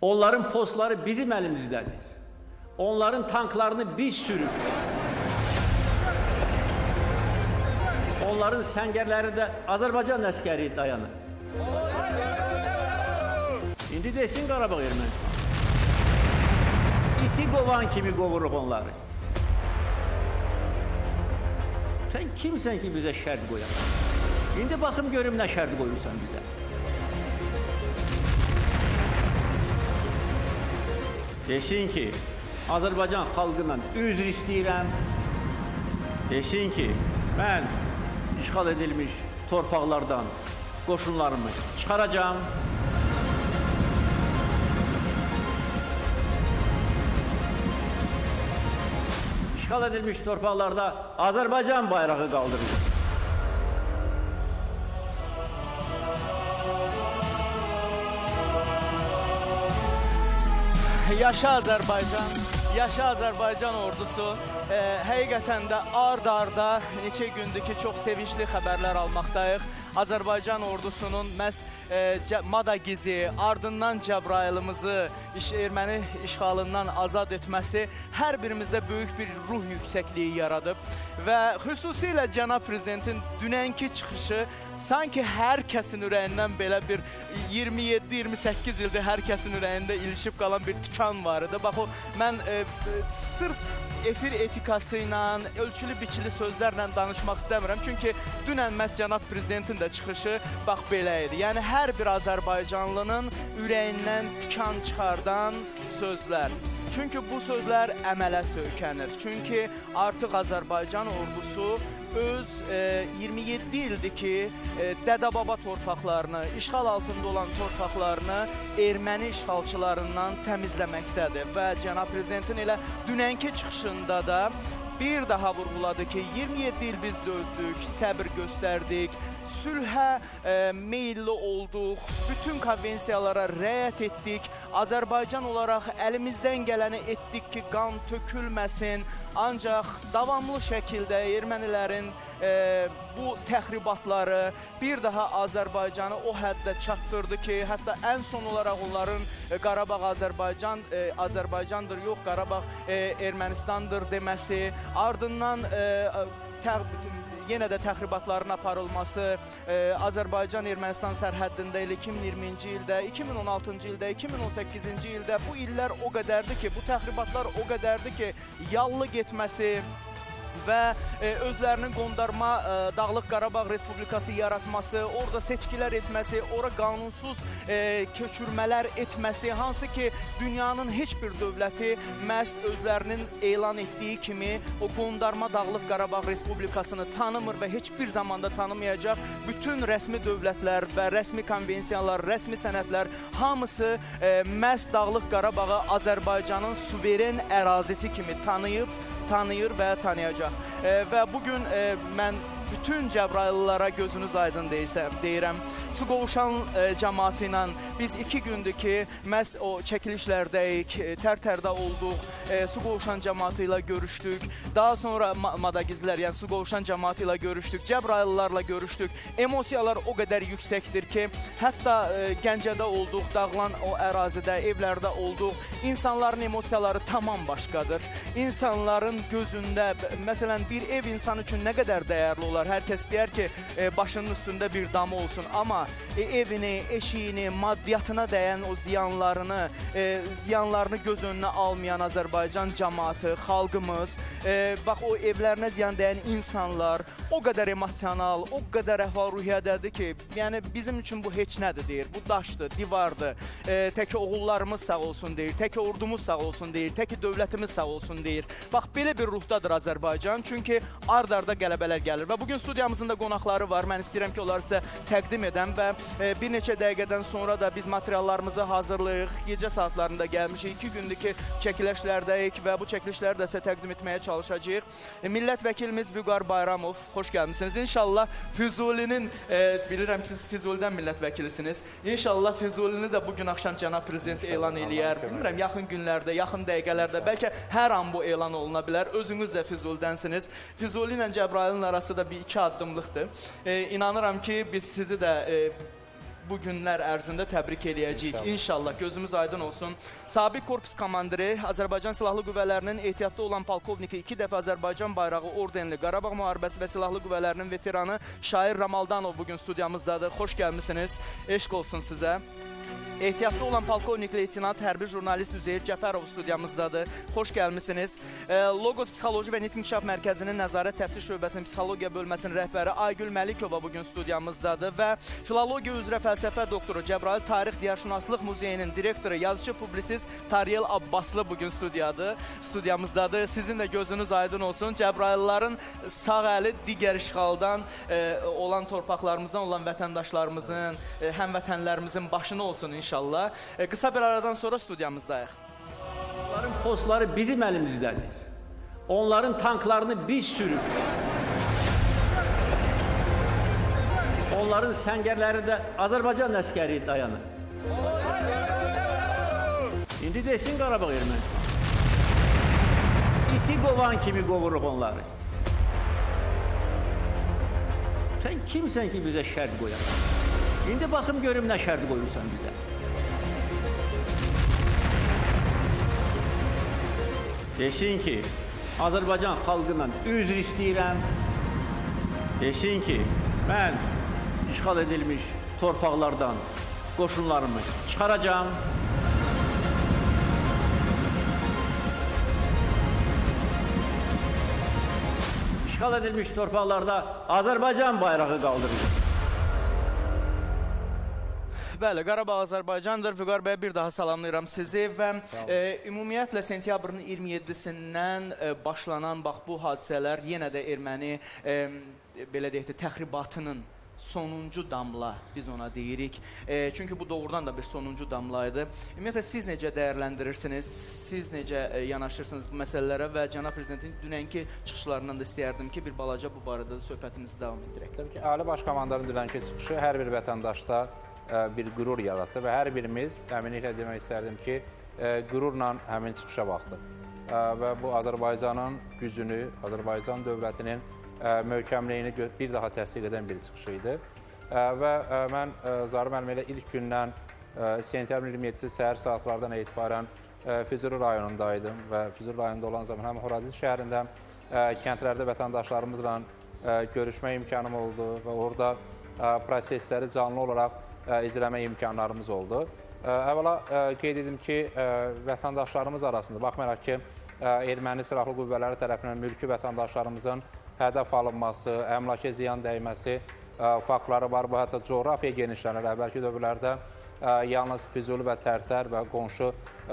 Onların postları bizim elimizdedir. Onların tanklarını biz sürüp, onların səngerləri də Azərbaycan əskəri dayanır. İndi desin Qarabağ Ermənistan. İti qovan kimi qovuruq onları. Sən kimsən ki bizə şərt qoyarsan? İndi baxım görüm nə şərt qoyursan bizə. Desin ki, Azərbaycan xalqından üzr istəyirəm. Desin ki, mən işğal edilmiş torpaqlardan qoşunlarımı çıxaracağım. İşğal edilmiş torpaqlarda Azərbaycan bayrağı qaldırılır. Yaşa Azərbaycan, yaşa Azərbaycan ordusu. Həqiqətən də ard-arda neçə gündür ki, çox sevinçli xəbərlər almaqdayıq. Azərbaycan ordusunun məhz Madagizi, ardından Cəbrayılımızı erməni işğalından azad etməsi hər birimizdə böyük bir ruh yüksəkliyi yaradıb. Və xüsusilə Cənab Prezidentin dünənki çıxışı sanki hər kəsin ürəyindən belə bir 27-28 ildir hər kəsin ürəyində ilişib qalan bir tikan var idi. Bax o, mən sırf efir etikası ilə, ölçülü biçili sözlərlə danışmaq istəmirəm. Çünki dünən məhz Cənab Prezidentin də çıxışı bax belə idi. Yəni hər bir Azərbaycanlının ürəyindən tikan çıxardan sözlər. Çünki bu sözlər əmələ söykənir. Çünki artıq Azərbaycan ordusu öz 27 ildir ki, dədə-baba torpaqlarını, işğal altında olan torpaqlarını erməni işğalçılarından təmizləməkdədir. Və Cənab Prezidentin elə dünənki çıxışında da bir daha vurğuladı ki, 27 il biz dözdük, səbir göstərdik, sülhə meyilli olduq, bütün konvensiyalara rəayət etdik, Azərbaycan olaraq əlimizdən gələni etdik ki, qan tökülməsin, ancaq davamlı şəkildə ermənilərin bu təxribatları bir daha Azərbaycanı o həddə çatdırdı ki, hətta ən son olaraq onların Qarabağ Azərbaycandır, yox Qarabağ Ermənistandır deməsi, ardından yenə də təxribatların aparılması, Azərbaycan-Ermənistan sərhəddində ilə 2020-ci ildə, 2016-cı ildə, 2018-ci ildə bu illər o qədərdir ki, bu təxribatlar o qədərdir ki, yallı getməsi və özlərinin qondarma Dağlıq Qarabağ Respublikası yaratması, orada seçkilər etməsi, ora qanunsuz köçürmələr etməsi, hansı ki, dünyanın heç bir dövləti məhz özlərinin elan etdiyi kimi o qondarma Dağlıq Qarabağ Respublikasını tanımır və heç bir zamanda tanımayacaq. Bütün rəsmi dövlətlər və rəsmi konvensiyalar, rəsmi sənədlər hamısı məhz Dağlıq Qarabağı Azərbaycanın suveren ərazisi kimi tanıyır və tanıyacaq. Və bugün mən bütün Cəbrayılılara gözünüz aydın deyirəm. Su qovuşan cəmaatı ilə biz 2 gündür ki, məhz o çəkilişlərdəyik, Tərtərdə olduq, su qovuşan cəmaatı ilə görüşdük. Daha sonra Madagizlər, yəni su qovuşan cəmaatı ilə görüşdük, Cəbrayılılarla görüşdük. Emosiyalar o qədər yüksəkdir ki, hətta Gəncədə olduq, dağılan o ərazidə, evlərdə olduq. İnsanların emosiyaları tamam başqadır. İnsanların gözündə, məsələn, bir ev insan üçün nə qədər dəyərli olar? Hər kəs deyər ki, başının üstündə bir damı olsun. Amma evini, eşiyini, maddiyyatına dəyən o ziyanlarını göz önünə almayan Azərbaycan cəmaatı, xalqımız, bax o evlərinə ziyan dəyən insanlar o qədər emosional, o qədər əhval-ruhiyyədədir ki, yəni bizim üçün bu heç nədir deyir. Bu daşdır, divardır. Təki oğullarımız sağ olsun deyir, təki ordumuz sağ olsun deyir, təki dövlətimiz sağ olsun deyir. Bax, belə bir ruhdadır Azərbaycan, çünki ard-arda qələbələr gəlir. Və bugün studiyamızın da qonaqları var. Mən istəyirəm ki, onları sizə təqdim edəm və bir neçə dəqiqədən sonra da biz materiallarımızı hazırlayıq. Gecə saatlarında gəlmişik. 2 gündür ki, çəkilişlərdəyik və bu çəkilişləri də sizə təqdim etməyə çalışacağıq. Millət vəkilimiz Vüqar Bayramov, xoş gəlmişsiniz. İnşallah Füzulinin, bilirəm siz Füzulidən millət vəkilisiniz. İnşallah Füzulini də bugün axşam Cənab Prezident elan eləyər. Bilmirəm, yaxın günlərdə, yaxın dəqiqələrdə, bəlkə hər an bu elan oluna bilər. Özünüz də Füzulidənsiniz. Füzuli ilə Cəbrayılın arası da bir 2 addımlıqdır. İnanıram ki, biz sizi də bu günlər ərzində təbrik eləyəcəyik. İnşallah, gözümüz aydın olsun. Sabiq korpus komandiri, Azərbaycan Silahlı Qüvvələrinin ehtiyatda olan polkovniki, 2 dəfə Azərbaycan bayrağı ordenli, Qarabağ müharibəsi və Silahlı Qüvvələrinin veteranı Şair Ramaldanov bugün studiyamızdadır. Xoş gəlmisiniz, eşq olsun sizə. Ehtiyatda olan polkovnik leytinant, hərbi jurnalist Üzeyir Cəfərov studiyamızdadır. Xoş gəlmisiniz. Logos Psixoloji və Nitq İnkişaf Mərkəzinin Nəzarət Təftiş Şöbəsinin Psixologiya bölməsinin rəhbəri Aygül Məlikova bugün studiyamızdadır və Filologiya üzrə fəlsəfə doktoru, Cəbrayıl Tarix Diyarşünaslıq Muzeyinin direktoru, yazıcı, publisist Tariyel Abbaslı bugün studiyamızdadır. Sizin də gözünüz aydın olsun. Cəbrayılların sağ əli digər işğaldan olan torpaqlarımızdan olan vətəndaşlarımızın, həmvətənlərimizin başına olsun inşallah. Qısa bir aradan sonra studiyamızdayıq. Onların postları bizim elimizdədir. Onların tanklarını biz sürüp. Onların səngərləri də Azərbaycan əskəri dayanır. İndi desin Qarabağ Ermənistan. İti qovan kimi qovuruq onları. Sən kimsən ki bizə şərt qoyarsan? İndi baxım görüm nə şərt qoyursan bizə. Desin ki, Azərbaycan xalqından üzr istəyirəm. Desin ki, mən işğal edilmiş torpaqlardan qoşunlarımı çıxaracağım. İşğal edilmiş torpaqlarda Azərbaycan bayrağı qaldıracağım. Bəli, Qarabağ Azərbaycandır. Vüqar bəy, bir daha salamlayıram sizi və ümumiyyətlə sentyabrın 27-sindən başlanan bax bu hadisələr yenə də erməni belə deyək də təxribatının sonuncu damla biz ona deyirik. Çünki bu doğrudan da bir sonuncu damlaydı. Ümumiyyətlə siz necə dəyərləndirirsiniz? Siz necə yanaşırsınız bu məsələlərə və cənab prezidentin dünənki çıxışlarından da istəyərdim ki, bir balaca bu barədə söhbətimizi davam etdirək. Təbii ki, Ali Baş Komandanın dünənki çıxışı hər bir vətəndaşda bir qürur yaratdı və hər birimiz əminliklə demək istərdim ki, qürurla həmin çıxışa baxdıq. Və bu Azərbaycanın gücünü, Azərbaycan dövlətinin möhkəmliyini bir daha təsdiq edən bir çıxış idi. Və mən Zaur müəllimə ilə ilk gündən sentyabrın 27-ci səhər saatlardan etibarən Füzuli rayonundaydım və Füzuli rayonunda olan zaman həm Horadiz şəhərində kəndlərdə vətəndaşlarımızla görüşmə imkanım oldu və orada prosesləri canlı olaraq izləmə imkanlarımız oldu. Əvvəla qeyd edim ki, vətəndaşlarımız arasında, baxmayaraq ki, erməni silahlı qüvvələri tərəfindən mülki vətəndaşlarımızın hədəf alınması, əmlaka ziyan dəyməsi faktları var. Bu, hətta coğrafiya genişlənir. Əvvəlki dövrlərdə yalnız Füzuli və Tərtər və qonşu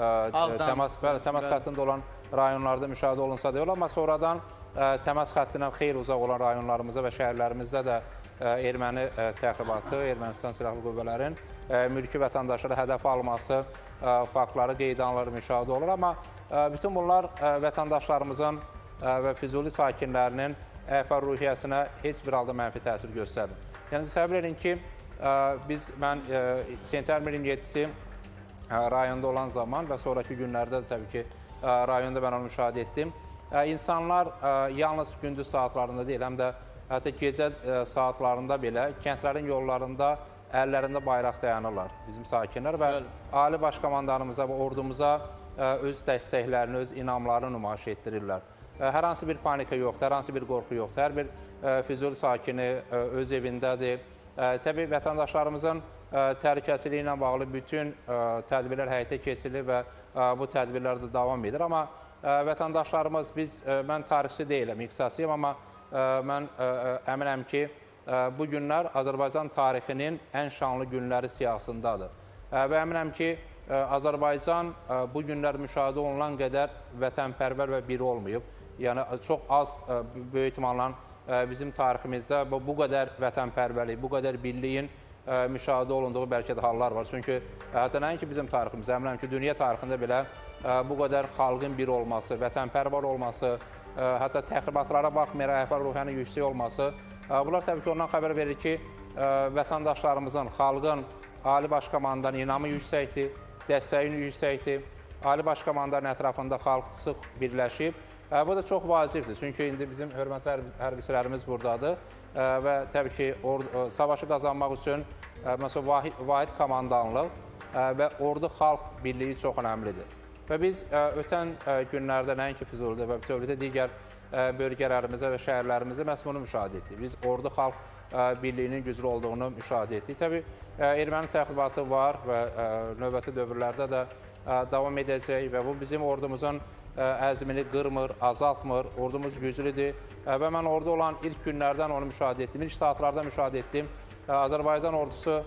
təmas xəttində olan rayonlarda müşahidə olunsa da, amma sonradan təmas xəttindən xeyli uzaq olan rayonlarımızda və şəhərlərimizdə də erməni təxribatı, Ermənistan silahlı qüvvələrin mülki vətəndaşlara hədəf alması faktları, qeyd alınır, müşahidə olur. Amma bütün bunlar vətəndaşlarımızın və Füzuli sakinlərinin əhval ruhiyyəsinə heç bir halda mənfi təsir göstərmir. Yəni, təsəvvür edin ki, mən sentyabrın 27-si rayonda olan zaman və sonraki günlərdə də təbii ki, rayonda mən onu müşahidə etdim. İnsanlar yalnız gündüz saatlarında deyil, həm də hətta gecə saatlarında belə kəndlərin yollarında əllərində bayraq dayanırlar bizim sakinlər və Ali Baş Komandanımıza və ordumuza öz dəstəklərini, öz inamlarını nümayiş etdirirlər. Hər hansı bir panika yoxdur, hər hansı bir qorxu yoxdur. Hər bir Füzuli sakini öz evindədir. Təbii vətəndaşlarımızın təhlükəsizliyi ilə bağlı bütün tədbirlər həyata keçirilir və bu tədbirlər də davam edir. Amma vətəndaşlarımız, mən tarixçi deyiləm, ixtisasıyım, amma mən əminəm ki, bu günlər Azərbaycan tarixinin ən şanlı günləri siyasındadır. Və əminəm ki, Azərbaycan bu günlər müşahidə olunan qədər vətənpərvər və biri olmayıb. Yəni, çox az, böyük ihtimalla bizim tariximizdə bu qədər vətənpərvərlik, bu qədər birliyin müşahidə olunduğu bəlkə də hallar var. Çünki hətta nəinki bizim tariximizdə, əminəm ki, dünya tarixində belə bu qədər xalqın bir olması, vətənpərvər olması, hətta təxribatlara baxmayaraq əhval ruhiyyənin yüksək olması, bunlar təbii ki, ondan xəbər verir ki, vətəndaşlarımızın, xalqın Ali Baş Komandanın inamı yüksəkdir, dəstəyi yüksəkdir, Ali Baş Komandanın ətrafında xalq sıx birləşib. Bu da çox vacibdir, çünki indi bizim hörmətli hərbiçilərimiz buradadır və təbii ki, savaşı qazanmaq üçün məsələn, vahid komandanlıq və ordu xalq birliyi çox önəmlidir. Və biz ötən günlərdə nəinki Füzulidə və bütövlükdə digər bölgələrimizə və şəhərlərimizdə məhz bunu müşahidə etdik. Biz ordu xalq birliyinin güclü olduğunu müşahidə etdik. Təbii, erməni təxribatı var və növbəti dövrlərdə də davam edəcək və bu bizim ordumuzun əzmini qırmır, azaltmır, ordumuz güclüdür və mən orada olan ilk günlərdən onu müşahidə etdim, ilk saatlarda müşahidə etdim. Azərbaycan ordusu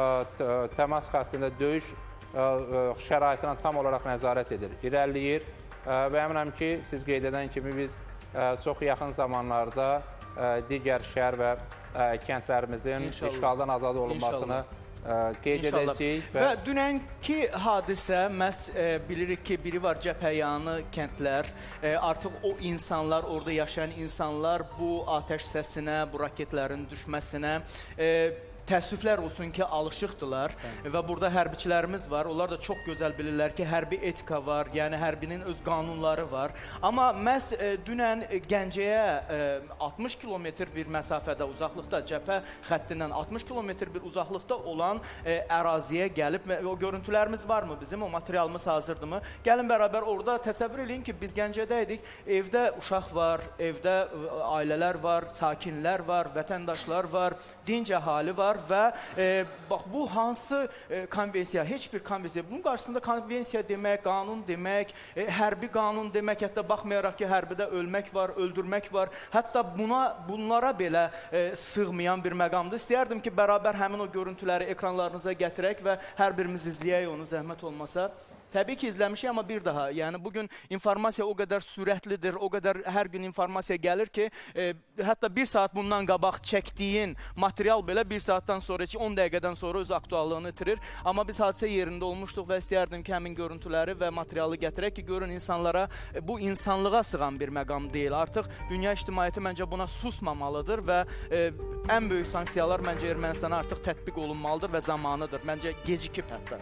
təmas xəttində döyüş şəraitinə tam olaraq nəzarət edir, irəliləyir və əminəm ki, siz qeyd edən kimi biz çox yaxın zamanlarda digər şəhər və kəndlərimizin işğaldan azad olunmasını qeyd edəcəyik. Və dünənki hadisə, məhz bilirik ki, biri var cəbhəyanı kəndlər, artıq o insanlar, orada yaşayan insanlar bu atəş səsinə, bu raketlərin düşməsinə təəssüflər olsun ki, alışıqdılar və burada hərbiçilərimiz var. Onlar da çox gözəl bilirlər ki, hərbi etika var, yəni hərbinin öz qanunları var. Amma məhz dünən Gəncəyə 60 kilometr bir məsafədə, uzaqlıqda, cəbhə xəttindən 60 kilometr bir uzaqlıqda olan əraziyə gəlib, o görüntülərimiz varmı bizim, o materialımız hazırdırmı? Gəlin bərabər orada təsəvvür edin ki, biz Gəncədə idik, evdə uşaq var, evdə ailələr var, sakinlər var, vətəndaşlar var, dinc əhali var və bax, bu hansı konvensiya, heç bir konvensiya, bunun qarşısında konvensiya demək, qanun demək, hərbi qanun demək, hətta baxmayaraq ki, hərbidə ölmək var, öldürmək var, hətta bunlara belə sığmayan bir məqamdır. İstəyərdim ki, bərabər həmin o görüntüləri ekranlarınıza gətirək və hər birimiz izləyək onu, zəhmət olmasa. Təbii ki, izləmişik, amma bir daha, yəni bugün informasiya o qədər sürətlidir, o qədər hər gün informasiya gəlir ki, hətta bir saat bundan qabaq çəkdiyin material belə bir saatdan sonra, 10 dəqiqədən sonra öz aktuallığını itirir. Amma biz hadisə yerində olmuşduq və istəyərdim ki, həmin görüntüləri və materialı gətirək ki, görün insanlara, bu insanlığa sığan bir məqam deyil. Artıq dünya ictimaiyyəti məncə buna susmamalıdır və ən böyük sanksiyalar məncə Ermənistana artıq tətbiq olunmalıdır və zamanıdır. Məncə gecikib hətta.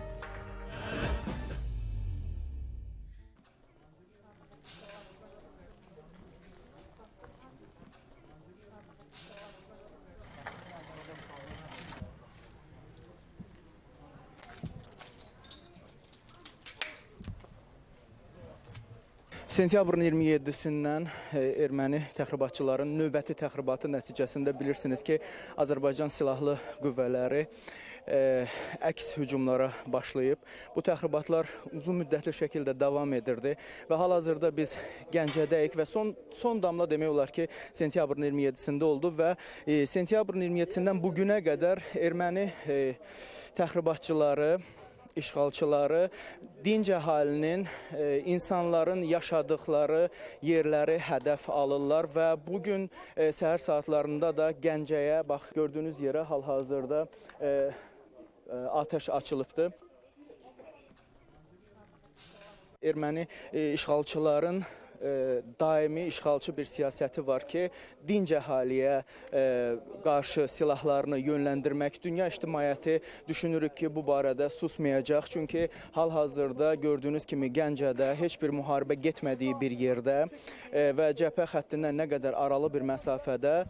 Sentyabrın 27-sindən erməni təxribatçıların növbəti təxribatı nəticəsində bilirsiniz ki, Azərbaycan Silahlı Qüvvələri əks hücumlara başlayıb. Bu təxribatlar uzun müddətli şəkildə davam edirdi və hal-hazırda biz Gəncədəyik və son damla demək olar ki, sentyabrın 27-sində oldu və sentyabrın 27-sindən bugünə qədər erməni təxribatçıları, işğalçıları dinc əhalinin, insanların yaşadıkları yerləri hədəf alırlar və bugün səhər saatlarında da Gəncəyə, bax gördüyünüz yerə hal-hazırda atəş açılıbdır. Erməni işğalçıların daimi işğalçı bir siyasəti var ki, dinc əhaliyə qarşı silahlarını yönləndirmək. Dünya ictimaiyyəti düşünürük ki, bu barədə susmayacaq. Çünki hal-hazırda gördüyünüz kimi Gəncədə heç bir müharibə getmədiyi bir yerdə və cəbhə xəttindən nə qədər aralı bir məsafədə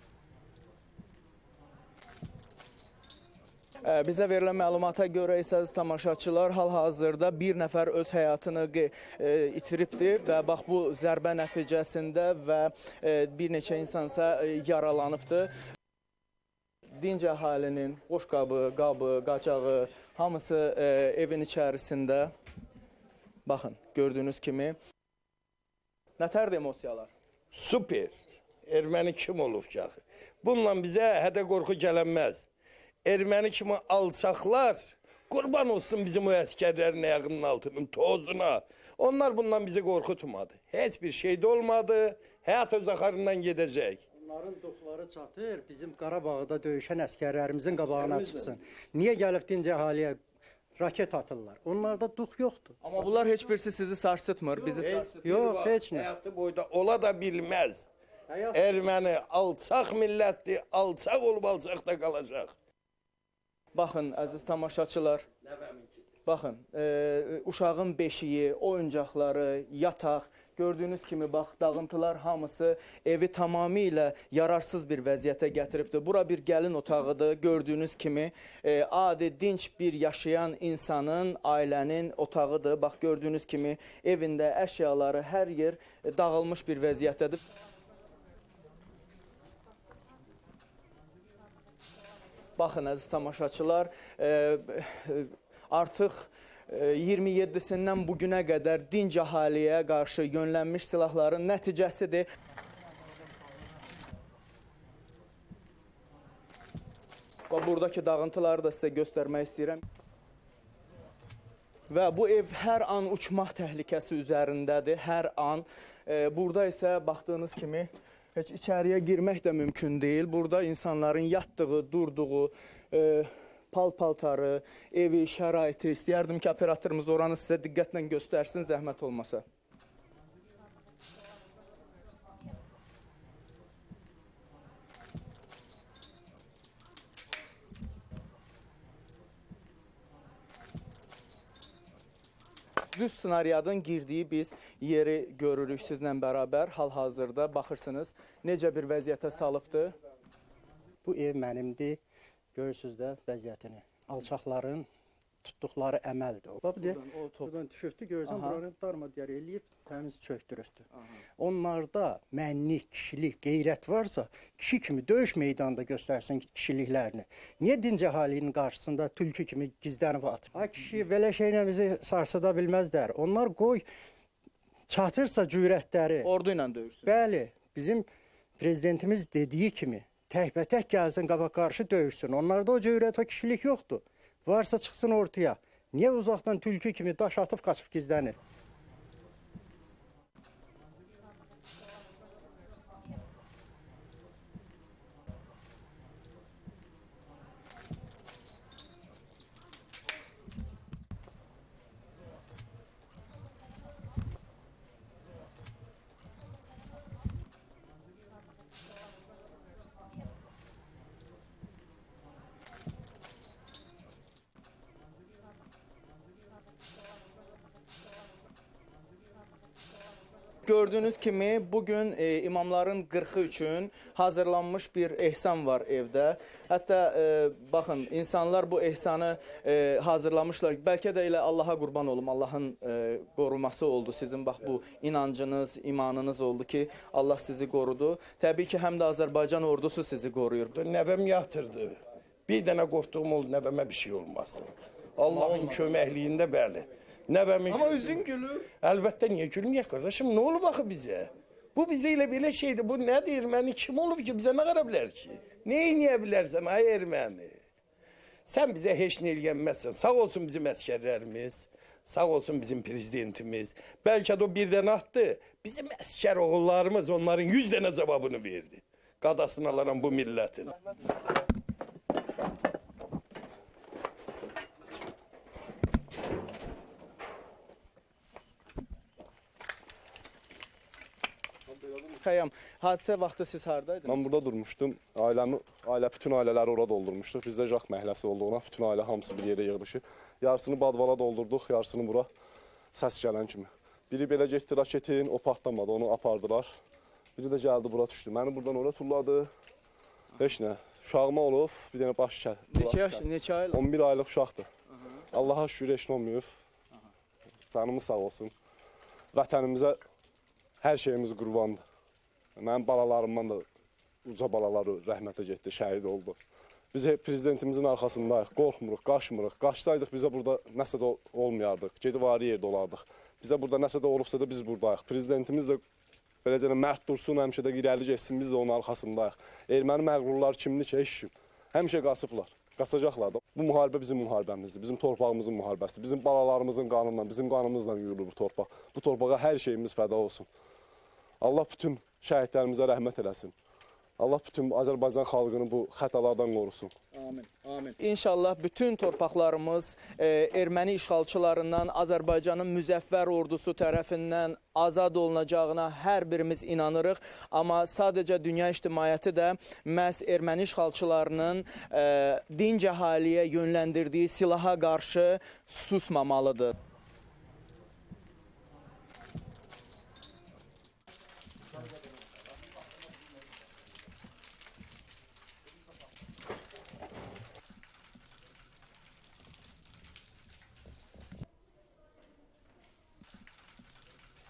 bizə verilən məlumata görə isə tamaşaçılar hal-hazırda bir nəfər öz həyatını itiribdir və bax bu zərbə nəticəsində və bir neçə insansa yaralanıbdır. Dinc əhalinin boşqabı, qabı, qacağı hamısı evin içərisində. Baxın, gördüyünüz kimi. Nətərdir emosiyalar? Super. Erməni kim olub ki? Bununla bizə hədə qorxu gələnməz. Erməni kimi alçaqlar, qurban olsun bizim o əskərlərin ayağının altının tozuna. Onlar bundan bizi qorxutmadı. Heç bir şey də olmadı, həyat öz axarından gedəcək. Onların duxları çatır, bizim Qarabağda döyüşən əskərlərimizin qabağına çıxsın. Niyə gəlib dinc əhaliyə raket atırlar? Onlarda dux yoxdur. Amma bunlar heç birisi sizi sarsıtmır, bizi sarsıtmır. Yox, heç nə. Həyatı boyda ola da bilməz. Erməni alçaq millətdir, alçaq olub alçaqda qalacaq. Baxın, əziz tamaşaçılar, baxın, uşağın beşiyi, oyuncaqları, yataq, Gördüyünüz kimi bax dağıntılar hamısı evi tamamilə yararsız bir vəziyyətə gətiribdir. Bura bir gəlin otağıdır. Gördüyünüz kimi adi dinç bir yaşayan insanın, ailənin otağıdır. Bax gördüyünüz kimi evində əşyaları hər yer dağılmış bir vəziyyətdədir. Baxın əziz tamaşaçılar, artıq 27-sindən bugünə qədər dinc əhaliyə qarşı yönlənmiş silahların nəticəsidir. Buradakı dağıntıları da sizə göstərmək istəyirəm. Və bu ev hər an uçmaq təhlükəsi üzərindədir, hər an. Burada isə baxdığınız kimi heç içəriyə girmək də mümkün deyil. Burada insanların yatdığı, durduğu, pal-paltarı, evi, şəraiti istəyərdim ki, operatorumuz oranı sizə diqqətlə göstərsin, zəhmət olmasa. Düz snaryadın girdiyi biz yeri görürük sizlə bərabər. Hal-hazırda baxırsınız, necə bir vəziyyətə salıbdır. Bu ev mənimdir. Görürsünüz də vəziyyətini. Alçaqların tutduqları əməldir. Buradan düşübdür, görürsən, buranı darmadiyar eləyib, təmiz çöktürübdür. Onlarda mənlik, kişilik, qeyrət varsa, kişi kimi döyüş meydanında göstərsin kişiliklərini. Niyə dinc əhalinin qarşısında tülkü kimi gizlənib atır? Ha, kişi belə şeylə bizi sarsıda bilməzlər. Onlar qoy, çatırsa cürətləri. Ordu ilə döyürsün. Bəli, bizim prezidentimiz dediyi kimi, təkbətək gəlsin, qabaq qarşı döyüşsün. Onlarda o cürət, o kişilik yoxdur. Varsa çıxsın ortaya. Niyə uzaqdan tülkü kimi daş atıb qaçıb gizlənir? Gördüyünüz kimi bugün imamların 40-ı üçün hazırlanmış bir ehsan var evdə. Hətta baxın, insanlar bu ehsanı hazırlamışlar. Bəlkə də elə Allaha qurban olum, Allahın qoruması oldu. Sizin bax bu inancınız, imanınız oldu ki, Allah sizi qorudu. Təbii ki, həm də Azərbaycan ordusu sizi qoruyur. Nəvəm yatırdı. Bir dənə qorxduğum oldu, nəvəmə bir şey olmasın. Allahın köməkliyində bəli. Amma üzün gülür. Əlbəttə, niyə gülməyək qardaşım? Nə olub axı bizə? Bu bizə elə belə şeydir. Bu nədir? Erməni kim olub ki? Bizə nə qara bilər ki? Nə eləyə bilərsən ay erməni? Sən bizə heç nə eləyənməzsən. Sağ olsun bizim əskərlərimiz. Sağ olsun bizim prezidentimiz. Bəlkə də o bir dənə atdı. Bizim əskər oğullarımız onların 100 dənə cavabını verdi. Qadasını alaram bu millətin. Xəyam, hadisə vaxtı siz haradaydınız? Mən burada durmuşdum. Bütün ailələri ora doldurmuşduq. Bizdə jaq məhəlləsi olduğuna bütün ailə hamısı bir yerə yığılışıb. Yarısını badvala doldurduq, yarısını bura səs gələn kimi. Biri belə getdi raketin, o partlamadı, onu apardılar. Biri də gəldi bura düşdü. Məni buradan ora tulladı. Heç nə. Uşağıma olub, bir dənə baş kəsdi. Neçə aylıq? 11 aylıq uşaqdır. Allaha şükür heç nə olmayıb. Canımız sağ olsun. Vətənimizə hər şeyimiz qurbandır. Mənim balalarımdan da uca balaları rəhmətə getdi, şəhid oldu. Biz prezidentimizin arxasındayıq, qorxmuruq, qaçmırıq. Qaçsaydıq bizə burada nəsə də olmayardıq, gedib ayrı yerdə olardıq. Bizə burada nəsə də olubsa da biz buradayıq. Prezidentimiz də beləcə mərd dursun, həmişə də irəli getsin, biz də onun arxasındayıq. Erməni məğrurlar kimdir ki, heç kim. Həmişə qaçıblar, qaçacaqlar da. Bu müharibə bizim müharibəmizdir, bizim torpağımızın müharibəsidir. Bizim balalarımızın qanından, bizim qanımızla yuyulur bu torpaq. Bu torpağa hər şeyimiz fəda olsun. Allah bütün şəhidlərimizə rəhmət eləsin. Allah bütün Azərbaycan xalqını bu xətalardan qorusun. Amin, amin. İnşallah bütün torpaqlarımız erməni işğalçılarından Azərbaycanın müzəffər ordusu tərəfindən azad olunacağına hər birimiz inanırıq. Amma sadəcə dünya ictimaiyyəti də məhz erməni işğalçılarının dinc əhaliyə yönləndirdiyi silaha qarşı susmamalıdır.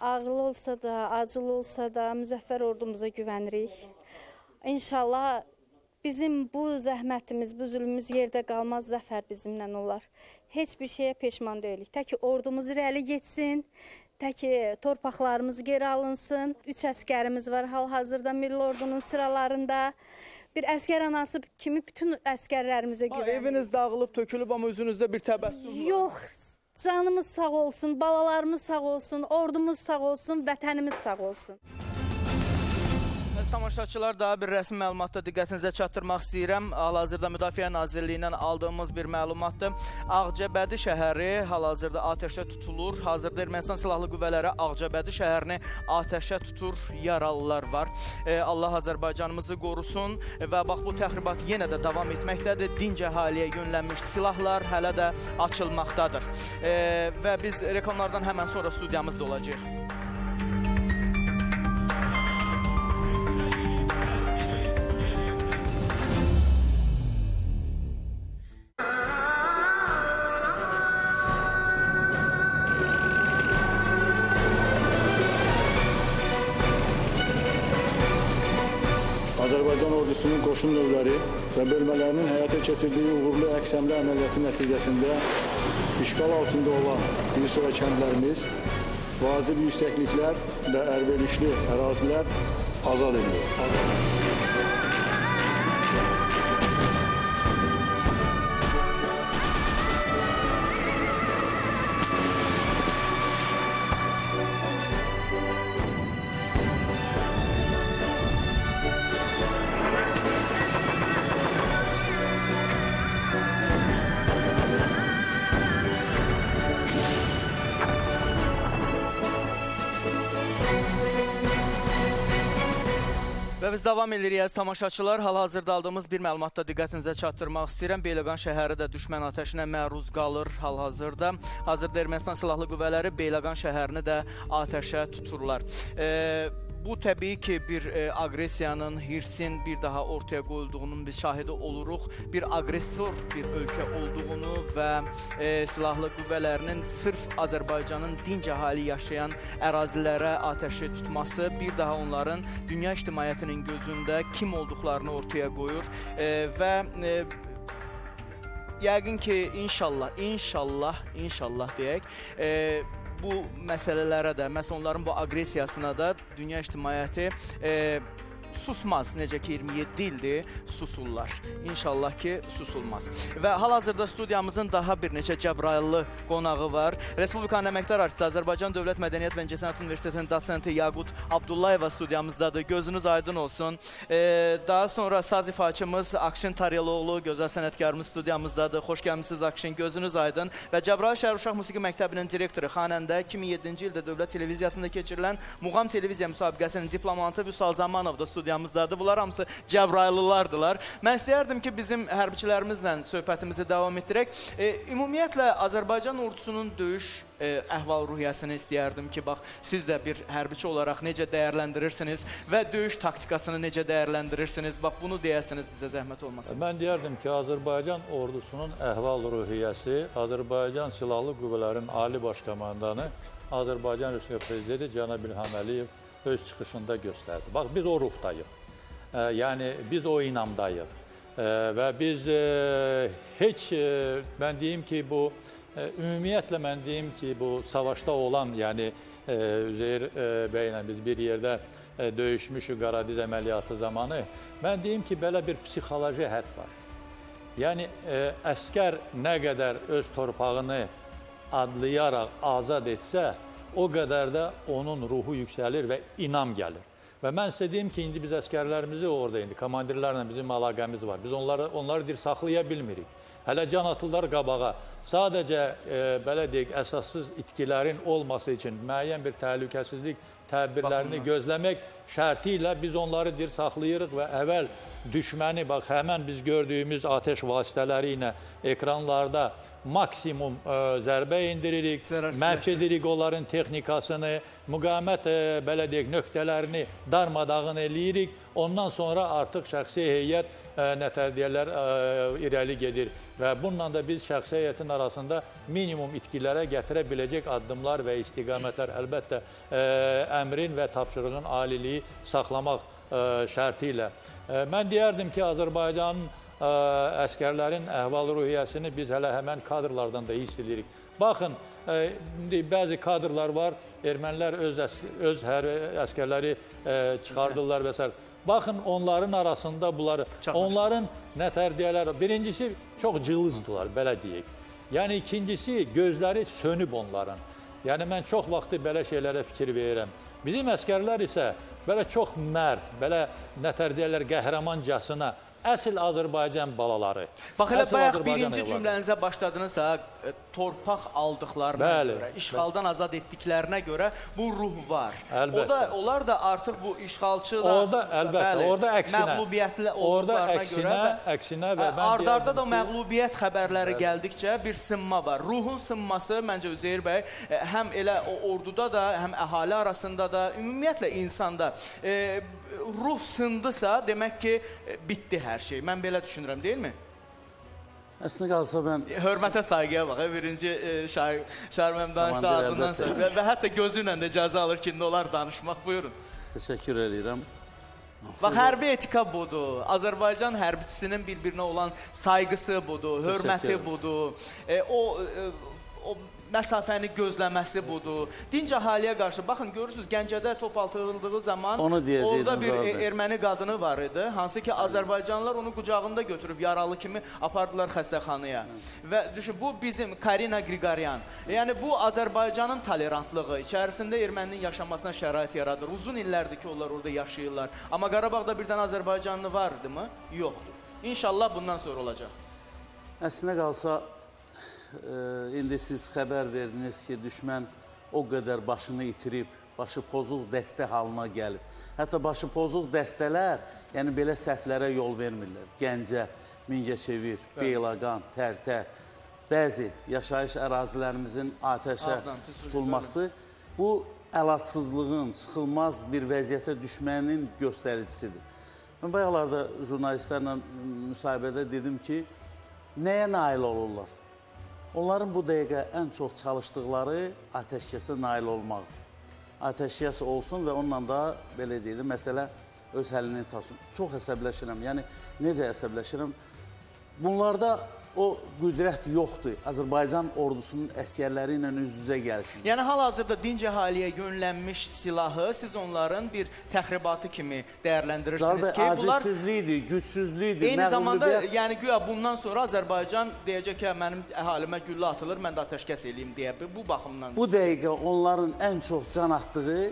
ağırlı olsa da, acılı olsa da müzəffər ordumuza güvənirik. İnşallah bizim bu zəhmətimiz, bu zülmümüz yerdə qalmaz, zəfər bizimlə olar. Heç bir şeyə peşman deyilik. Tək ki ordumuz irəli getsin, tək ki torpaqlarımız geri alınsın. 3 əskərimiz var hal-hazırda Milli Ordunun sıralarında. Bir əskər anası kimi bütün əskərlərimizə güvənirik. Eviniz dağılıb, tökülüb, amma üzünüzdə bir təbəssüm var. Yox, canımız sağ olsun, balalarımız sağ olsun, ordumuz sağ olsun, vətənimiz sağ olsun. Tamaşaçılar, daha bir rəsmi məlumatda diqqətinizə çatdırmaq istəyirəm. Hal-hazırda Müdafiə Nazirliyindən aldığımız bir məlumatdır. Ağcabədi şəhəri hal-hazırda atəşə tutulur. Hazırda Ermənistan Silahlı Qüvvələri Ağcabədi şəhərini atəşə tutur, yaralılar var. Allah Azərbaycanımızı qorusun və bax bu təxribat yenə də davam etməkdədir. Dinc əhaliyə yönlənmiş silahlar hələ də açılmaqdadır. Və biz reklamlardan həmən sonra studiyamızda olacağıq. Azərbaycan ordusunun qoşun növləri və bölmələrinin həyata keçirdiyi uğurlu əks-həmlə əməliyyatı nəticəsində işğal altında olan bir sıra kəndlərimiz, vacib yüksəkliklər və əlverişli ərazilər azad edilir. Və biz davam edirik, tamaşaçılar. Hal-hazırda aldığımız bir məlumatda diqqətinizə çatdırmaq istəyirəm. Beyləqan şəhəri də düşmən atəşinə məruz qalır hal-hazırda. Hazırda Ermənistan Silahlı Qüvvələri Beyləqan şəhərini də atəşə tuturlar. Bu təbii ki, bir agresiyanın, hirsin bir daha ortaya qoyulduğunun biz şahidi oluruq. Bir agresor bir ölkə olduğunu və silahlı qüvvələrinin sırf Azərbaycanın dinc əhali yaşayan ərazilərə atəşi tutması bir daha onların dünya ictimaiyyətinin gözündə kim olduqlarını ortaya qoyur və yəqin ki, inşallah deyək, bu məsələlərə də, məhz onların bu aqressiyasına da dünya ictimaiyyəti susmaz. Necə ki 27 ildir susurlar. İnşallah ki susulmaz. Və hal-hazırda studiyamızın daha bir neçə Cəbrayıllı qonağı var. Respublikanın əməkdar artisti, Azərbaycan Dövlət Mədəniyyət və İncəsənət Universitetinin dosenti Yaqut Abdullayeva studiyamızdadır. Gözünüz aydın olsun. Daha sonra saz ifaçımız Akşin Taryalıoğlu, gözəl sənətkarımız studiyamızdadır. Xoş gəlmişsiniz Akşin, gözünüz aydın. Və Cəbrayıl şəhər Uşaq Musiqi Məktəbinin direktoru, xanəndə 2007-ci ildə Dövlət Televiziyasında keçirilən Muğam Televiziya müsabiqəsinin diplomantı Vüsal Zamanov da studiyamızdadır. Bunlar hamısı Cəbrayılılardılar. Mən istəyərdim ki, bizim hərbiçilərimizlə söhbətimizi davam etdirək. Ümumiyyətlə, Azərbaycan ordusunun döyüş əhval-ruhiyyəsini istəyərdim ki, bax, siz də bir hərbiçi olaraq necə dəyərləndirirsiniz və döyüş taktikasını necə dəyərləndirirsiniz? Bax, bunu deyəsiniz bizə zəhmət olmasın. Mən deyərdim ki, Azərbaycan ordusunun əhval-ruhiyyəsi Azərbaycan Silahlı Qüvvələrin Ali Baş Komandanı Azərbaycan Respublikası Prezidenti Cənab İlham Əliyev öz çıxışında göstərdi. Bax, biz o ruhdayıq. Yəni, biz o inamdayıq. Və biz heç, mən deyim ki, bu, ümumiyyətlə mən deyim ki, bu savaşda olan, yəni Üzeyir bəylə biz bir yerdə döyüşmüşük Qaradiz əməliyyatı zamanı, mən deyim ki, belə bir psixoloji hədd var. Yəni, əskər nə qədər öz torpağını adlayaraq azad etsə, o qədər də onun ruhu yüksəlir və inam gəlir. Və mən sizə deyim ki, indi biz əskərlərimizi orada indi, komandirlərlə bizim əlaqəmiz var. Biz onları dir saxlaya bilmirik. Hələ can atırlar qabağa. Sadəcə, belə deyək, əsassız itkilərin olması üçün müəyyən bir təhlükəsizlik tədbirlərini gözləmək şərti ilə biz onları dir saxlayırıq və əvvəl düşməni, bax, həmən biz gördüyümüz atəş vasitələri ilə ekranlarda maksimum zərbə indiririk, məhv edirik onların texnikasını, müqamət, belə deyək, nöqtələrini darmadağın eləyirik. Ondan sonra artıq şəxsi heyət nətər deyərlər irəli gedir və bununla da biz şəxsi heyətin arasında minimum itkilərə gətirə biləcək addımlar və istiqamətlər əlbəttə əmrin və tapşırığın aliliyi saxlamaq şərti ilə. Mən deyərdim ki, Azərbaycanın əskərlərin əhval-ruhiyyəsini biz hələ həmən kadrlardan da hiss edirik. Baxın, bəzi kadrlar var, ermənilər öz əskərləri çıxardırlar və s. Baxın, onların arasında bunları, onların nətər deyərlər, birincisi çox cılızdılar, belə deyək. Yəni, ikincisi, gözləri sönüb onların. Yəni, mən çox vaxtı belə şeylərə fikir verirəm. Bizim əskərlər isə belə çox mərd, belə nətər deyərlər, qəhrəmancasına, əsl Azərbaycan balaları. Bax, elə bayaq birinci cümlənizə başladınızsa, torpaq aldıqlarına görə, işğaldan azad etdiklərinə görə bu ruh var. Onlar da artıq bu işğalçılar, orada məğlubiyyətli olduqlarına görə, ardarda da məğlubiyyət xəbərləri gəldikcə bir sınma var. Ruhun sınması, məncə Üzeyir bəy, həm elə orduda da, həm əhali arasında da, ümumiyyətlə insanda ruh sındısa, demək ki, bitdi hər şey. Mən belə düşünürəm, deyil mi? Əslində qalsa mən... Hörmətə saygıya bax, birinci Şair mənim danışdı ardından sonra və hətta gözü ilə də cəza alır ki, nə olar danışmaq, buyurun. Təşəkkür edirəm. Bax, hərbi etika budur, Azərbaycan hərbiçisinin bir-birinə olan sayğısı budur, hörməti budur, o məsafəni gözləməsi budur. Dinc əhaliyə qarşı, baxın, görürsünüz, Gəncədə top atıldığı zaman orada bir erməni qadını var idi, hansı ki, Azərbaycanlılar onu qucağında götürüb yaralı kimi apardılar xəstəxanaya. Və düşün, bu bizim Karina Qriqoryan. Yəni, bu Azərbaycanın tolerantlığı, içərisində erməninin yaşamasına şərait yaradır. Uzun illərdir ki, onlar orada yaşayırlar. Amma Qarabağda birdən Azərbaycanlı vardı mı? Yoxdur. İnşallah bundan sonra olacaq. Əslində qalsa, indi siz xəbər verdiniz ki, düşmən o qədər başını itirib, başı pozuq dəstə halına gəlib. Hətta başı pozuq dəstələr, yəni belə səhvlərə yol vermirlər. Gəncə, Mingəçevir, Beyləqan, Tərtər, bəzi yaşayış ərazilərimizin atəşə tutulması, bu əlacsızlığın, çıxılmaz bir vəziyyətə düşmənin göstəricisidir. Mən bayaqlarda jurnalistlərlə müsahibədə dedim ki, nəyə nail olurlar? Onların bu dəqiqə ən çox çalışdıqları atəşkəsə nail olmaqdır. Atəşkəs olsun və onunla da, belə deyilir, məsələ öz həllini tapsın. Çox əsəbləşirəm, yəni necə əsəbləşirəm? Bunlarda o qüdrət yoxdur, Azərbaycan ordusunun əskərləri ilə üz-üzə gəlsin. Yəni, hal-hazırda dinc əhaliyə yönlənmiş silahı siz onların bir təxribatı kimi dəyərləndirirsiniz ki, bunlar... Acizsizlikdir, gücsüzlükdir, eyni zamanda, yəni güya bundan sonra Azərbaycan deyəcək ki, mənim əhalimə güllə atılır, mən də atəşkəs eləyim deyə, bu baxımdan... Bu dəqiqə onların ən çox can atdığı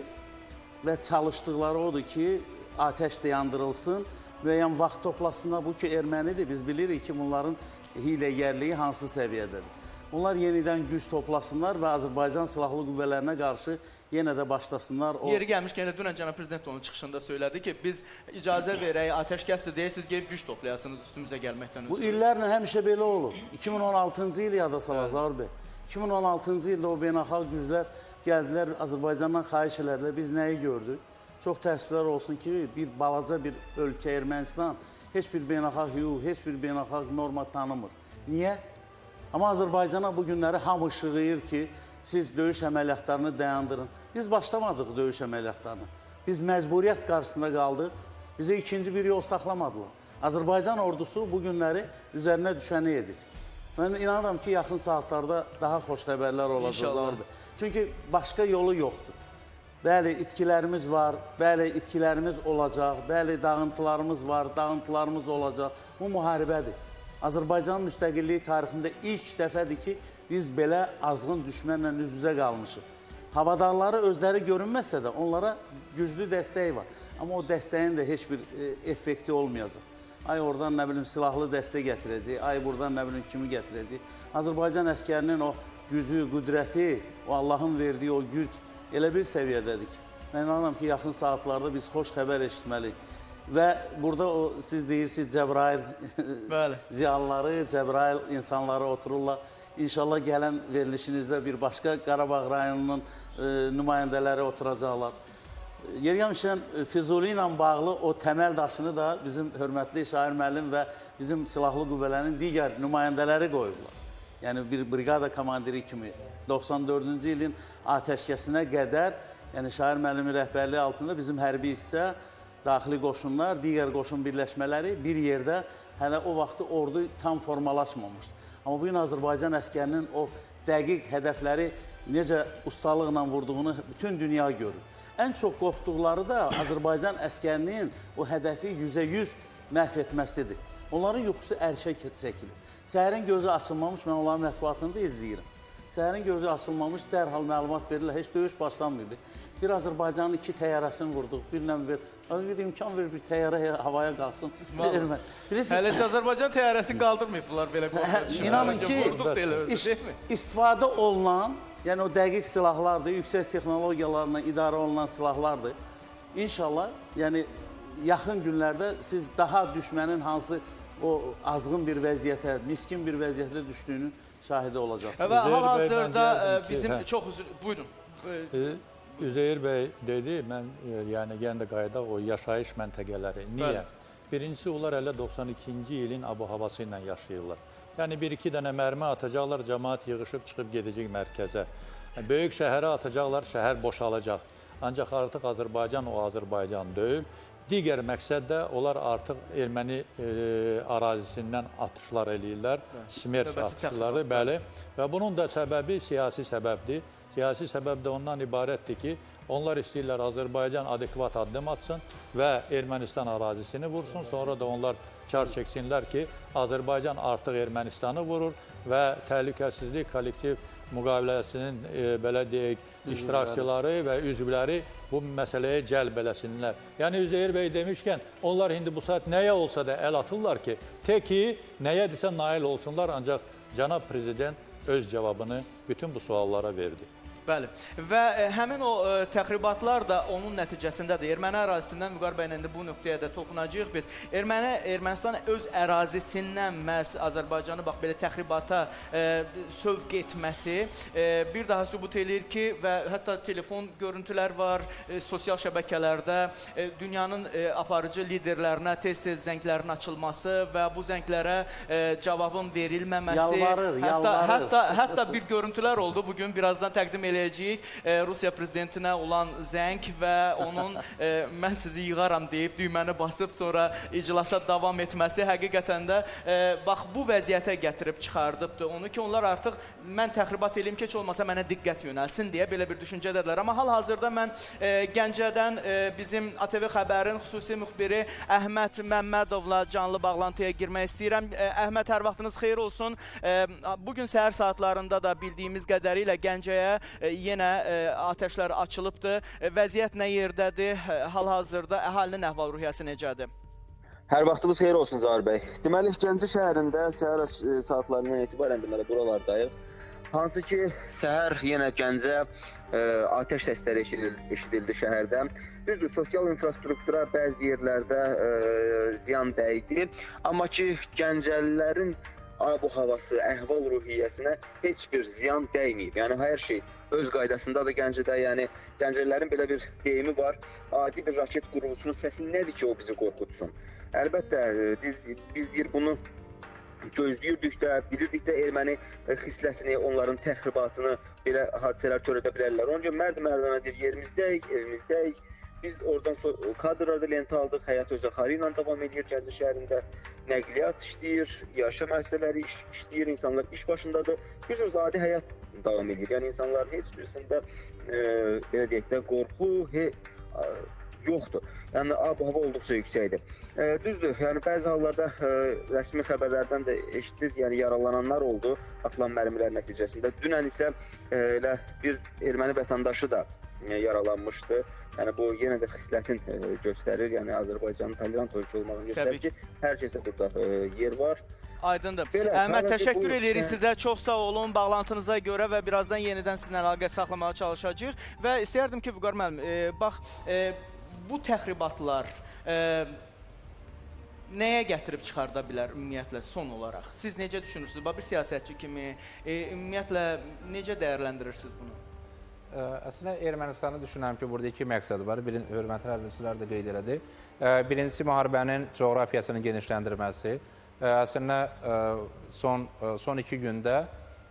və çalışdıqları odur ki, atəş dayandırılsın, müəyyən vaxt toplasında bu ki, ermənidir, biz bilirik ki, bunların hiləgərliyi hansı səviyyədədir. Onlar yenidən güc toplasınlar və Azərbaycan Silahlı Qüvvələrinə qarşı yenə də başlasınlar. Yeri gəlmişkən də dünən cənab prezident onun çıxışında söylədi ki, biz icazə verək, atəşkəsdir deyəsiniz, gelib güc toplayasınız üstümüzə gəlməkdən ötürü. Bu illərlə həmişə belə olub. 2016-cı il yada salazlar bəy. 2016-cı ildə o beynəlxalq güclər gəldilər, Azərbaycandan xahiş elədilər. Biz nəyi gördük? Çox təəssüflər olsun ki, bir balaca bir ölkə Ermənistan heç bir beynəlxalq hüquq, heç bir beynəlxalq norma tanımır. Niyə? Amma Azərbaycana bu günləri hamı işığıyır ki, siz döyüş əməliyyatlarını dayandırın. Biz başlamadıq döyüş əməliyyatlarını. Biz məcburiyyət qarşısında qaldıq. Bizə ikinci bir yol saxlamadılar. Azərbaycan ordusu bu günləri üzərinə düşəni edir. Mən inanıram ki, yaxın saatlarda daha xoş xəbərlər olacaqlar. Çünki başqa yolu yoxdur. Bəli, itkilərimiz var, bəli, itkilərimiz olacaq, bəli, dağıntılarımız var, dağıntılarımız olacaq. Bu müharibədir. Azərbaycanın müstəqilliyi tarixində ilk dəfədir ki, biz belə azğın düşmənlə üz-üzə qalmışıq. Havadarları özləri görünməsə də onlara güclü dəstəyi var. Amma o dəstəyin də heç bir effekti olmayacaq. Ay oradan, nə bilim, silahlı dəstə gətirəcək, ay buradan, nə bilim, kimi gətirəcək. Azərbaycan əskərinin o gücü, qüdrəti, o Allahın verdiyi o güc elə bir səviyyədədir ki, mən inanıram ki, yaxın saatlarda biz xoş xəbər eşitməliyik. Və burada siz deyirsiniz, Cəbrayil ziyalıları, Cəbrayil insanları otururlar. İnşallah gələn verilişinizdə bir başqa Qarabağ rayonunun nümayəndələri oturacaqlar. Yer gəlmişkən, Füzuli ilə bağlı o təməl daşını da bizim hörmətli Şair müəllim və bizim silahlı qüvvələrin digər nümayəndələri qoyublar. yəni bir briqada komandiri kimi 94-cü ilin atəşkəsinə qədər, yəni Şair müəllimin rəhbərliyi altında bizim hərbi hissə, daxili qoşunlar, digər qoşun birləşmələri bir yerdə hələ o vaxtı ordu tam formalaşmamışdı. Amma bu gün Azərbaycan əskərinin o dəqiq hədəfləri necə ustalıqla vurduğunu bütün dünya görür. Ən çox qorxduqları da Azərbaycan əskərinin o hədəfi 100% məhv etməsidir. Onların yuxusu ərşə çəkilir. Səhərin gözü açılmamış, mən onların mətbuatını da izləyirəm. Səhərin gözü açılmamış, dərhal məlumat verirlər, heç döyüş başlanmıydı. Bir Azərbaycanın 2 təyyarəsini vurduq, bir imkan verir, bir təyyarə havaya qalsın. Hələ Azərbaycan təyyarəsi qaldırmayıblar belə qorxuyor. İnanın ki, istifadə olunan, yəni o dəqiq silahlardır, yüksək texnologiyalarla idarə olunan silahlardır. İnşallah, yəni yaxın günlərdə siz daha düşmənin hansı o azğın bir vəziyyətə, miskin bir vəziyyətə düşdüyünün şahidi olacaqsınız. Və hal-hazırda bizim çox üzr... Buyurun. Üzeyir bəy dedi, mən yəni yenə də qayıdaq o yaşayış məntəqələri. Niyə? Birincisi, onlar hələ 92-ci ilin abu-havası ilə yaşayırlar. Yəni, bir-iki dənə mərmi atacaqlar, cəmaat yığışıb çıxıb gedəcək mərkəzə. Böyük şəhərə atacaqlar, şəhər boşalacaq. Ancaq artıq Azərbaycan o Azərbaycan deyil. Digər məqsəd də onlar artıq erməni arazisindən atışlar eləyirlər, smerç atışları, bəli. Və bunun da səbəbi siyasi səbəbdir. Siyasi səbəb də ondan ibarətdir ki, onlar istəyirlər Azərbaycan adekvat addım atsın və Ermənistan arazisini vursun. Sonra da onlar kar çəksinlər ki, Azərbaycan artıq Ermənistanı vurur və təhlükəsizlik kollektiv müqaviləsinin, belə deyək, iştirakçıları və üzvləri bu məsələyə cəlb eləsinlər. Yəni, Üzeyir bəy demişkən, onlar indi bu saat nəyə olsa da əl atırlar ki, ki, nəyədirsə nail olsunlar, ancaq cənab prezident öz cavabını bütün bu suallara verdi. Bəli. Və həmin o təxribatlar da onun nəticəsindədir. Erməni ərazisindən Vüqar bəylə bu nöqtəyə də toxunacağıq biz. Ermənistan öz ərazisindən məhz Azərbaycanı bax belə təxribata sövq etməsi bir daha sübut eləyir ki, və hətta telefon görüntülər var sosial şəbəkələrdə dünyanın aparıcı liderlərinə tez-tez zənglərin açılması və bu zənglərə cavabın verilməməsi. Yalvarır. Hətta bir görüntülər oldu. Bugün birazdan təqdim eləyəcəyik Rusiya prezidentinə olan zəng və onun mən sizi yığaram deyib düyməni basıb sonra iclasa davam etməsi həqiqətən də bax bu vəziyyətə gətirib çıxardıbdır. Onu ki, onlar artıq mən təxribat eləyim ki, heç olmasa mənə diqqət yönəlsin deyə belə bir düşüncədədirlər. Amma hal-hazırda mən Gəncədən bizim ATV Xəbərin xüsusi müxbiri Əhməd Məmmədovla canlı bağlantıya girmək istəyirəm. Əhməd, hər vaxtınız xeyir olsun. Bugün səhər saatlarında da bildiyimiz qədərilə Gəncəyə yenə atəşlər açılıbdır. Vəziyyət nə yerdədir? Hal-hazırda əhalinin əhval-ruhiyyəsi necədir? Hər vaxtınız xeyir olsun Zahir bəy. Deməli, Gəncə şəhərində səhər saatlarından etibarən deməli buralardayıq. Hansı ki, səhər yenə Gəncə atəş səsləri eşidildi şəhərdə. Düzdür, sosial infrastruktura bəzi yerlərdə ziyan dəydi. Amma ki, Gəncəlilərin bu-havası, əhval-ruhiyyəsinə heç bir ziyan dəyməyib. Yəni, hər şey öz qaydasındadır Gəncədə. Yəni, Gəncəlilərin belə bir deyimi var. Adi bir raket quruluşunun səsi nədir ki, o bizi qorxutsun? Əlbəttə, biz deyir, bunu gözləyirdik də, bilirdik də erməni xislətini, onların təxribatını, belə hadisələr törədə bilərlər. Onun üçün mərd-mərdana deyir, yerimizdəyik, evimizdəyik. Biz oradan kadrlarda lentə aldıq, həyat öz axarı ilə davam edir Gəncə şəhərində. Nəqliyyat işləyir, yaşam müəssisələri işləyir, insanlar iş başındadır. Bir söz adi həyat davam edir. Yəni insanların heç birisində belə deyək də qorxu yoxdur. Yəni ab-hava olduqca yüksəkdir. Düzdür, yəni bəzi hallarda rəsmi xəbərlərdən də eşitdiniz, yəni yaralananlar oldu atılan mərmilər nəticəsində. Dünən isə elə bir erməni vətəndaşı da yaralanmışdı. Yəni bu yenə də xislətin göstərir, yəni Azərbaycanın tolerant ölkə olmağını göstərir ki, hər kəsə burada yer var. Aydındır. Əhməd, təşəkkür edirik sizə. Çox sağ olun bağlantınıza görə və birazdan yenidən sizinlə əlaqə saxlamağa çalışacağıq. Və istəyərdim ki, Vüqar müəllim, bax, bu təxribatlar nəyə gətirib çıxarda bilər ümumiyyətlə son olaraq? Siz necə düşünürsünüz? Bir siyasətçi kimi ümumiyyətlə necə dəyərləndirirsiniz bunu? Əslində, Ermənistanı düşünürəm ki, burada iki məqsəd var. Hörmətli hərbçilər də qeyd elədi. Birincisi, müharibənin coğrafiyasının genişləndirməsi. Əslində, son 2 gündə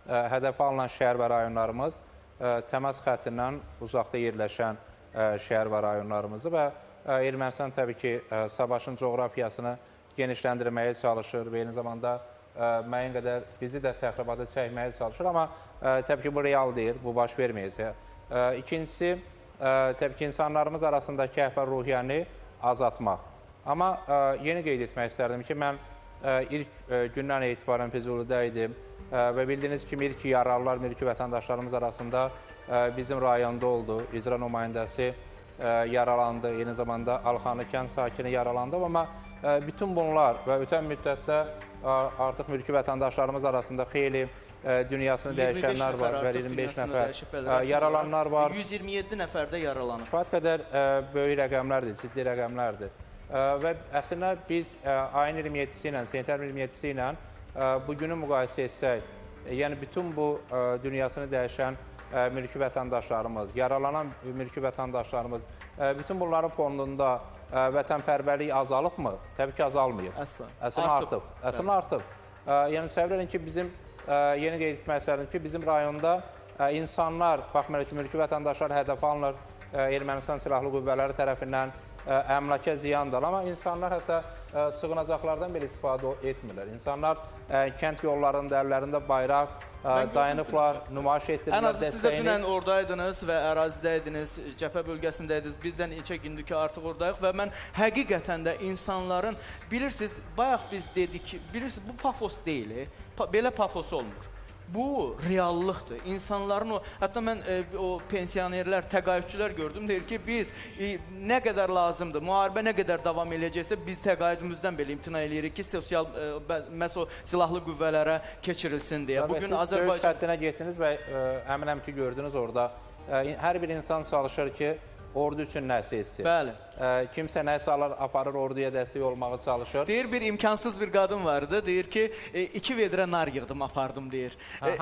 hədəfə alınan şəhər və rayonlarımız təmas xəttindən uzaqda yerləşən şəhər və rayonlarımızdır və Ermənistan təbii ki, savaşın coğrafiyasını genişləndirməyə çalışır və eyni zamanda müəyyən qədər bizi də təxribata çəkməyə çalışır, amma təbii ki, bu real deyil, bu baş verməyəcək. İkincisi, təbii ki, insanlarımız arasındakı əhval-ruhiyyəni azaltmaq. Amma yeni qeyd etmək istərdim ki, mən ilk gündən etibarən Füzulidə idim və bildiyiniz kimi ilk yaralılar mülki vətəndaşlarımız arasında bizim rayonda oldu. İcra nümayəndəsi yaralandı, eyni zamanda Alxanlı kənd sakini yaralandı, amma bütün bunlar və ötən müddətdə artıq mülki vətəndaşlarımız arasında xeyli dünyasını dəyişənlər var və 25 nəfər yaralananlar var. 127 nəfər də yaralanır. Kifayət qədər böyük rəqəmlərdir, ciddi rəqəmlərdir. Və əslində biz ayın 27-si ilə, sentyabr 27-si ilə bugünü müqayisə etsək, yəni bütün bu dünyasını dəyişən mülki vətəndaşlarımız, yaralanan mülki vətəndaşlarımız, bütün bunların fonunda vətənpərvərlik azalıbmı? Təbii ki, azalmayıb. Əslində artıb. Əslində artıb. Yəni, səbəb edin ki, bizim, yeni qeyd etmək istərdim ki, bizim rayonda insanlar, baxmayaraq ki, mülki vətəndaşlar hədəf alınır Ermənistan Silahlı Qüvvələri tərəfindən əmlaka ziyandır. Amma insanlar hətta sığınacaqlardan belə istifadə etmirlər. İnsanlar kənd yollarında, əllərində bayraq dayanıblar, nümayiş etdirirlər, ən azı siz də dünən oradaydınız və ərazidəydiniz, cəbhə bölgəsindəydiniz. Bizdən neçə gündür ki, artıq oradayıq və mən həqiqətən də insanların, bilirsiniz, bayaq biz dedik, bilirsiniz, bu pafos deyil, belə pafos olmur. Bu reallıqdır. İnsanların o, hətta mən o pensionerlər, təqaüdçülər gördüm, deyir ki, biz nə qədər lazımdır, müharibə nə qədər davam eləyəcəksə, biz təqaüdümüzdən belə imtina eləyirik ki, sosial, məhz o silahlı qüvvələrə keçirilsin deyə. Bugün Azərbaycan... Döyüş xəttinə getdiniz və əminəm ki, gördünüz orada, hər bir insan çalışır ki, ordu üçün nəsə etsin. Bəli. Kimsə nəsə alır, aparır, orduya dəstək olmağa çalışır. Deyir, bir imkansız bir qadın vardı. Deyir ki, 2 vedrə nar yığdım, apardım, deyir.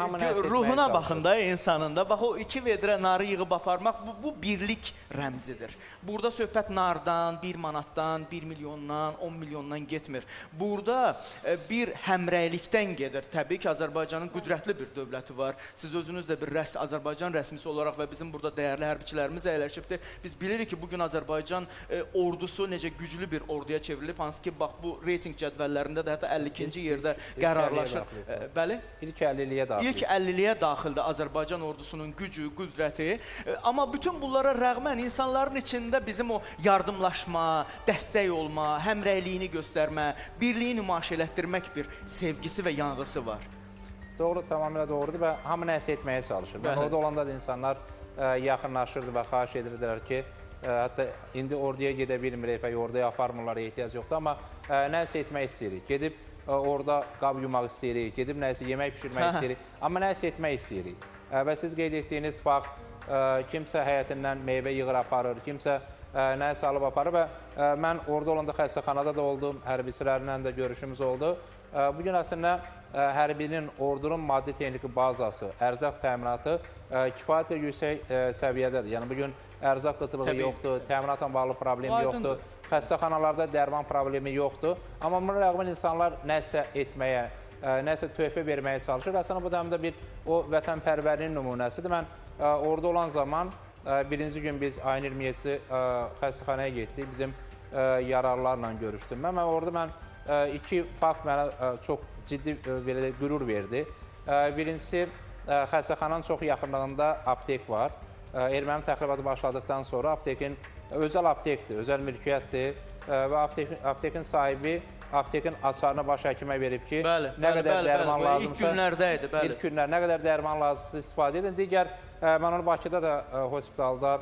Ruhuna baxın da, insanında. Bax, o 2 vedrə narı yığıb aparmaq, bu birlik rəmzidir. Burada söhbət nardan, 1 manatdan, 1 milyondan, 10 milyondan getmir. Burada bir həmrəylikdən gedir. Təbii ki, Azərbaycanın qüdrətli bir dövləti var. Siz özünüz də bir Azərbaycan rəsmisi olaraq və bizim burada dəyərli hərbiçilərimiz əyləşibdir. Biz bilirik ki, bugün Azərbaycan ordusu necə güclü bir orduya çevrilib, hansı ki, bax, bu reyting cədvəllərində də hətta 52-ci yerdə qərarlaşır. Bəli? İlk 50-liyə daxildir. İlk 50-liyə daxildir Azərbaycan ordusunun gücü, qüdrəti. Amma bütün bunlara rəğmən insanların içində bizim o yardımlaşma, dəstək olma, həmrəyliyini göstərmə, birliyi nümayiş elətdirmək bir sevgisi və yanğısı var. Doğru, tamamilə doğrudur və hamı nəsə etməyə çalışır. Orada olanda da insanlar yaxınlaşırdı və xahiş edirdilər ki, hətta indi orduya gedə bilmirik və orduya aparmırlar, ehtiyac yoxdur, amma nəsə etmək istəyirik. Gedib orada qab yumaq istəyirik, gedib nəsə yemək pişirmək istəyirik, amma nəsə etmək istəyirik. Və siz qeyd etdiyiniz fakt, kimsə həyətindən meyvə yığır aparır, kimsə nəsə alıb aparır və mən orada olanda xəstəxanada da oldum, hərbiçilərlə də görüşümüz oldu. Bugün əslində hərbinin, ordunun maddi-texniki bazası, ərzaq təminatı kifayət yüksək səviyyədədir. Yəni, bugün ərzaq qıtlığı yoxdur, təminatla bağlı problemi yoxdur, xəstəxanalarda dərman problemi yoxdur. Amma buna rəğmən insanlar nəsə etməyə, nəsə töhfə verməyə çalışır. Əslində, bu da həm də bir o vətənpərvərliyin nümunəsidir. Mən orada olan zaman, birinci gün biz ayın 27-si xəstəxanaya getdik, bizim yararlarla görüşdüm. Orada iki fakt mənə çox ciddi qürur verdi. Birincisi, xəstəxananın çox yaxınlığında aptek var. Erməni təxribatı başladıqdan sonra aptekin, özəl aptekdir, özəl mülkiyyətdir və aptekin sahibi aptekin açarını baş həkimə verib ki, nə qədər dərman lazımsa, ilk günlərdəydi, bəli. İlk günlər, nə qədər dərman lazımsa istifadə edin. Digər, mən onu Bakıda da hospitalda,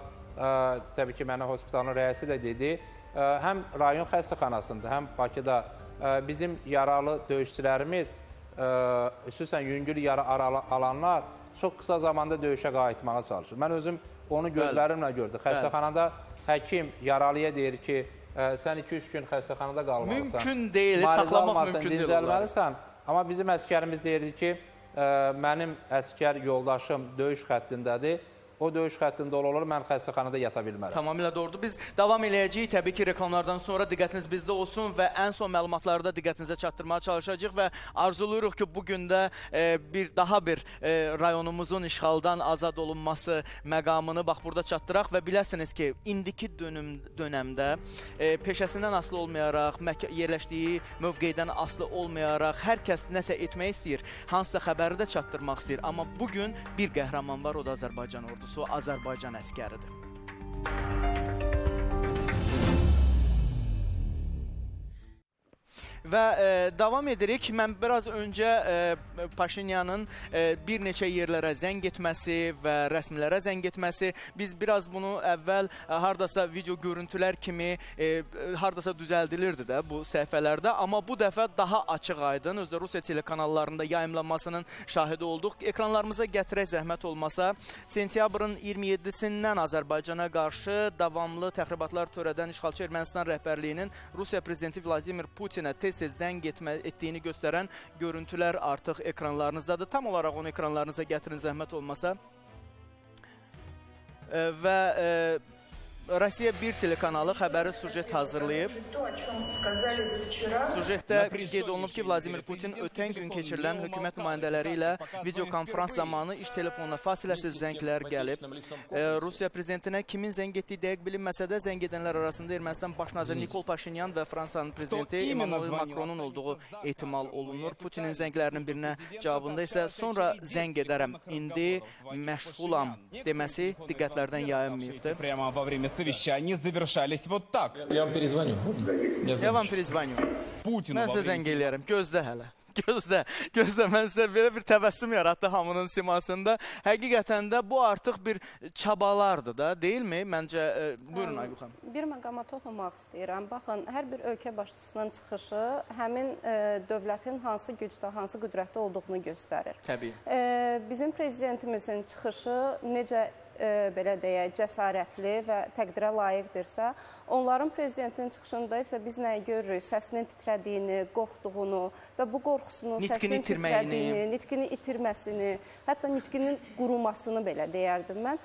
təbii ki, mənə hospitalın rəisi də dedi, həm rayon xəstəxanasında, həm Bakıda bizim yaralı döyüşçülərimiz, xüsusən yüngül yara alanlar çox qısa zamanda döyüşə qayıtmağa çalışır. Mən özüm onu gözlərimlə gördüm. Xəstəxanada həkim yaralıya deyir ki, sən 2-3 gün xəstəxanada qalmalısan. Mümkün deyil, saxlamaq mümkün deyil. Dincəlməlisən. Amma bizim əskərimiz deyirdi ki, mənim əskər yoldaşım döyüş xəttindədir, o döyüş xəttində olar, mən xəstəxanada yata bilmərəm. Tamamilə doğrudur. Biz davam eləyəcəyik. Təbii ki, reklamlardan sonra diqqətiniz bizdə olsun və ən son məlumatları da diqqətinizə çatdırmaya çalışacağıq və arzuluyuruq ki, bugün də daha bir rayonumuzun işğaldan azad olunması məqamını bax burada çatdıraq və biləsiniz ki, indiki dönəmdə peşəsindən asılı olmayaraq, yerləşdiyi mövqeydən asılı olmayaraq hər kəs nəsə etmək istəyir, hansısa xəbəri də çatdırmaq istəyir. Amma bugün bir qəhrəman var, o da Azərbaycan ordusu. Azərbaycan əskəridir. Və davam edirik. Mən biraz öncə Paşinyanın bir neçə yerlərə zəng etməsi və rəsmilərə zəng etməsi, biz biraz bunu əvvəl hardasa video görüntülər kimi hardasa düzəldilirdi də bu səhifələrdə, amma bu dəfə daha açıq aydın, özdə Rusiya telekanallarında yayımlanmasının şahidi olduq. Ekranlarımıza gətirək zəhmət olmasa. Sentyabrın 27-sindən Azərbaycana qarşı davamlı təxribatlar törədən işğalçı Ermənistan rəhbərliyinin Rusiya prezidenti Vladimir Putinə tez zəng etdiyini göstərən görüntülər artıq ekranlarınızdadır. Tam olaraq onu ekranlarınıza gətirin zəhmət olmasa. Və Rusiya 1 telekanalı xəbəri sujet hazırlayıb. Sujetdə qeyd olunub ki, Vladimir Putin ötən gün keçirilən hökumət nümayəndələri ilə videokonferans zamanı iş telefonuna fasiləsiz zənglər gəlib. Rusiya prezidentinə kimin zəng etdiyi dəqiq bilinməsə də, zəng edənlər arasında Ermənistan baş naziri Nikol Paşinyan və Fransanın prezidenti Emmanuel Macronun olduğu ehtimal olunur. Putinin zənglərinin birinə cavabında isə sonra zəng edərəm, indi məşğulam deməsi diqqətlərdən yayınmayıbdır. Совещания завершались вот так. Я вам перезвоню. Mən sizə zəng eləyərəm. Gözlə hələ. Gözlə, mən sizə belə bir təbəssüm yaratdı hamının simasında. Həqiqətən də bu artıq bir çabalardır da, deyilmi? Məncə, buyurun Aygül xanım. Bir məqama toxunmaq istəyirəm. Baxın, hər bir ölkə başçısının çıxışı həmin dövlətin hansı gücdə, hansı qüdrətdə olduğunu göstərir. Təbii. Bizim prezidentimizin çıxışı necə belə deyək, cəsarətli və təqdirə layiqdirsə, onların prezidentinin çıxışında isə biz nəyi görürük? Səsinin titrədiyini, qorxduğunu və bu qorxusunu, səsinin titrədiyini, nitqini itirməsini, hətta nitqinin qurumasını belə deyərdim mən.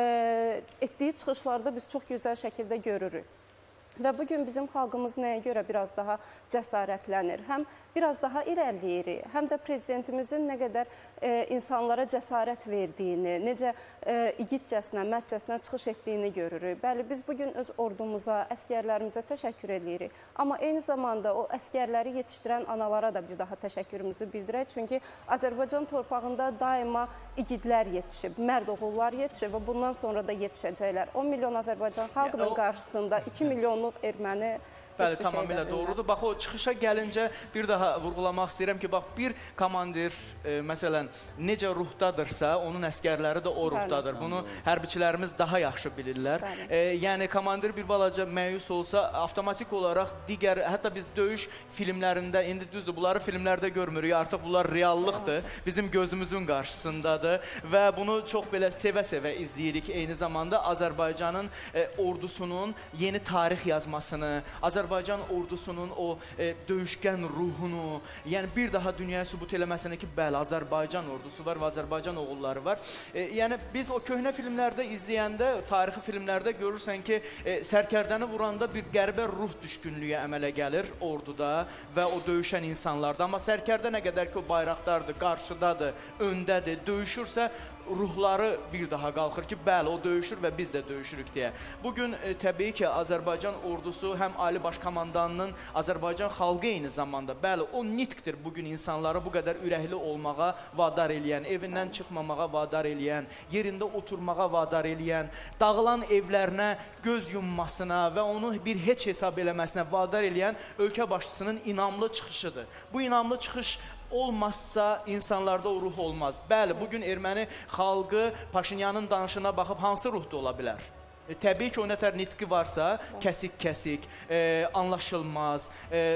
Etdiyi çıxışlarda biz çox gözəl şəkildə görürük. Və bugün bizim xalqımız nəyə görə biraz daha cəsarətlənir? Həm biraz daha irəliyirik, həm də prezidentimizin nə qədər insanlara cəsarət verdiyini, necə igidcəsinə, mərdcəsinə çıxış etdiyini görürük. Bəli, biz bugün öz ordumuza, əskərlərimizə təşəkkür edirik. Amma eyni zamanda o əskərləri yetişdirən analara da bir daha təşəkkürümüzü bildirək. Çünki Azərbaycan torpağında daima igidlər yetişib, mərd oğullar yetişib və bundan sonra da yetişəcəklər. 10 milyon Azərbaycan xalqının qarşısında 2 milyon erməni Bəli, tamamilə doğrudur. Bax, o çıxışa gəlincə bir daha vurğulamaq istəyirəm ki, bax, bir komandir, məsələn, necə ruhdadırsa, onun əskərləri də o ruhdadır. Bunu hərbiçilərimiz daha yaxşı bilirlər. Yəni, komandir bir balaca məyus olsa, avtomatik olaraq digər, hətta biz döyüş filmlərində, indi düzdür, bunları filmlərdə görmürük, artıq bunlar reallıqdır, bizim gözümüzün qarşısındadır və bunu çox belə sevə-sevə izləyirik. Eyni zamanda Azərbaycanın ordusunun yeni tarix yazmasını, Azərbaycan ordusunun o döyüşkən ruhunu, yəni bir daha dünyaya sübut eləməsini ki, bəli, Azərbaycan ordusu var və Azərbaycan oğulları var. Yəni biz o köhnə filmlərdə izləyəndə, tarixi filmlərdə görürsən ki, sərkərdəni vuranda bir qərbə ruh düşkünlüyü əmələ gəlir orduda və o döyüşən insanlarda. Amma sərkərdə nə qədər ki, o bayraqdardır, qarşıdadır, öndədir, döyüşürsə, ruhları bir daha qalxır ki, bəli, o döyüşür və biz də döyüşürük deyə. Bugün təbii ki, Azərbaycan ordusu həm Ali Baş Komandanının, Azərbaycan xalqı eyni zamanda, bəli, o nitqdir bugün insanları bu qədər ürəkli olmağa vadar eləyən, evindən çıxmamağa vadar eləyən, yerində oturmağa vadar eləyən, dağılan evlərinə göz yummasına və onu bir heç hesab eləməsinə vadar eləyən ölkə başçısının inamlı çıxışıdır. Bu inamlı çıxış olmazsa insanlarda o ruh olmaz. Bəli, bugün erməni xalqı Paşinyanın danışına baxıb hansı ruhda ola bilər? Təbii ki, o nətər nitqi varsa, kəsik-kəsik, anlaşılmaz,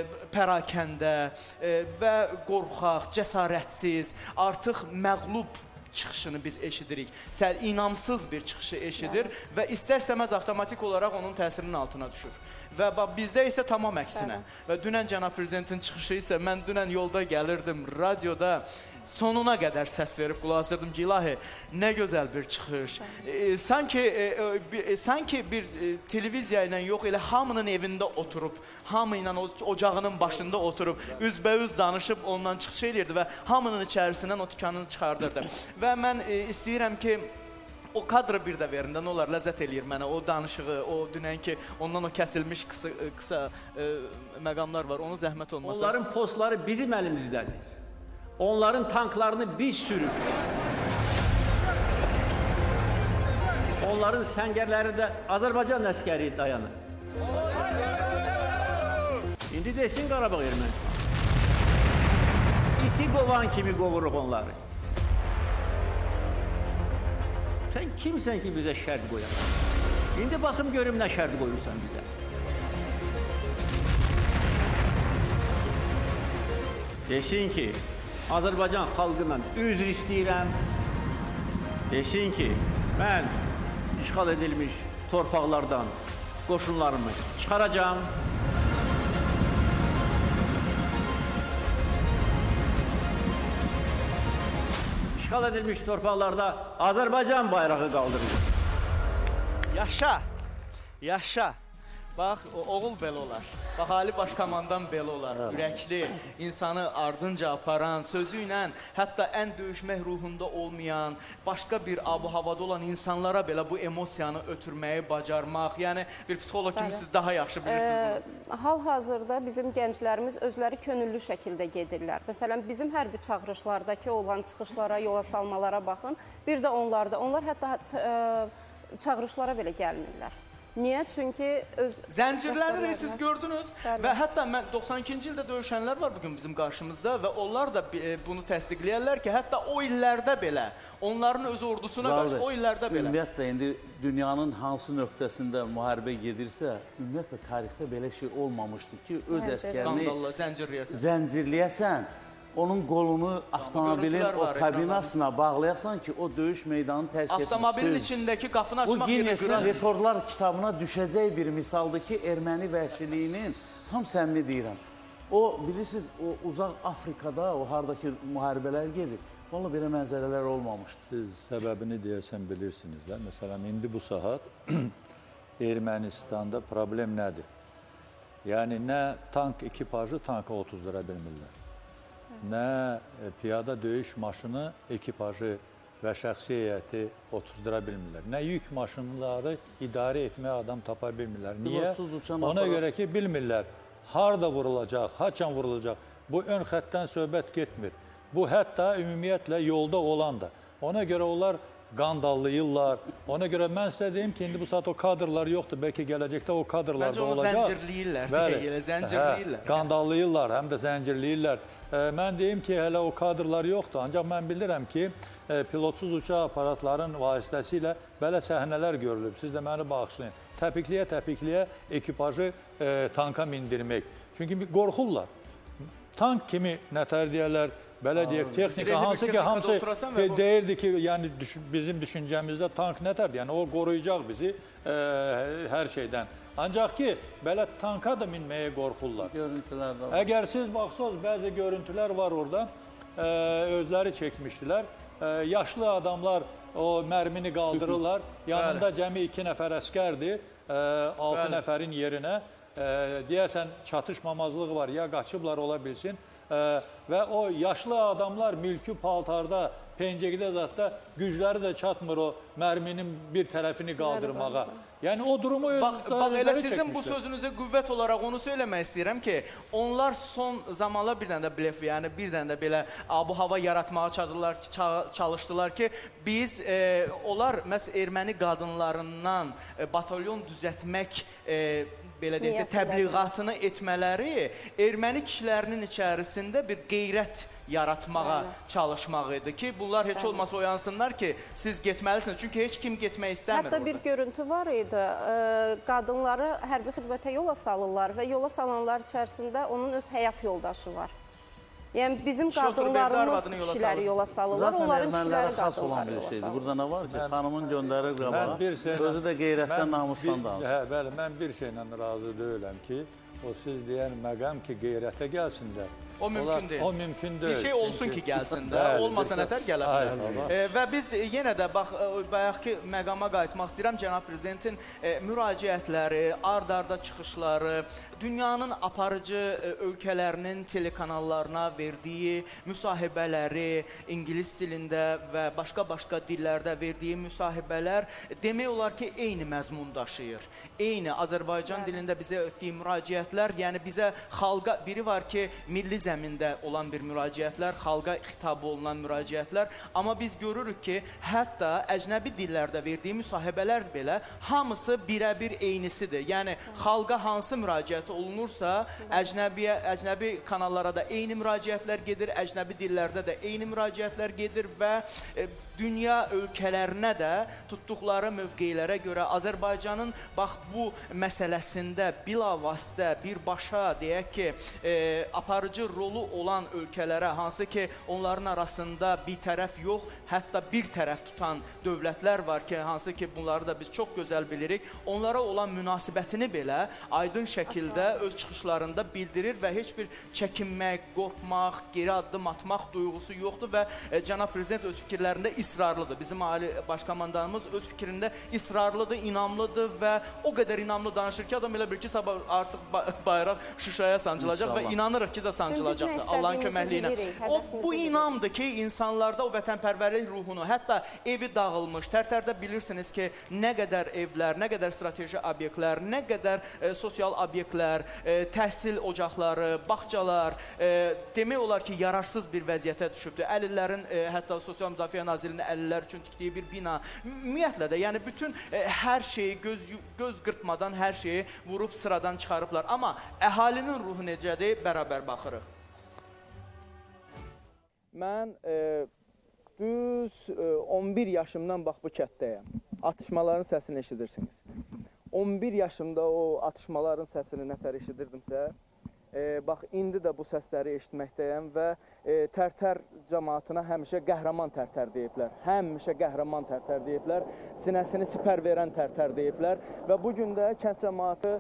pərakəndə və qorxaq, cəsarətsiz, artıq məğlub çıxışını biz eşidirik. İnamsız bir çıxışı eşidir və istər-istəməz avtomatik olaraq onun təsirinin altına düşür. Və bizdə isə tamam əksinə. Və dünən cənab prezidentin çıxışı isə, mən dünən yolda gəlirdim, radioda sonuna qədər səs verib qulaq asırdım ki, ilahi, nə gözəl bir çıxış. Sanki bir televiziya ilə yox, elə hamının evində oturub, hamı ilə ocağının başında oturub, üzbəüz danışıb ondan çıxış edirdi və hamının içərisindən o tikanını çıxardırdı. Və mən istəyirəm ki, o kadrı bir də verin də, nə olar, ləzzət eləyir mənə, o danışığı, o dünənki, ondan o kəsilmiş qısa məqamlar var, onu zəhmət olmasa. Onların postları bizim əlimizdədir. Onların tanklarını biz sürüb. Onların səngərləri də Azərbaycan əskəri dayanır. İndi desin Qarabağ Ermənistan. İti qovan kimi qovuruq onları. Sən kimsən ki bizə şərt qoyarsan? İndi baxım görüm nə şərt qoyursan bizə. Desin ki, Azərbaycan xalqından üzr istəyirəm. Desin ki, mən işğal edilmiş torpaqlardan qoşunlarımı çıxaracağım. İşğal edilmiş torpaqlarda Azərbaycan bayrağı qaldırılır. Yaşa, yaşa. Bax, oğul belə olar. Bax, Ali Başkomandan belə olar. Ürəkli, insanı ardınca aparan, sözü ilə hətta ən döyüşmək ruhunda olmayan, başqa bir abu-havada olan insanlara belə bu emosiyanı ötürməyi bacarmaq. Yəni, bir psixolog kimi siz daha yaxşı bilirsiniz bunu. Hal-hazırda bizim gənclərimiz özləri könüllü şəkildə gedirlər. Məsələn, bizim hərbi çağırışlardakı olan çıxışlara, yola salmalara baxın. Bir də onlarda, onlar hətta çağırışlara belə gəlmirlər. Niyə? Çünki zəncirləri siz gördünüz və hətta 92-ci ildə döyüşənlər var bugün bizim qarşımızda və onlar da bunu təsdiqləyərlər ki, hətta o illərdə belə, onların öz ordusuna qarşı o illərdə belə. Ümumiyyətlə, indi dünyanın hansı nöqtəsində müharibə gedirsə, ümumiyyətlə, tarixdə belə şey olmamışdı ki, öz əskərini zəncirləyəsən, onun qolunu avtomobilin o kabinasına bağlayasan ki, o döyüş meydanını tərk etsin. Avtomobilin içindəki qapını açmaq bu Ginnesin rekordlar kitabına düşəcək bir misaldır ki, erməni vəhşiliyinin tam səmimi deyirəm. O, bilirsiniz, o uzaq Afrikada, o haradakı müharibələr gedir. Vallahi belə mənzərələr olmamışdı. Siz səbəbini deyəsən bilirsiniz də. Məsələn, indi bu saat Ermənistanda problem nədir? Yəni, nə tank ekipajı tanka 30 lira bilmirlər. Nə piyada döyüş maşını ekipajı və şəxsi heyəti 30 lira bilmirlər. Nə yük maşınları idarə etməyə adam tapa bilmirlər. Niyə? Ona görə ki, bilmirlər. Harada vurulacaq, haçan vurulacaq. Bu ön xəttdən söhbət getmir. Bu hətta ümumiyyətlə yolda olan da. Ona görə onlar qandallayırlar. Ona görə mən sizə deyim ki, indi bu saat o kadrlar yoxdur. Bəlkə gələcəkdə o kadrlar da olacaq. Məncə onu zəncirləyirlər. Zəncirləyirlər. Qandallayırlar, həm də zəncirləyirlər. Mən deyim ki, hələ o kadrlar yoxdur. Ancaq mən bilirəm ki, pilotsuz uçaq aparatların vasitəsilə belə səhnələr görülüb. Siz də məni bağışlayın. Təpikliyə ekipajı tanka mindirmək. Çünki qorxurlar. Tank kimi nətər deyərlər, belə deyək, texnika hansı ki, hamısı deyirdi ki, yəni bizim düşüncəmizdə tank nətərdir? Yəni o qoruyacaq bizi hər şeydən. Ancaq ki, belə tanka da minməyə qorxurlar. Əgər siz baxsınız, bəzi görüntülər var orada, özləri çəkmişdilər. Yaşlı adamlar o mərmini qaldırırlar. Yanında cəmi 2 nəfər əskərdir, 6 nəfərin yerinə. Deyəsən çatışmamazlığı var, ya qaçıblar ola bilsin və o yaşlı adamlar mülkü paltarda, pencəkdə zətdə gücləri də çatmır o mərminin bir tərəfini qaldırmağa. Yəni o durumu bax, elə sizin bu sözünüzə qüvvət olaraq onu söyləmək istəyirəm ki, onlar son zamanlar bir dənə də blef, yəni bir dənə də belə abu-hava yaratmağa çalışdılar ki, biz, onlar məhz erməni qadınlarından batalyon düzəltmək belə deyək də, təbliğatını etmələri erməni kişilərinin içərisində bir qeyrət yaratmağa çalışmaq idi ki, bunlar heç olmasa oyansınlar ki, siz getməlisiniz. Çünki heç kim getmək istəmir. Hətta bir görüntü var idi, qadınları hərbi xidmətə yola salırlar və yola salanlar içərisində onun öz həyat yoldaşı var. Yəni, bizim qadınlarımız kişiləri yola salırlar, onların kişiləri qadınları yola salırlar. Burada nə var ki, xanımın göndərir qabağa, özü də qeyrətdən, namusdan danışır. Bəli, mən bir şeylə razı deyiləm ki, o siz deyən məqam ki, qeyrətə gəlsinlər. O mümkün deyil. O mümkün deyil. Bir şey olsun ki, gəlsin də, olmasa nətər gələ bilər. Və biz yenə də, bax, bayaqki məqama qayıtmaq istəyirəm, Cənab Prezidentin müraciətləri, ard-arda çıxışları, dünyanın aparıcı ölkələrinin telekanallarına verdiyi müsahibələri, ingilis dilində və başqa-başqa dillərdə verdiyi müsahibələr demək olar ki, eyni məzmun daşıyır. Eyni Azərbaycan dilində bizə etdiyi müraciətlər, yəni bizə xalqa, biri var ki, milli zəmində olan bir müraciətlər, xalqa xitab olunan müraciətlər, amma biz görürük ki, hətta əcnəbi dillərdə verdiyi müsahibələr belə hamısı birə-bir eynisidir. Yəni xalqa hansı müraciət olunursa, əcnəbi kanallara da eyni müraciətlər gedir, əcnəbi dillərdə də eyni müraciətlər gedir və dünya ölkələrinə də tutduqları mövqelərə görə Azərbaycanın bax bu məsələsində bilavasitə birbaşa deyək ki, aparıcı rolu olan ölkələrə, hansı ki, onların arasında bir tərəf yox, hətta bir tərəf tutan dövlətlər var ki, hansı ki, bunları da biz çox gözəl bilirik, onlara olan münasibətini belə aydın şəkildə öz çıxışlarında bildirir və heç bir çəkinmək, qorxmaq, geri addım atmaq duyğusu yoxdur və Cənab Prezident öz fikirlərində israrlıdır. Bizim Ali Başkomandanımız öz fikrində israrlıdır, inamlıdır və o qədər inamlı danışır ki, adam elə bilir ki, sabah artıq bayraq Şuşaya sancılacaq və inanırıq ki, da sancılacaqdır Allahın köməkliyi ilə. Bu inamdır ki, insanlarda o vətənpərvərlik ruhunu, hətta evi dağılmış, Tərtərdə bilirsiniz ki, nə qədər evlər, nə qədər strateji obyektlər, nə qədər sosial obyektlər, təhsil ocaqları, bağçalar, demək olar ki, yararsız bir vəziyyətə düşübdür. Əlillərin, hətta Sosial Müdafiə Nazirliyinin əlillər üçün tikdiyi bir bina. Ümumiyyətlə də, yəni bütün hər şeyi, göz qırpmadan hər şeyi vurub sıradan çıxarıblar. Amma əhalinin ruhu necədir? Bərabər baxırıq. Mən düz 11 yaşımdan bax bu kətdəyəm. Atışmaların səsini eşidirsiniz. 11 yaşımda o atışmaların səsini nətər eşidirdimsə, bax indi də bu səsləri eşitməkdəyəm və Tərtər cəmaatına həmişə qəhrəman Tərtər deyiblər. Həmişə qəhrəman Tərtər deyiblər. Sinəsini sipər verən Tərtər deyiblər və bu gün də kənd cəmaatı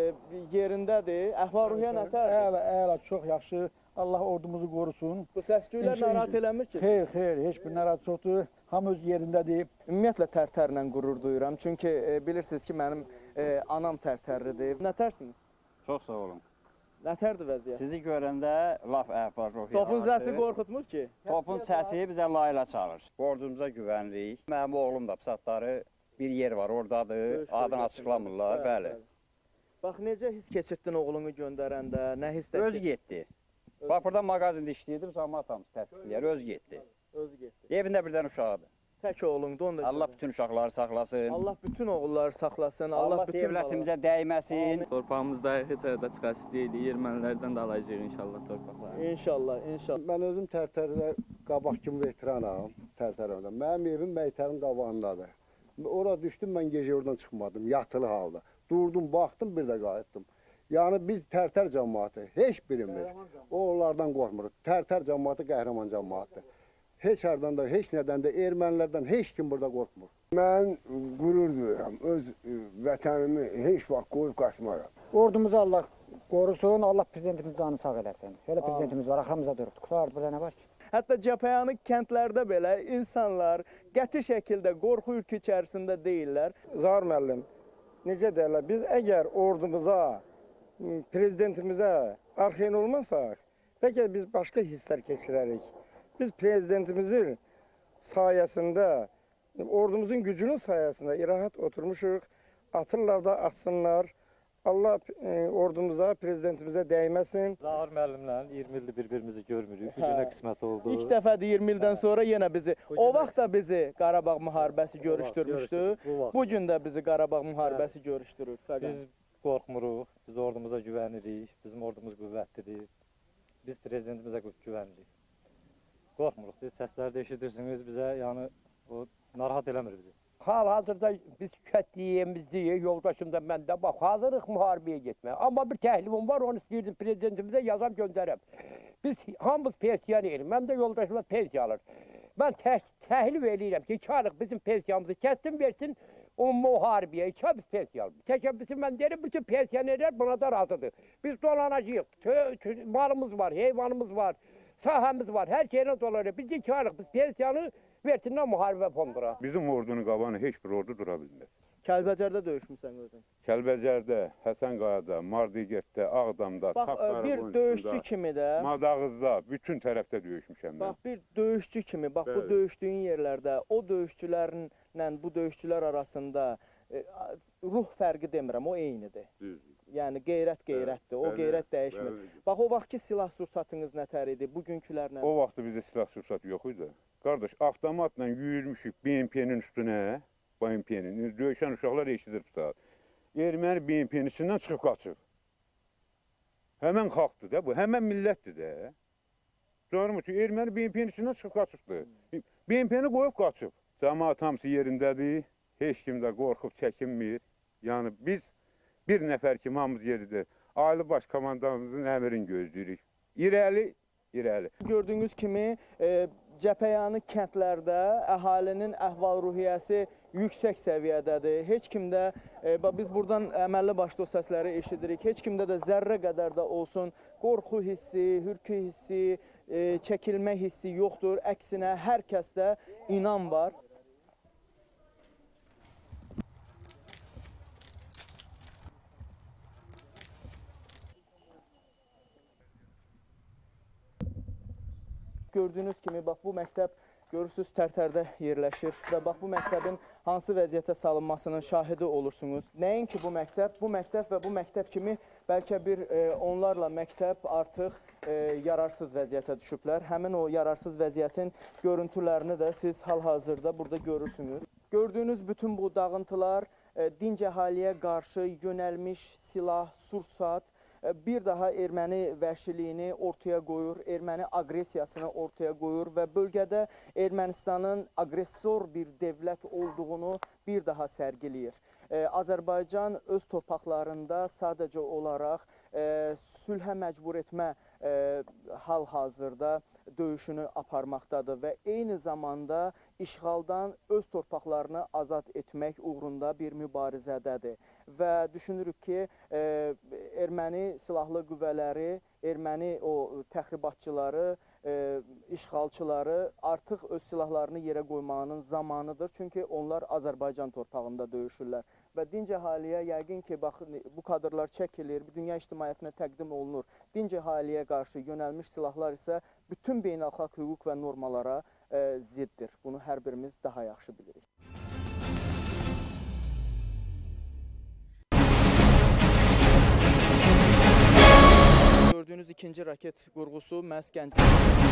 yerindədir. Əhval-ruhiyyə nətər? Əla, çox yaxşı. Allah ordumuzu qorusun. Bu səs-küylər narahat eləmir ki? Xeyr, heç bir narahat yoxdur. Hamı öz yerindədir. Ümumiyyətlə Tərtərlə qürur duyuram. Çünki bilirsiniz ki, mənim anam Tərtərlidir. Nətərsiniz? Çox sağ olun. Nətərdir vəziyyət? Sizi görəndə laf əhval-ruhiyyə. Topun səsi qorxutmur ki? Topun səsi bizə layla çalır. Ordumuza güvənlik. Mənim oğlum da psatları bir yer var, oradadır. Adını açıqlamırlar, bəli. Bax, necə hiss keçirdin oğlunu göndərəndə, nə hiss etdin? Öz getdi. Bax, burada mağazində işləyirdim, zaman atamız təsdiqləyər, öz getdi. Öz getdi. Evində birdən uşağıdır. Tək oğlundur, onu da Allah bütün uşaqları saxlasın. Allah bütün oğulları saxlasın. Allah bütün devlətimizə dəyməsin. Torpağımızda heç yerdə çıxas deyilik. Ermənilərdən də alacağıq inşallah torpaqları. İnşallah, inşallah. Mən özüm Tərtərdə qabaq kimi veteranam, Tərtərdə. Mənim evim Məytərin qabağındadır. Ora düşdüm, mən gecə oradan çıxmadım, yatılı halda. Durdum, baxdım, bir də qayıtdım. Yəni biz Tərtər cəmaatı, heç birimiz onlardan qorxmuruq. Tərtər cəmaatı qəhrəman cəmaatdır. Heç hərdən də, heç nədən də, ermənilərdən heç kim burada qorxmur. Mən qürur duyuram, öz vətənimi heç vaxt qoyub qaçmaram. Ordumuzu Allah qorusun, Allah prezidentimiz canı sağ eləsin. Şöyle prezidentimiz var, arxamızda durub. Qutardı, burada nə var ki? Hətta cəbhəyanı kəndlərdə belə insanlar qəti şəkildə qorxu ürkü içərisində deyirlər. Zahir müəllim, necə deyirlər, biz əgər ordumuza, prezidentimizə arxeyn olmasaq, bəlkə biz başqa hisslər keçirərik. Biz prezidentimizin sayəsində, ordumuzun gücünün sayəsində rahat oturmuşuq. Atırlar da atsınlar. Allah ordumuza, prezidentimizə dəyməsin. Zahir müəllimlə 20 ildir bir-birimizi görmürük. Bu günə qismət oldu. İlk dəfədir 20 ildən sonra yenə bizi, o vaxt da bizi Qarabağ müharibəsi görüşdürmüşdü. Bu gün də bizi Qarabağ müharibəsi görüşdürür. Biz qorxmuruq, biz ordumuza güvənirik, bizim ordumuz qüvvətlidir. Biz prezidentimizə güvənirik. Qorxmuruq, biz səsləri də eşidirsiniz bizə, yəni o narahat eləmir bizi. Hal-hazırda biz kətliyimizdeyiz, yoldaşım da mən də bax, hazırıq müharibəyə getməyə. Amma bir təhlifim var, onu istəyirdim prezidentimizə yazam göndərəm. Biz hamımız pensiya edirik, mən də yoldaşımla pensiya alır. Mən təhlif eləyirəm ki, karıq bizim pensiyamızı kəssin, versin o müharibəyə, biz pensiya alırıq. Təşəbbüsü mən deyirəm, bütün pensiyanerlər buna da razıdır. Biz dolanacağıq, malımız var, heyvanımız var, sahəmiz var, hər şeylə dolanırıq. Biz karıq, biz pensiyanı versinlər müharibə fonduna. Bizim ordunun qabağına heç bir ordu dura bilməz. Kəlbəcərdə döyüşmüsən özün. Kəlbəcərdə, Həsəngayada, Mardigətdə, Ağdamda, Bax, bir döyüşçü kimi də, Madağızda, bütün tərəfdə döyüşmüşəm mən. Bax, bir döyüşçü kimi, bax, bu döyüşdüyün yerlərdə, o döyüşçülərlə bu döyüşçülər arasında ruh fərqi demirəm, o eynidir. Yəni, qeyrət qeyrətdir, o qeyrət dəyişmir. Bax, o vaxt ki, silah sursatınız nətər idi, bugünkülərlə? O vaxt bizdə silah sursat yox idi. Qardaş, avtomatla yürümüşük BMP-nin üstünə, BMP-nin, döyüşən uşaqlar eşidir bu saat. Erməni BMP-nin üstündən çıxıb qaçıb. Həmən xalqdır da bu, həmən millətdir də. Doğru ki, erməni BMP-nin üstündən çıxıb qaçıbdır. BMP-ni qoyub qaçıb. Cəmaat hamısı yerindədir, heç kim də qorxub çəkinmir. Yəni, biz bir nəfər kimi hamımız yeridir. Ali baş komandamızın əmrini gözləyirik. İrəli, irəli. Gördüyünüz kimi, cəbhəyanı kəndlərdə əhalinin əhval-ruhiyyəsi yüksək səviyyədədir. Heç kimdə, biz buradan əməlli başlı o səsləri eşidirik, heç kimdə də zərrə qədər də olsun qorxu hissi, hürkü hissi, çəkilmə hissi yoxdur. Əksinə, hər kəsdə inam var. Gördüyünüz kimi, bax, bu məktəb görürsünüz Tərtərdə yerləşir və bax, bu məktəbin hansı vəziyyətə salınmasının şahidi olursunuz. Nəinki bu məktəb və bu məktəb kimi bəlkə bir onlarla məktəb artıq yararsız vəziyyətə düşüblər. Həmin o yararsız vəziyyətin görüntülərini də siz hal-hazırda burada görürsünüz. Gördüyünüz bütün bu dağıntılar dinc əhaliyə qarşı yönəlmiş silah, sursat, bir daha erməni vəhşiliyini ortaya qoyur, erməni aqressiyasını ortaya qoyur və bölgədə Ermənistanın aqressor bir dövlət olduğunu bir daha sərgiləyir. Azərbaycan öz torpaqlarında sadəcə olaraq sülhə məcbur etmə hal-hazırda döyüşünü aparmaqdadır və eyni zamanda işğaldan öz torpaqlarını azad etmək uğrunda bir mübarizədədir. Və düşünürük ki, erməni silahlı qüvvələri, erməni o təxribatçıları, işğalçıları artıq öz silahlarını yerə qoymağının zamanıdır. Çünki onlar Azərbaycan torpağında döyüşürlər. Və dinc əhaliyə yəqin ki, bax, bu kadrlar çəkilir, dünya ictimaiyyətinə təqdim olunur. Dinc əhaliyə qarşı yönəlmiş silahlar isə bütün beynəlxalq hüquq və normalara ziddir. Bunu hər birimiz daha yaxşı bilirik. Gördüyünüz ikinci raket qurğusu məhz Gəncə.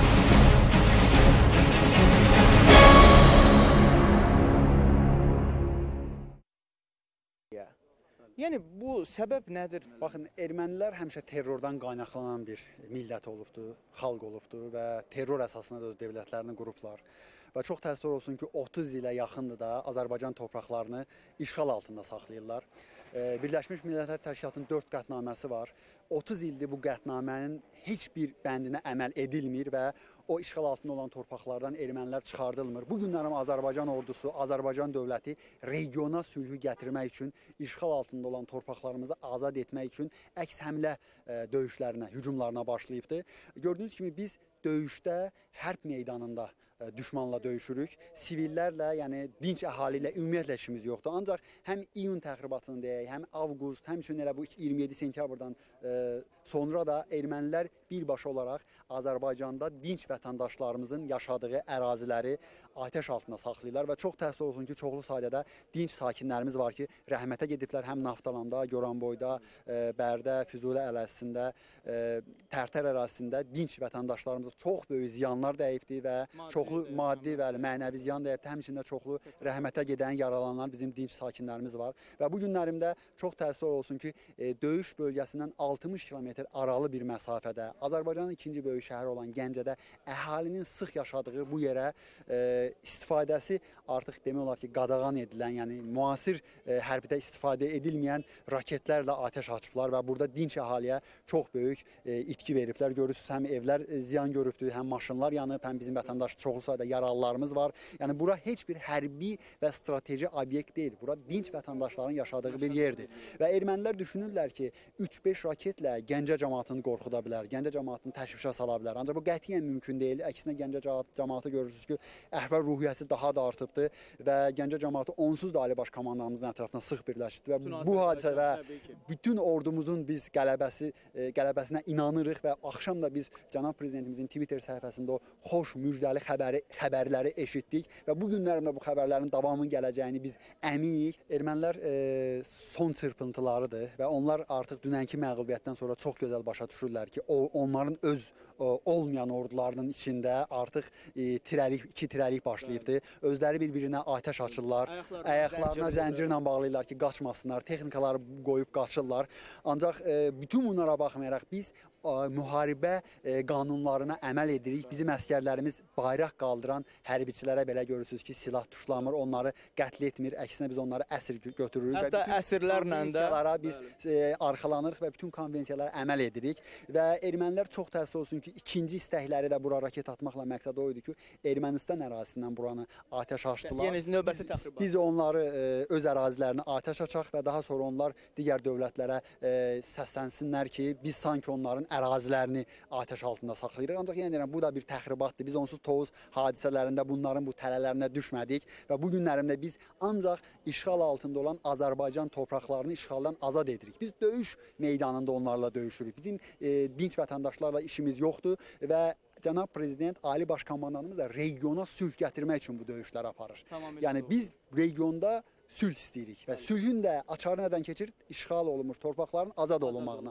Yəni, bu səbəb nədir? Baxın, ermənilər həmişə terrordan qaynaqlanan bir millət olubdur, xalq olubdur və terror əsasında da öz dövlətlərini qurublar. Və çox təəssüf olsun ki, 30 ilə yaxındır da Azərbaycan torpaqlarını işğal altında saxlayırlar. Birləşmiş Millətlər Təşkilatının 4 qətnaməsi var. 30 ildir bu qətnamənin heç bir bəndinə əməl edilmir və o işğal altında olan torpaqlardan ermənilər çıxardılmır. Bu günlərim Azərbaycan ordusu, Azərbaycan dövləti regiona sülhü gətirmək üçün, işğal altında olan torpaqlarımızı azad etmək üçün əks həmlə döyüşlərinə, hücumlarına başlayıbdır. Gördüyünüz kimi biz döyüşdə hərb meydanında düşmanla döyüşürük. Sivillərlə, yəni dinc əhali ilə ümumiyyətlə işimiz yoxdur. Ancaq həm iyun təxribatını deyək, həm avqust, həmçinin elə bu 27 sentyabrdan sonra da ermənilər birbaşa olaraq Azərbaycanda dinc vətəndaşlarımızın yaşadığı əraziləri atəş altında saxlayırlar və çox təəssüf olsun ki, çoxlu sayda dinc sakinlərimiz var ki, rəhmətə gediblər həm Naftalanda, Goranboyda, Bərdə, Füzuli ərazisində, Tərtər ərazisində dinc vətəndaşlarımıza ancaq çox böyük ziyanlar dəyibdir və çoxlu maddi və mənəvi ziyan dəyibdir. Həmçinin də çoxlu rəhmətə gedən, yaralanan bizim dinc sakinlərimiz var. Və bu günlərimdə çox təəssüf olsun ki, döyüş bölgəsindən 60 kilometr aralı bir məsafədə Azərbaycanın ikinci böyük şəhəri olan Gəncədə əhalinin sıx yaşadığı bu yerə istifadəsi artıq demək olar ki, qadağan edilən, yəni müasir hərbidə istifadə edilməyən raketlərlə atəş açıblar və burada dinc əhaliyə çox böyük itki veriblər. Görürsünüz, həm evlər ziyan görübdür, həm maşınlar yanıb, həm bizim vətəndaş çoxlu sayda yaralılarımız var. Yəni bura heç bir hərbi və strateji obyekt deyil. Bura dinc vətəndaşların yaşadığı bir yerdir. Və ermənilər düşünürlər ki, 3-5 raketlə Gəncə cəmaatını qorxuda bilər, Gəncə cəmaatını təşvişə sala bilər. Ancaq bu qətiyyən mümkün deyil. Əksinə Gəncə cəmaatı görürsünüz ki, əhval ruhiyyəsi daha da artıbdır və Gəncə cəmaatı onsuz da Ali Baş Komandanımızın ətrafına sıx birləşdi və bu hadisə və bütün ordumuzun biz qələbəsinə inanırıq və axşam da biz cənab prezidentimizin Twitter səhifəsində o xoş müjdəli xəbərləri eşitdik və bu günlərimdə bu xəbərlərin davamının gələcəyini biz əminik. Ermənilər son çırpıntılarıdır və onlar artıq dünənki məğlubiyyətdən sonra çox gözəl başa düşürlər ki, onların öz olmayan ordularının içində artıq iki tirəlik başlayıbdır. Özləri bir-birinə atəş açırlar, ayaqlarına zəncirlə bağlayırlar ki, qaçmasınlar, texnikaları qoyub qaçırlar. Ancaq bütün bunlara baxmayaraq biz müharibə qanunlarına əməl edirik. Bizim əskərlərimiz bayraq qaldıran hərbiçilərə belə görürsünüz ki, silah tuşlamır, onları qətl etmir, əksinə biz onları əsir götürürük. Hətta əsirlərlə də biz arxalanırıq və bütün konvensiyalara əməl edirik və ermənilər çox təəssüf olsun ki, ikinci istəkləri də bura raket atmaqla məqsəd o idi ki, Ermənistan ərazisindən buranı atəş açdılar. Yəni növbəti təxribat. Biz onları öz ərazilərini atəş açaq və daha sonra onlar digər dövlətlərə səslənsinlər ki, biz sanki onların ərazilərini atəş altında saxlayırıq. Ancaq yenə deyirəm, bu da bir təxribatdır. Biz onsuz Tovuz hadisələrində bunların bu tələlərinə düşmədik və bu günlərimdə biz ancaq işğal altında olan Azərbaycan torpaqlarını işğaldan azad edirik. Biz döyüş meydanında onlarla döyüşürük. Bizim dinc vətəndaşlarla işimiz yoxdur və cənab prezident, Ali Baş Komandanımız da regiona sülh gətirmək üçün bu döyüşləri aparır. Yəni biz regionda sülh istəyirik və sülhün də açarı nədən keçir? İşğal olunmuş torpaqların azad olunmağına.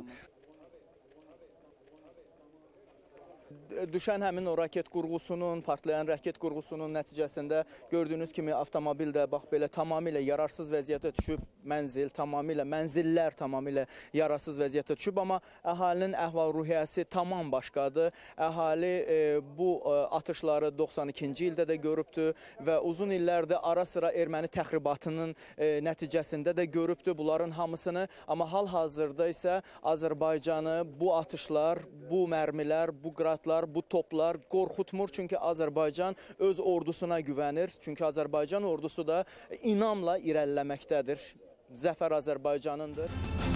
Düşən həmin o raket qurğusunun, partlayan raket qurğusunun nəticəsində gördüyünüz kimi avtomobil də bax belə tamamilə yararsız vəziyyətə düşüb, mənzillər tamamilə yararsız vəziyyətə düşüb, amma əhalinin əhval-ruhiyyəsi tamam başqadır. Əhali bu atışları 92-ci ildə də görübdür və uzun illərdir ara-sıra erməni təxribatının nəticəsində də görübdür bunların hamısını, amma hal-hazırda isə Azərbaycanı bu atışlar, bu mərmilər, bu qratlar, bu toplar qorxutmur, çünki Azərbaycan öz ordusuna güvənir, çünki Azərbaycan ordusu da inamla irəliləməkdədir. Zəfər Azərbaycanındır.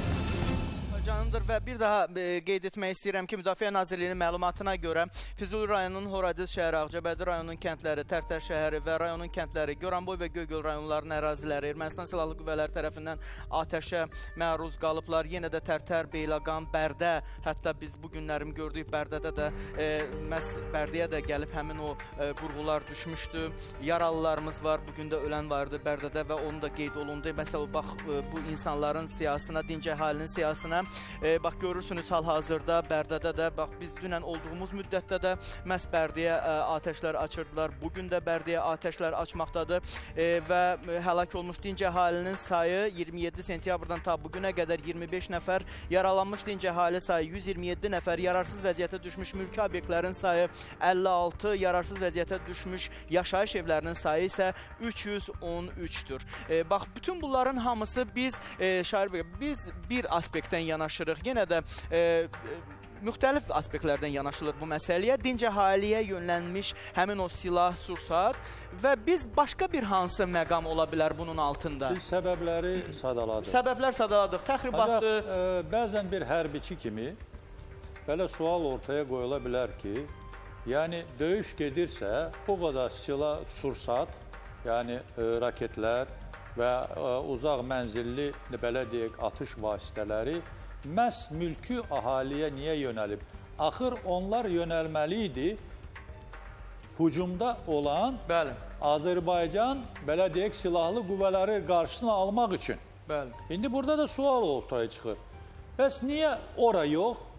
Və bir daha qeyd etmək istəyirəm ki, Müdafiə Nazirliyinin məlumatına görə Füzuli rayonunun Horadiz şəhəri, Ağcabədi rayonunun kəndləri, Tərtər şəhəri və rayonun kəndləri, Goranboy və Göygöl rayonlarının əraziləri Ermənistan Silahlı Qüvvələri tərəfindən atəşə məruz qalıblar. Yenə də Tərtər, Beyləqan, Bərdə, hətta biz bu günlərim gördük Bərdədə də məhz Bərdəyə də gəlib həmin o qurğular düşmüşdü. Yaralılarımız var, bugün də ölən vardı Bərdədə və onu da qeyd olundu. Məsələn, bax bu insanların siyasına, dinc əhalinin siyasına bax görürsünüz hal-hazırda Bərdədə də, bax biz dünən olduğumuz müddətdə də məhz Bərdəyə atəşlər açırdılar. Bugün də Bərdəyə atəşlər açmaqdadır və həlak olmuş dinc əhalinin sayı 27 sentyabrdan ta bugünə qədər 25 nəfər, yaralanmış dinc əhali sayı 127 nəfər, yararsız vəziyyətə düşmüş mülki obyektlərin sayı 56, yararsız vəziyyətə düşmüş yaşayış evlərinin sayı isə 313-dür. Bax bütün bunların hamısı biz bir aspektdən yanaşırıq. Yenə də müxtəlif aspektlərdən yanaşılır bu məsələyə. Dinc əhaliyə yönlənmiş həmin o silah, sursat və biz başqa bir hansı məqam ola bilər bunun altında? Biz səbəbləri sadaladıq. Səbəblər sadaladıq. Təxribatdır. Bəzən bir hərbiçi kimi belə sual ortaya qoyula bilər ki, yəni döyüş gedirsə, bu qədər silah, sursat, yəni raketlər və uzaq mənzilli, belə deyək, atış vasitələri məhz mülki əhaliyə niyə yönəlib? Axır onlar yönəlməli idi hücumda olan Azərbaycan, belə deyək, silahlı qüvvələri qarşısına almaq üçün. İndi burada da sual ortaya çıxır. Bəs niyə ora yox?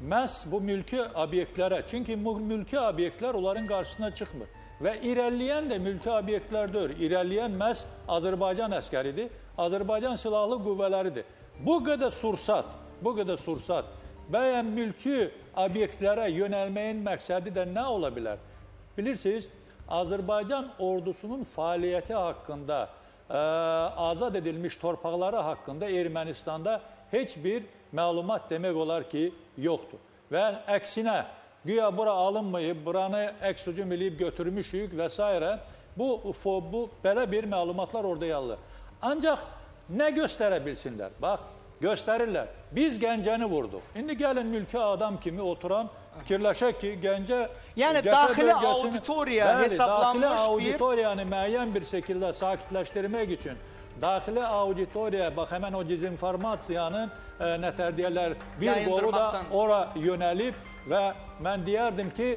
məhz bu mülki obyektlərə, çünki bu mülki obyektlər onların qarşısına çıxmır. Və irəliləyən də mülki obyektlər deyil, irəliləyən məhz Azərbaycan əskəridir, Azərbaycan silahlı qüvvələridir. Bu qədər sursat, bəyən mülki obyektlərə yönəlməyin məqsədi də nə ola bilər? Bilirsiniz, Azərbaycan ordusunun fəaliyyəti haqqında, azad edilmiş torpaqları haqqında Ermənistanda heç bir məlumat demək olar ki, yoxdur. Və əksinə, güya bura alınmayıb, buranı əks-hücum eləyib götürmüşük və s. Bu belə bir məlumatlar orada yayılır. Ancaq nə göstərə bilsinlər? Bax, göstərirlər. Biz Gəncəni vurduq. İndi gəlin mülki adam kimi oturan fikirləşək ki, Gəncə... Yəni, daxili auditoriya hesablanmış bir... Daxili auditoriyanı müəyyən bir şəkildə sakitləşdirmək üçün daxili auditoriya, bax, həmən o dezinformasiyanın nətər deyərlər, bir boru da ora yönəlib və mən deyərdim ki,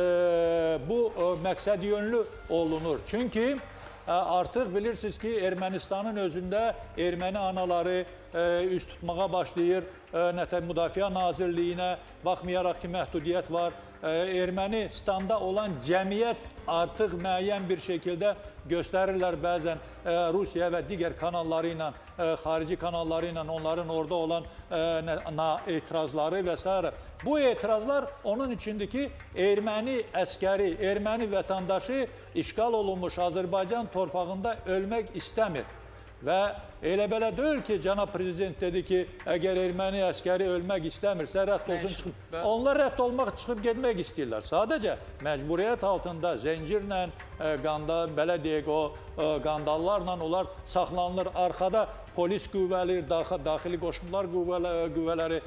bu məqsəd yönlü olunur. Çünki artıq bilirsiniz ki, Ermənistanın özündə erməni anaları üz tutmağa başlayır, Müdafiə Nazirliyinə, baxmayaraq ki, məhdudiyyət var. Ermənistanda olan cəmiyyət artıq müəyyən bir şəkildə göstərirlər bəzən Rusiya və digər kanalları ilə, xarici kanalları ilə onların orada olan etirazları və s. Bu etirazlar onun içindəki erməni əskəri, erməni vətəndaşı işğal olunmuş Azərbaycan torpağında ölmək istəmir. Və elə belə deyil ki, cənab prezident dedi ki, əgər erməni əskəri ölmək istəmirsə, rədd olsun çıxıb. Onlar rədd olmaq çıxıb getmək istəyirlər. Sadəcə məcburiyyət altında zəncirlə, belə deyək, o qandallarla onlar saxlanılır. Arxada polis qüvvələri, daxili qoşunlar qüvvələri,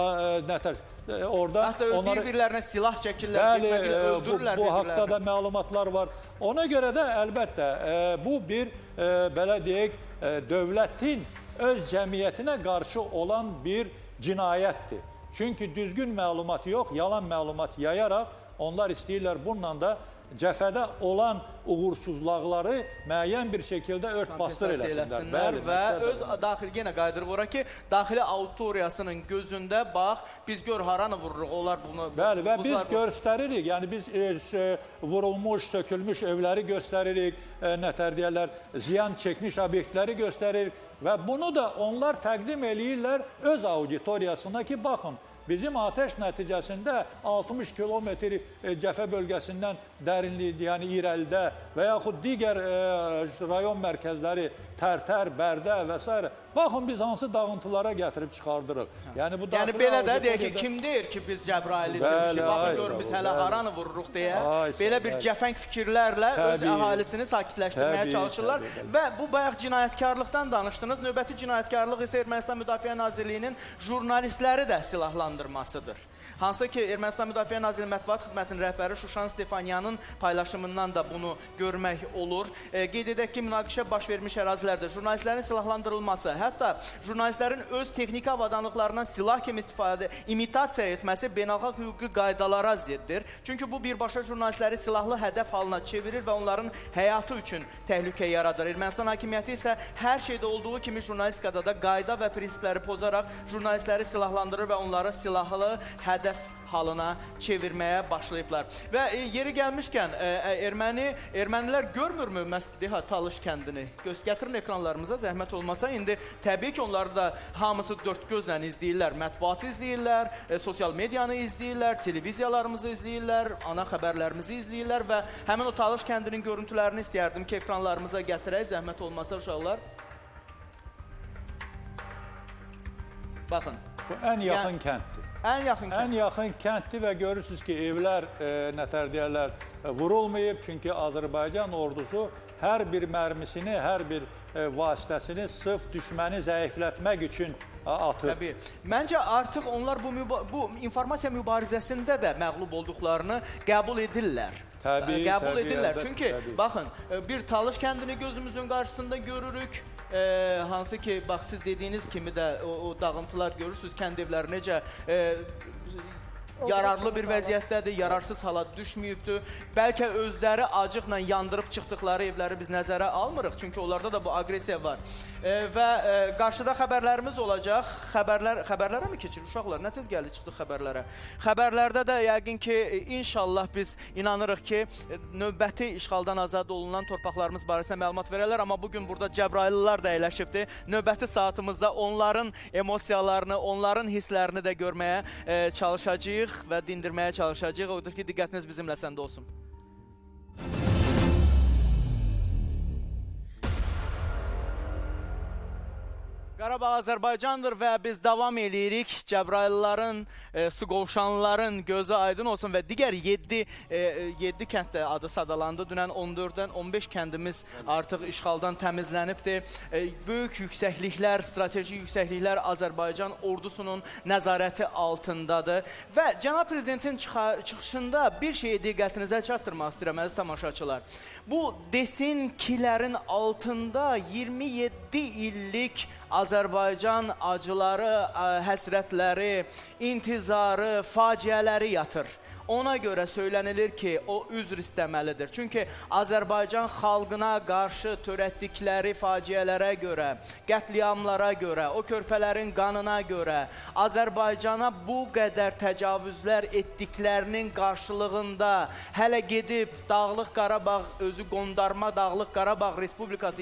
orada... Hətta bir-birlərinə silah çəkirlər, öldürürlər. Bu haqda da məlumatlar var. Ona görə də əlbəttə bu bir, belə deyək, dövlətin öz cəmiyyətinə qarşı olan bir cinayətdir. Çünki düzgün məlumat yox, yalan məlumat yayaraq onlar istəyirlər bununla da cəfədə olan uğursuzluqları müəyyən bir şəkildə ört-bastır eləsinlər. Və öz daxili, yenə qayıdırıq ora ki, daxili auditoriyasının gözündə, bax, biz gör haranı vururuq, onlar bunu... Bəli, və biz göstəririk, yəni biz vurulmuş, sökülmüş evləri göstəririk, nətər deyərlər, ziyan çəkmiş obyektləri göstəririk və bunu da onlar təqdim eləyirlər öz auditoriyasına ki, baxın, bizim atəş nəticəsində 60 kilometr cəfə bölgəsindən dərinliyi, yəni irəlidə və yaxud digər rayon mərkəzləri, Tərtər, Bərdə və s. Baxın, biz hansı dağıntılara gətirib çıxardırıq. Yəni belə də deyək ki, kim deyir ki, biz Cəbrayili demişik, baxın, görün, biz hələ haranı vururuq deyə, belə bir cəfəng fikirlərlə öz əhalisini sakitləşdirməyə çalışırlar və bu bayaq cinayətkarlıqdan danışdınız. Növbəti cinayətkarlıq isə Ermənistan Müdafiə Nazirliyinin jurnalistləri də silahlandırmasıdır. Hansı ki, Ermənistan Müdafiə Nazirliyinin mətbuat xidmətinin rəhbəri Şuşan Stefanyanın paylaşımından da bunu görmək olur. Qeyd edək ki, münaqişə baş vermiş ərazilərdə jurnalistlərin silahlandırılması, hətta jurnalistlərin öz texniki avadanlıqlarından silah kimi imitasiya etməsi beynəlxalq hüquqi qaydalara ziddir. Çünki bu birbaşa jurnalistləri silahlı hədəf halına çevirir və onların həyatı üçün təhlükə yaradır. Ermənistan hakimiyyəti isə hər şeydə olduğu kimi jurnalistikada da qayda və prinsipləri pozaraq jurnalistləri silahlandırır və onları silahlı hədəf halına çevirməyə başlayıblar. Və yeri gəlmişkən, ermənilər görmürmü Talış kəndini? Gətirin ekranlarımıza, zəhmət olmasa. İndi təbii ki, onları da hamısı dörd gözlə izləyirlər. Mətbuatı izləyirlər, sosial medianı izləyirlər, televiziyalarımızı izləyirlər, ana xəbərlərimizi izləyirlər və həmin o Talış kəndinin görüntülərini istəyərdim ki, ekranlarımıza gətirək, zəhmət olmasa uşaqlar. Baxın. Bu ən yaxın kənddir. Ən yaxın kənddir və görürsünüz ki, evlər, nətər deyərlər, vurulmayıb. Çünki Azərbaycan ordusu hər bir mərmisini, hər bir vasitəsini sırf düşməni zəiflətmək üçün atır. Təbii. Məncə artıq onlar bu informasiya mübarizəsində də məğlub olduqlarını qəbul edirlər. Qəbul edirlər. Çünki, baxın, bir Talış kəndini gözümüzün qarşısında görürük. Hansı ki, bax, siz dediyiniz kimi də o dağıntılar görürsünüz, kənd evləri necə yararlı bir vəziyyətdədir, yararsız hala düşməyibdir. Bəlkə özləri acıqla yandırıb çıxdıqları evləri biz nəzərə almırıq, çünki onlarda da bu agresiya var. Və qarşıda xəbərlərimiz olacaq. Xəbərlərə mi keçir uşaqlar? Nə tez gəldi çıxdıq xəbərlərə? Xəbərlərdə də yəqin ki, inşallah biz inanırıq ki, növbəti işğaldan azad olunan torpaqlarımız barəsində məlumat verərlər, amma bugün burada Cəbrayılılar da əyləşibdir. Növbəti saatımızda onların emosiyalarını, onların hisslərini də görməyə çalışacağıq və dindirməyə çalışacağıq. Odur ki, diqqətiniz bizimlə səndə olsun. Qarabağ Azərbaycandır və biz davam edirik. Cəbrayılıların, su qovşanların gözü aydın olsun və digər 7 kənddə adı sadalandı. Dünən 14-dən 15 kəndimiz artıq işğaldan təmizlənibdir. Böyük yüksəkliklər, strateji yüksəkliklər Azərbaycan ordusunun nəzarəti altındadır. Və Cənab Prezidentin çıxışında bir şeyi diqqətinizə çatdırmaq istəyirəm, əziz tamaşaçılar. Bu desinkilərin altında 27 illik Azərbaycan acıları, həsrətləri, intizarı, faciələri yatır. Ona görə söylənilir ki, o üzr istəməlidir. Çünki Azərbaycan xalqına qarşı törətdikləri faciələrə görə, qətliamlara görə, o körpələrin qanına görə, Azərbaycana bu qədər təcavüzlər etdiklərinin qarşılığında hələ gedib Dağlıq Qarabağ, özü qondarma Dağlıq Qarabağ Respublikası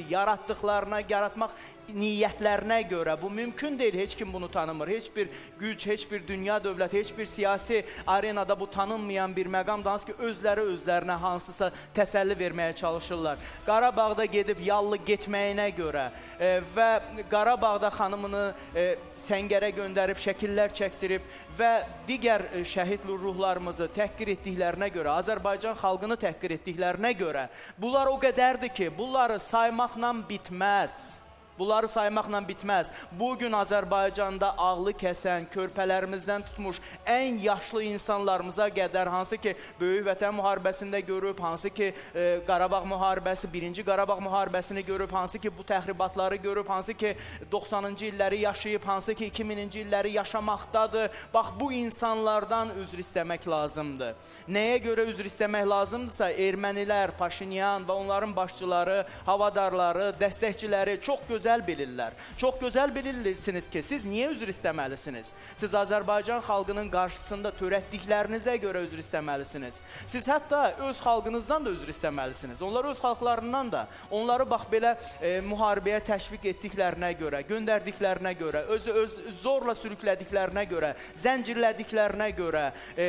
yaratmaq niyyətlərinə görə bu mümkün deyil. Heç kim bunu tanımır. Heç bir güc, heç bir dünya dövləti, heç bir siyasi arenada bu tanınmayan bir məqamdır. Hansı ki, özlərinə hansısa təsəlli verməyə çalışırlar. Qarabağda gedib yallı getməyinə görə və Qarabağda xanımını səngərə göndərib, şəkillər çəkdirib və digər şəhid ruhlarımızı təhqir etdiklərinə görə, Azərbaycan xalqını təhqir etdiklərinə görə bunlar o qədərdir ki, bunları saymaqla bitməz. Bunları saymaqla bitməz. Bugün Azərbaycanda ağlı kəsən, körpələrimizdən tutmuş ən yaşlı insanlarımıza qədər, hansı ki, Böyük Vətən müharibəsində görüb, hansı ki, Qarabağ müharibəsi, 1-ci Qarabağ müharibəsini görüb, hansı ki, bu təxribatları görüb, hansı ki, 90-cı illəri yaşayıb, hansı ki, 2000-ci illəri yaşamaqdadır. Bax, bu insanlardan üzr istəmək lazımdır. Nəyə görə üzr istəmək lazımdırsa, ermənilər, Paşinyan və onların başçıları, havadarları, dəstəkçiləri çox gözəl bilirlər. Çox gözəl bilirsiniz ki, siz niyə üzr istəməlisiniz? Siz Azərbaycan xalqının qarşısında törətdiklərinizə görə üzr istəməlisiniz. Siz hətta öz xalqınızdan da üzr istəməlisiniz. Onlar öz xalqlarından da, onları bax belə müharibəyə təşviq etdiklərinə görə, göndərdiklərinə görə, zorla sürüklədiklərinə görə, zəncirlədiklərinə görə,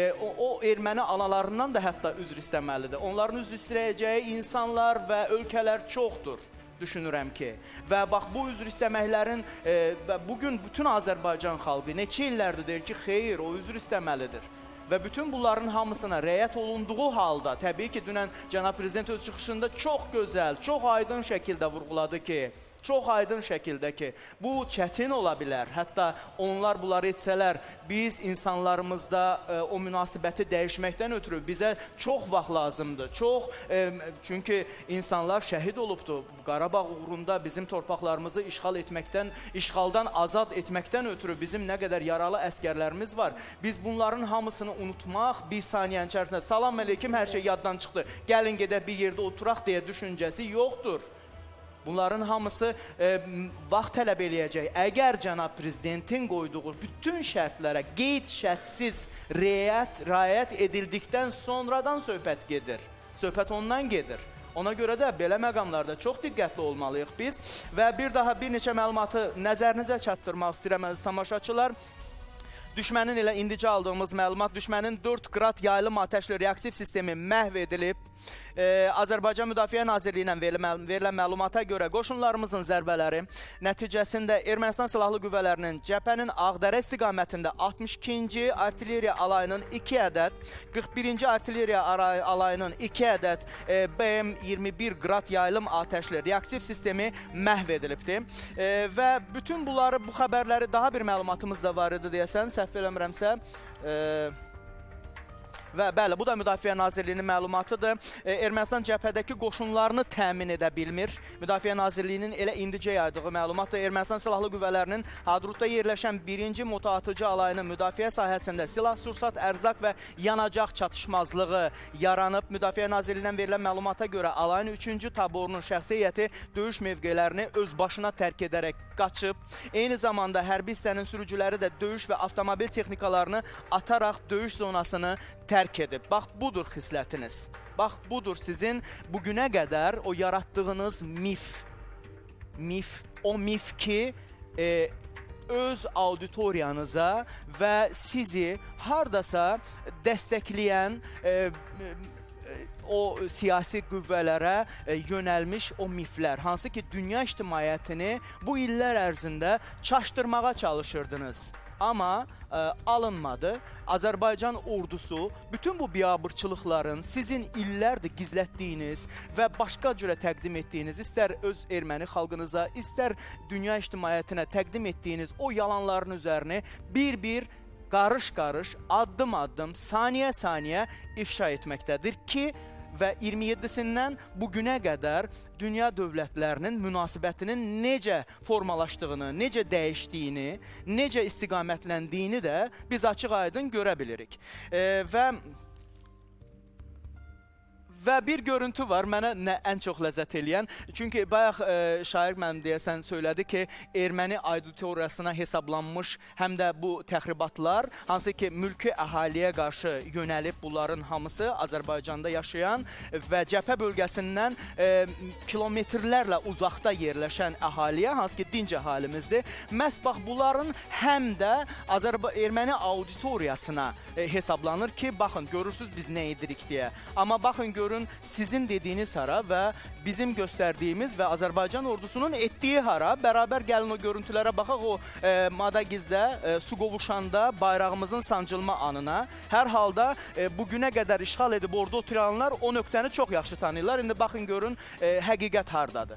o erməni analarından da hətta üzr istəməlidir. Onların üzr istəyəcəyi insanlar və ölkələr çoxdur, düşünürəm ki. Və bax, bu üzr istəməklərin, bugün bütün Azərbaycan xalqı neçə illərdir deyir ki, xeyr, o üzr istəməlidir. Və bütün bunların hamısına rəayət olunduğu halda, təbii ki, dünən Cənab Prezident öz çıxışında çox gözəl, çox aydın şəkildə vurğuladı ki, çox aydın şəkildə ki, bu çətin ola bilər. Hətta onlar bunları etsələr, biz insanlarımızda o münasibəti dəyişməkdən ötürü bizə çox vaxt lazımdır. Çünki insanlar şəhid olubdur. Qarabağ uğrunda bizim torpaqlarımızı işğaldan azad etməkdən ötürü bizim nə qədər yaralı əskərlərimiz var. Biz bunların hamısını unutmaq, bir saniyənin içərisində salam əleykim, hər şey yaddan çıxdı, gəlin gedək bir yerdə oturaq deyə düşüncəsi yoxdur. Bunların hamısı vaxt tələb eləyəcək. Əgər Cənab Prezidentin qoyduğu bütün şərtlərə qeyd şərtsiz riayət edildikdən sonradan söhbət gedir. Söhbət ondan gedir. Ona görə də belə məqamlarda çox diqqətli olmalıyıq biz. Və bir daha bir neçə məlumatı nəzərinizə çatdırmaq istəyirəm, əziz tamaşaçılar. Düşmənin ilə indicə aldığımız məlumat, düşmənin 4 qrad yaylım atəşli reaktiv sistemi məhv edilib. Azərbaycan Müdafiə Nazirliyindən verilən məlumata görə qoşunlarımızın zərbələri nəticəsində Ermənistan Silahlı Qüvvələrinin cəbhənin Ağdərə istiqamətində 62-ci artilleriya alayının 2 ədəd, 41-ci artilleriya alayının 2 ədəd BM-21 qrad yaylım atəşli reaktiv sistemi məhv edilibdir. Və bütün bunları, bu xəbərləri, daha bir məlumatımız da var idi deyəsən, səhv eləmirəmsə. və bəli, bu da Müdafiə Nazirliyinin məlumatıdır. Ermənistan cəbhədəki qoşunlarını təmin edə bilmir. Müdafiə Nazirliyinin elə indicə yaydığı məlumatdır. Ermənistan Silahlı Qüvvələrinin Hadrutda yerləşən 1-ci motoatıcı alayının müdafiə sahəsində silah-sursat, ərzaq və yanacaq çatışmazlığı yaranıb. Müdafiə Nazirliyindən verilən məlumata görə alayın 3-cü taborunun şəxsi heyəti döyüş mövqelərini öz başına tərk edərək qaçıb. Eyni zamanda hərbi hissənin sürücüləri də döyüş və avtomobil texnikalarını ataraq döyüş zonasını tərk edib. Bax, budur xislətiniz. Bax, budur sizin bugünə qədər o yaratdığınız o mif ki, öz auditoriyanıza və sizi hardasa dəstəkləyən o siyasi qüvvələrə yönəlmiş o miflər, hansı ki, dünya ictimaiyyətini bu illər ərzində çaşdırmağa çalışırdınız. Amma alınmadı. Azərbaycan ordusu bütün bu biabırçılıqların sizin illərdir gizlətdiyiniz və başqa cürə təqdim etdiyiniz, istər öz erməni xalqınıza, istər dünya ictimaiyyətinə təqdim etdiyiniz o yalanların üzərini bir-bir, qarış-qarış, addım-addım, saniyə-saniyə ifşa etməkdədir ki, və 27-sindən bugünə qədər dünya dövlətlərinin münasibətinin necə formalaşdığını, necə dəyişdiyini, necə istiqamətləndiyini də biz açıq-aydın görə bilirik. Və bir görüntü var, mənə ən çox ləzzət eləyən. Çünki bayaq şair mənim deyəsən söylədi ki, erməni auditoriyasına hesablanmış həm də bu təxribatlar, hansı ki, mülki əhaliyə qarşı yönəlib bunların hamısı Azərbaycanda yaşayan və cəbhə bölgəsindən kilometrlərlə uzaqda yerləşən əhaliyə, hansı ki, dinc əhalimizdir. Məhz bax, bunların həm də erməni auditoriyasına hesablanır ki, baxın, görürsünüz biz nə edirik deyə. Amma baxın, görün, sizin dediyiniz hara və bizim göstərdiyimiz və Azərbaycan ordusunun etdiyi hara. Bərabər gəlin o görüntülərə baxaq, o Madagizdə su qovuşanda bayrağımızın sancılma anına. Hər halda bugünə qədər işğal edib orada oturanlar o nöqtəni çox yaxşı tanıyırlar. İndi baxın, görün, həqiqət hardadır.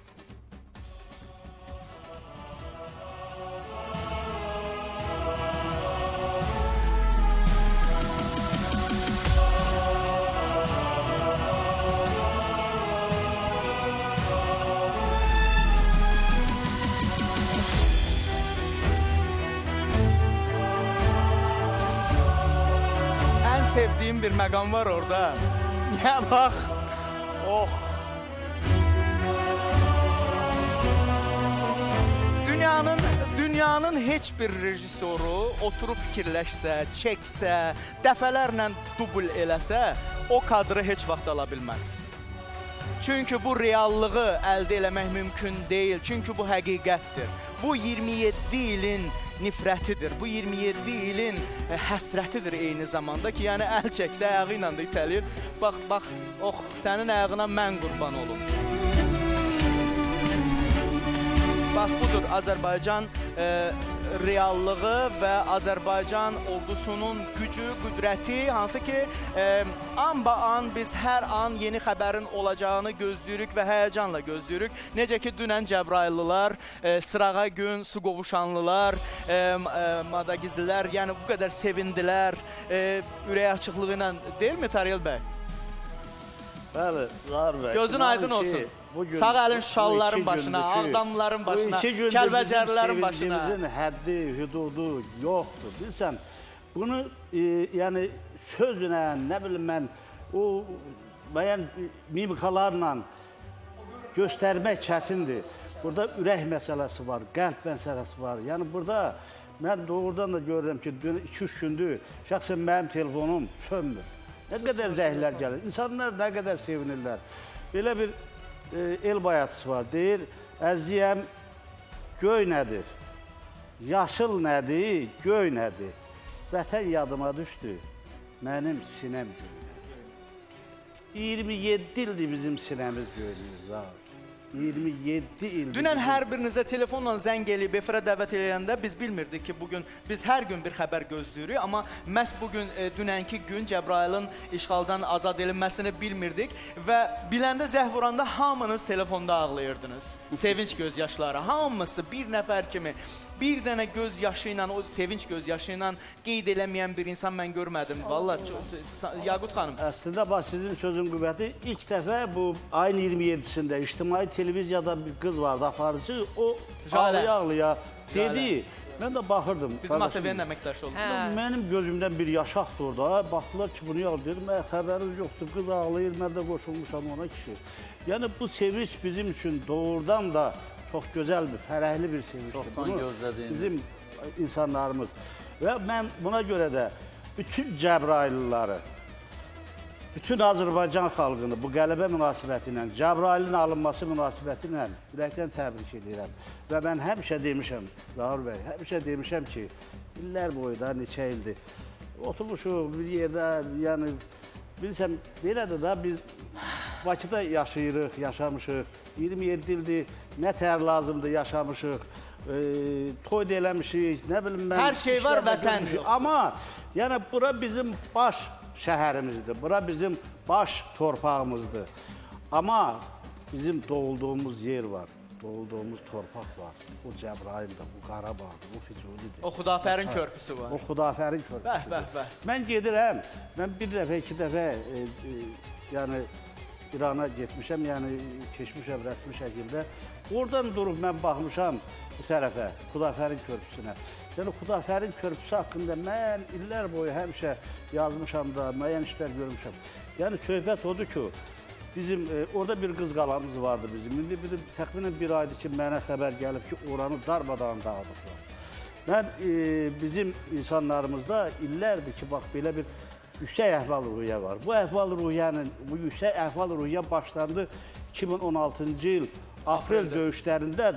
Sevdiyim bir məqam var orada. Ya bax. Oh. Dünyanın heç bir rejissoru oturub fikirləşsə, çəksə, dəfələrlə dubl eləsə, o kadrı heç vaxt ala bilməz. Çünki bu reallığı əldə eləmək mümkün deyil. Çünki bu həqiqətdir. Bu 27 ilin nifrətidir. Bu 27 ilin həsrətidir eyni zamanda ki, yəni əl çəkdə, ayağı ilə də itələyir. Bax, oh, sənin ayağına mən qurban olum. Bax, budur Azərbaycan reallığı və Azərbaycan ordusunun gücü, qüdrəti, hansı ki, an-ba-an biz hər an yeni xəbərin olacağını gözləyirik və həyəcanla gözləyirik. Necə ki, dünən Cəbrayıllılar, Sırağa gün su qovuşanlılar, Madagizlilər, yəni bu qədər sevindilər, ürək açıqlığı ilə, deyilmi Tariyel bəy? Bəli, Zahir bəy. Gözün aydın olsun. Sağ əlin şalların başına, Ağdamlıların başına, Kəlbəcərlilərin başına. Bu 2 gündür bizim sevincimizin həddi, hüdudu yoxdur. Bilsən, bunu yəni sözlə, nə bilim mən, o müəyyən mimikalarla göstərmək çətindir. Burada ürək məsələsi var, qəlb məsələsi var. Yəni burada mən doğrudan da görürəm ki, 2-3 gündür şəxsən mənim telefonum sönmür. Nə qədər zəhlər gəlir, insanlar nə qədər sevinirlər. Belə bir el bayatısı var, deyir, əziyəm, göy nədir, yaşıl nədir, göy nədir, vətən yadıma düşdü, mənim sinəm göy nədir. 27 ildir bizim sinəmiz göylüyüz, abi. 27 ildir. Dünən hər birinizə telefonla zəng eləyib efirə dəvət eləyəndə biz bilmirdik ki, bugün biz hər gün bir xəbər gözləyirik, amma məhz bugün dünənki gün Cəbrayılın işğaldan azad edilməsini bilmirdik və biləndə zəh vuranda hamınız telefonda ağlayırdınız. Sevinç gözyaşları, hamısı bir nəfər kimi. bir dənə göz yaşı ilə, o sevinç göz yaşı ilə qeyd eləməyən bir insan mən görmədim. Vallahi Yaqut xanım. Əslində bax sizin sözün qüvvəti ilk dəfə bu ayın 27-sində ictimai televiziyada bir qız vardı, aparıcı. O ağlaya-ağlaya dedi. Mən də baxırdım. Bizim ATV-nin əməkdaşı oldu. Mənim gözümdən bir yaşaqdır orada. Baxdılar ki, bunu yal dedim. Xəbəriniz yoxdur. Qız ağlayır, mən də qoşulmuşam ona kişi. Yəni bu sevinç bizim üçün doğrudan da çox gözəl bir, fərəhli bir sevinçdir. Çoxdan gözlədiyimiz. Bizim insanlarımız. Və mən buna görə də bütün Cəbrayıllıları, bütün Azərbaycan xalqını bu qələbə münasibəti ilə, Cəbrailin alınması münasibəti ilə ürəkdən təbrik edirəm. Və mən həmişə demişəm, Zahir bəy, həmişə demişəm ki, illər boyu da neçə ildir. Oturmuşuq bir yerdə, yəni, bilsəm, belədir da biz Bakıda yaşayırıq, yaşamışıq. 27 ildir, nə tər lazımdır yaşamışıq. Toy da eləmişik, nə bilim mən. Hər şey var, vətən yox. Amma, yəni, bura bizim baş şəhərimizdir, bura bizim baş torpağımızdır. Amma bizim doğulduğumuz yer var, doğulduğumuz torpaq var. O Cəbrayildir, bu Qarabağdır, bu Füzulidir. O Xudafərin körpüsü var. O Xudafərin körpüsüdür. Mən gedirəm, mən bir dəfə, iki dəfə, yəni İrana getmişəm, yəni keçmişəm rəsmi şəkildə. Oradan durub mən baxmışam bu tərəfə, Xudafərin körpüsünə. Yəni Xudafərin körpüsü haqqında mən illər boyu həmişə yazmışam da, müəyyən işlər görmüşəm. Yəni söhbət odur ki, bizim orada bir qız qalamız vardı bizim. İndi təxminən bir aydır ki, mənə xəbər gəlib ki, oranı darmadağın dağıdıblar. Mən bizim insanlarımızda illərdir ki, bax belə bir yüksək əhval-ruhiyyə var. Bu əhval-ruhiyyənin, bu yüksək əhval-ruhiyyə başlandı 2016-cı il aprel döyüşlərində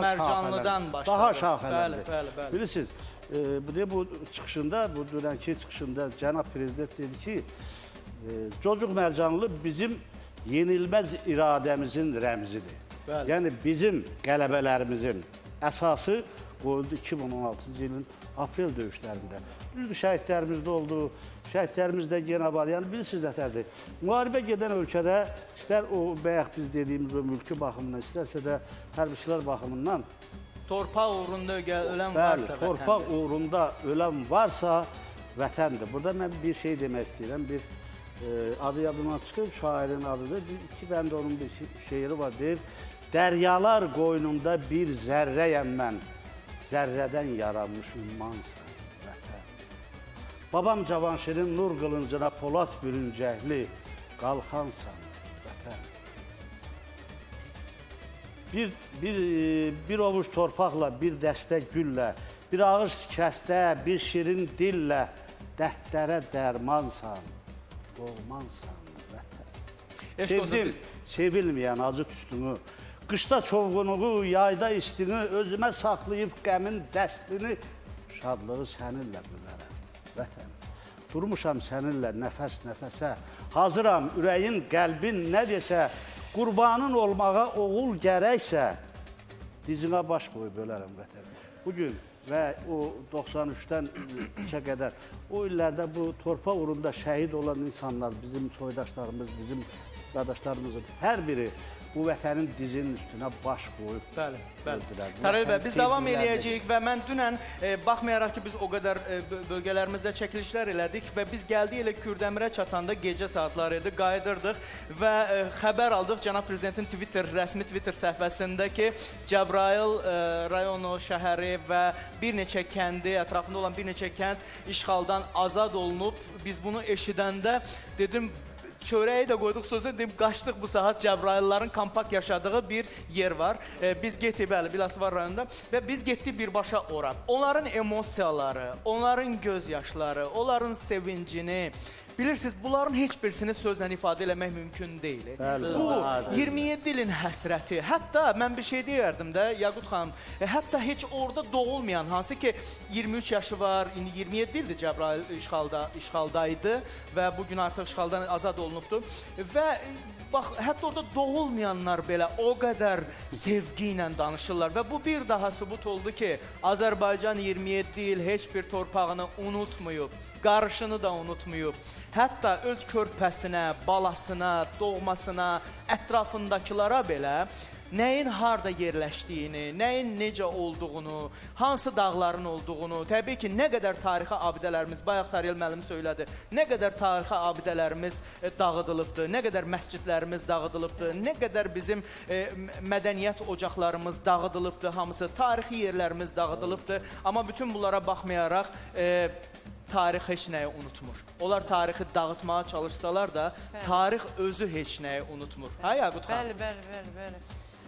daha şaxələndi. Bilirsiniz, bu çıxışında, bu dünənki çıxışında cənab prezident dedi ki, Cocuq Mərcanlı bizim yenilməz iradəmizin rəmzidir. Yəni bizim qələbələrimizin əsası qoyuldu 2016-cı ilin aprel döyüşlərində. Düzdür, şəhidlərimiz də oldu, şəhidlərimiz də yenə var. Yəni, bilirsiniz nətərdir. Müharibə gedən ölkədə, istər o bəyək biz dediyimiz o mülki baxımından, istərsə də hərbçilər baxımından torpaq uğrunda ölən varsa vətəndir. Torpaq uğrunda ölən varsa vətəndir. Burada mən bir şey demək istəyirəm. Bir adı yadından çıxıb, şairin adıdır. İki bəndə onun bir şeiri var, deyir. Dəryalar qoynunda bir zərrəyəm mən, zərrədən yaranmış ummansan vətən. Babam Cavanşirin nur qılıncına polad bürüncəkli qalxansan vətən. Bir ovuc torpaqla, bir dəstə güllə, bir ağız kəstə, bir şirin dillə dərdlərə dərmansan, doğmansan vətən. Sevdim, sevilməyən acı tüstünü, qışda çovğunuğu, yayda istini, özümə saxlayıb qəmin dəstini, şadlığı səninlə bölərəm vətən. Durmuşam səninlə nəfəs-nəfəsə, hazıram ürəyin, qəlbin nə desə, qurbanın olmağa oğul gərəksə, dizinə baş qoyub ölərəm vətən. Bugün və o 93-dən 3-ə qədər, o illərdə bu torpaq uğrunda şəhid olan insanlar, bizim soydaşlarımız, bizim qardaşlarımızın hər biri bu vətənin dizinin üstünə baş qoyub öldülər. Tərəl bəy, biz davam eləyəcəyik və mən dünən, baxmayaraq ki, biz o qədər bölgələrimizdə çəkilişlər elədik və biz gəldik elə Kürdəmirə çatanda gecə saatları idi, qayıdırdıq və xəbər aldıq cənab prezidentin rəsmi Twitter səhifəsində ki, Cəbrayıl rayonu, şəhəri və bir neçə kəndi, ətrafında olan bir neçə kənd işğaldan azad olunub. Biz bunu eşidəndə dedim, çörəyi də qoyduq sözə, deyib, qaçdıq bu saat Cəbrayılların kompakt yaşadığı bir yer var. Biz getdik, bəli, Biləsuvar rayonunda və biz getdik birbaşa ora. Onların emosiyaları, onların göz yaşları, onların sevincini, bilirsiniz, bunların heç birisini sözlə ifadə eləmək mümkün deyil. Bu, 27 ilin həsrəti. Hətta mən bir şey deyərdim də, Yaqut xanım, hətta heç orada doğulmayan, hansı ki 23 yaşı var, 27 ildir Cəbrayıl işğaldaydı və bugün artıq işğaldan azad olunubdur. Və bax, hətta orada doğulmayanlar belə o qədər sevgi ilə danışırlar və bu bir daha sübut oldu ki, Azərbaycan 27 il heç bir torpağını unutmayıb, qarışını da unutmayıb. Hətta öz körpəsinə, balasına, doğmasına, ətrafındakılara belə nəyin harda yerləşdiyini, nəyin necə olduğunu, hansı dağların olduğunu, təbii ki, nə qədər tarixi abidələrimiz, bayaq Tariyel müəllim söylədi, nə qədər tarixi abidələrimiz dağıdılıbdır, nə qədər məscidlərimiz dağıdılıbdır, nə qədər bizim mədəniyyət ocaqlarımız dağıdılıbdır, hamısı tarixi yerlərimiz dağıdılıbdır. Amma bütün bunlara baxmayaraq, tarix heç nəyi unutmur. Onlar tarixi dağıtmağa çalışsalar da, tarix özü heç nəyi unutmur. Ha, Yaqut xan? Bəli.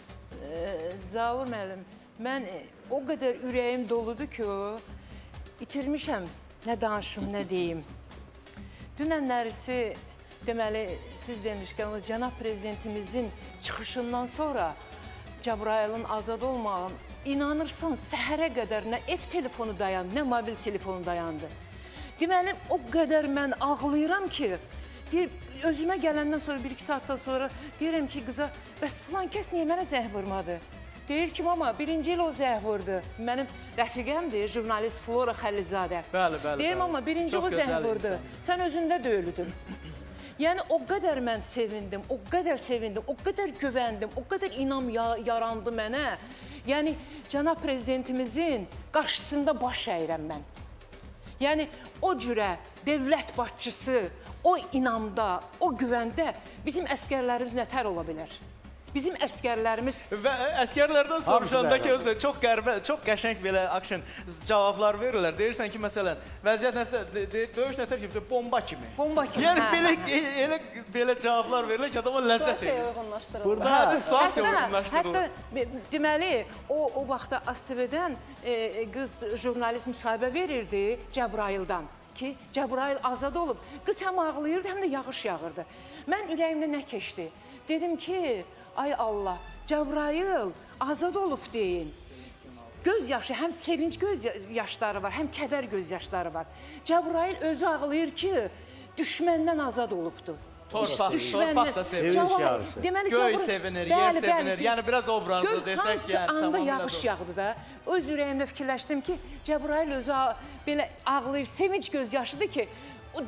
Zaur müəllim, mən o qədər ürəyim doludur ki, itirmişəm, nə danışım, nə deyim. Dünənlərisi, deməli, siz demişkən, cənab prezidentimizin çıxışından sonra Cəbrayılın azad olmağın, inanırsan, səhərə qədər nə ev telefonu dayandı, nə mobil telefonu dayandı. Deməli, o qədər mən ağlayıram ki, özümə gələndən sonra, 1-2 saatdan sonra deyirəm ki, qıza, bəs filan kəs niyə mənə zəng vurmadı? Deyir ki, mama, birinci il o zəng vurdu. Mənim rəfiqəmdir, jurnalist Flora Xəlizadə. Bəli. Deyir, mama, birinci o zəng vurdu. Sən özündə də ölüdün. Yəni, o qədər mən sevindim, o qədər güvəndim, o qədər inam yarandı mənə. Yəni, cənab prezidentimizin qarşısında baş əyirəm mən. Yəni, o cürə dövlət başçısı, o inamda, o güvəndə bizim əskərlərimiz nətər ola bilər? Bizim əskərlərimiz... Və əskərlərdən soruşanda ki, çox qəribə, çox qəşəng belə cavablar verirlər. Deyirsən ki, məsələn, vəziyyət döyüş nətər ki, bomba kimi. Bomba kimi, yəni, belə cavablar verilir ki, adama ləzzət edir. Burada situasiya uyğunlaşdırılır. Hətta, deməli, o vaxtda ASTV-dən qız jurnalist müsahibə verirdi Cəbrayıldan ki, Cəbrayıl azad olub. Qız həm ağlayırdı, həm də yağış yağırdı. Mən ürəyimdə nə keçdi? Dedim ki, ay Allah, Cəbrayıl azad olub deyin. Göz yaşı, həm sevinç göz yaşları var, həm kədər göz yaşları var. Cəbrayıl özü ağlayır ki, düşməndən azad olubdur. Torpaq da sevinir. Göy sevinir, yer sevinir. Yəni, biraz obrazlı desək, hansı anda yağış yağdı da, öz ürəyimdə fikirləşdim ki, Cəbrayıl özü belə ağlayır, sevinç göz yaşıdır ki, o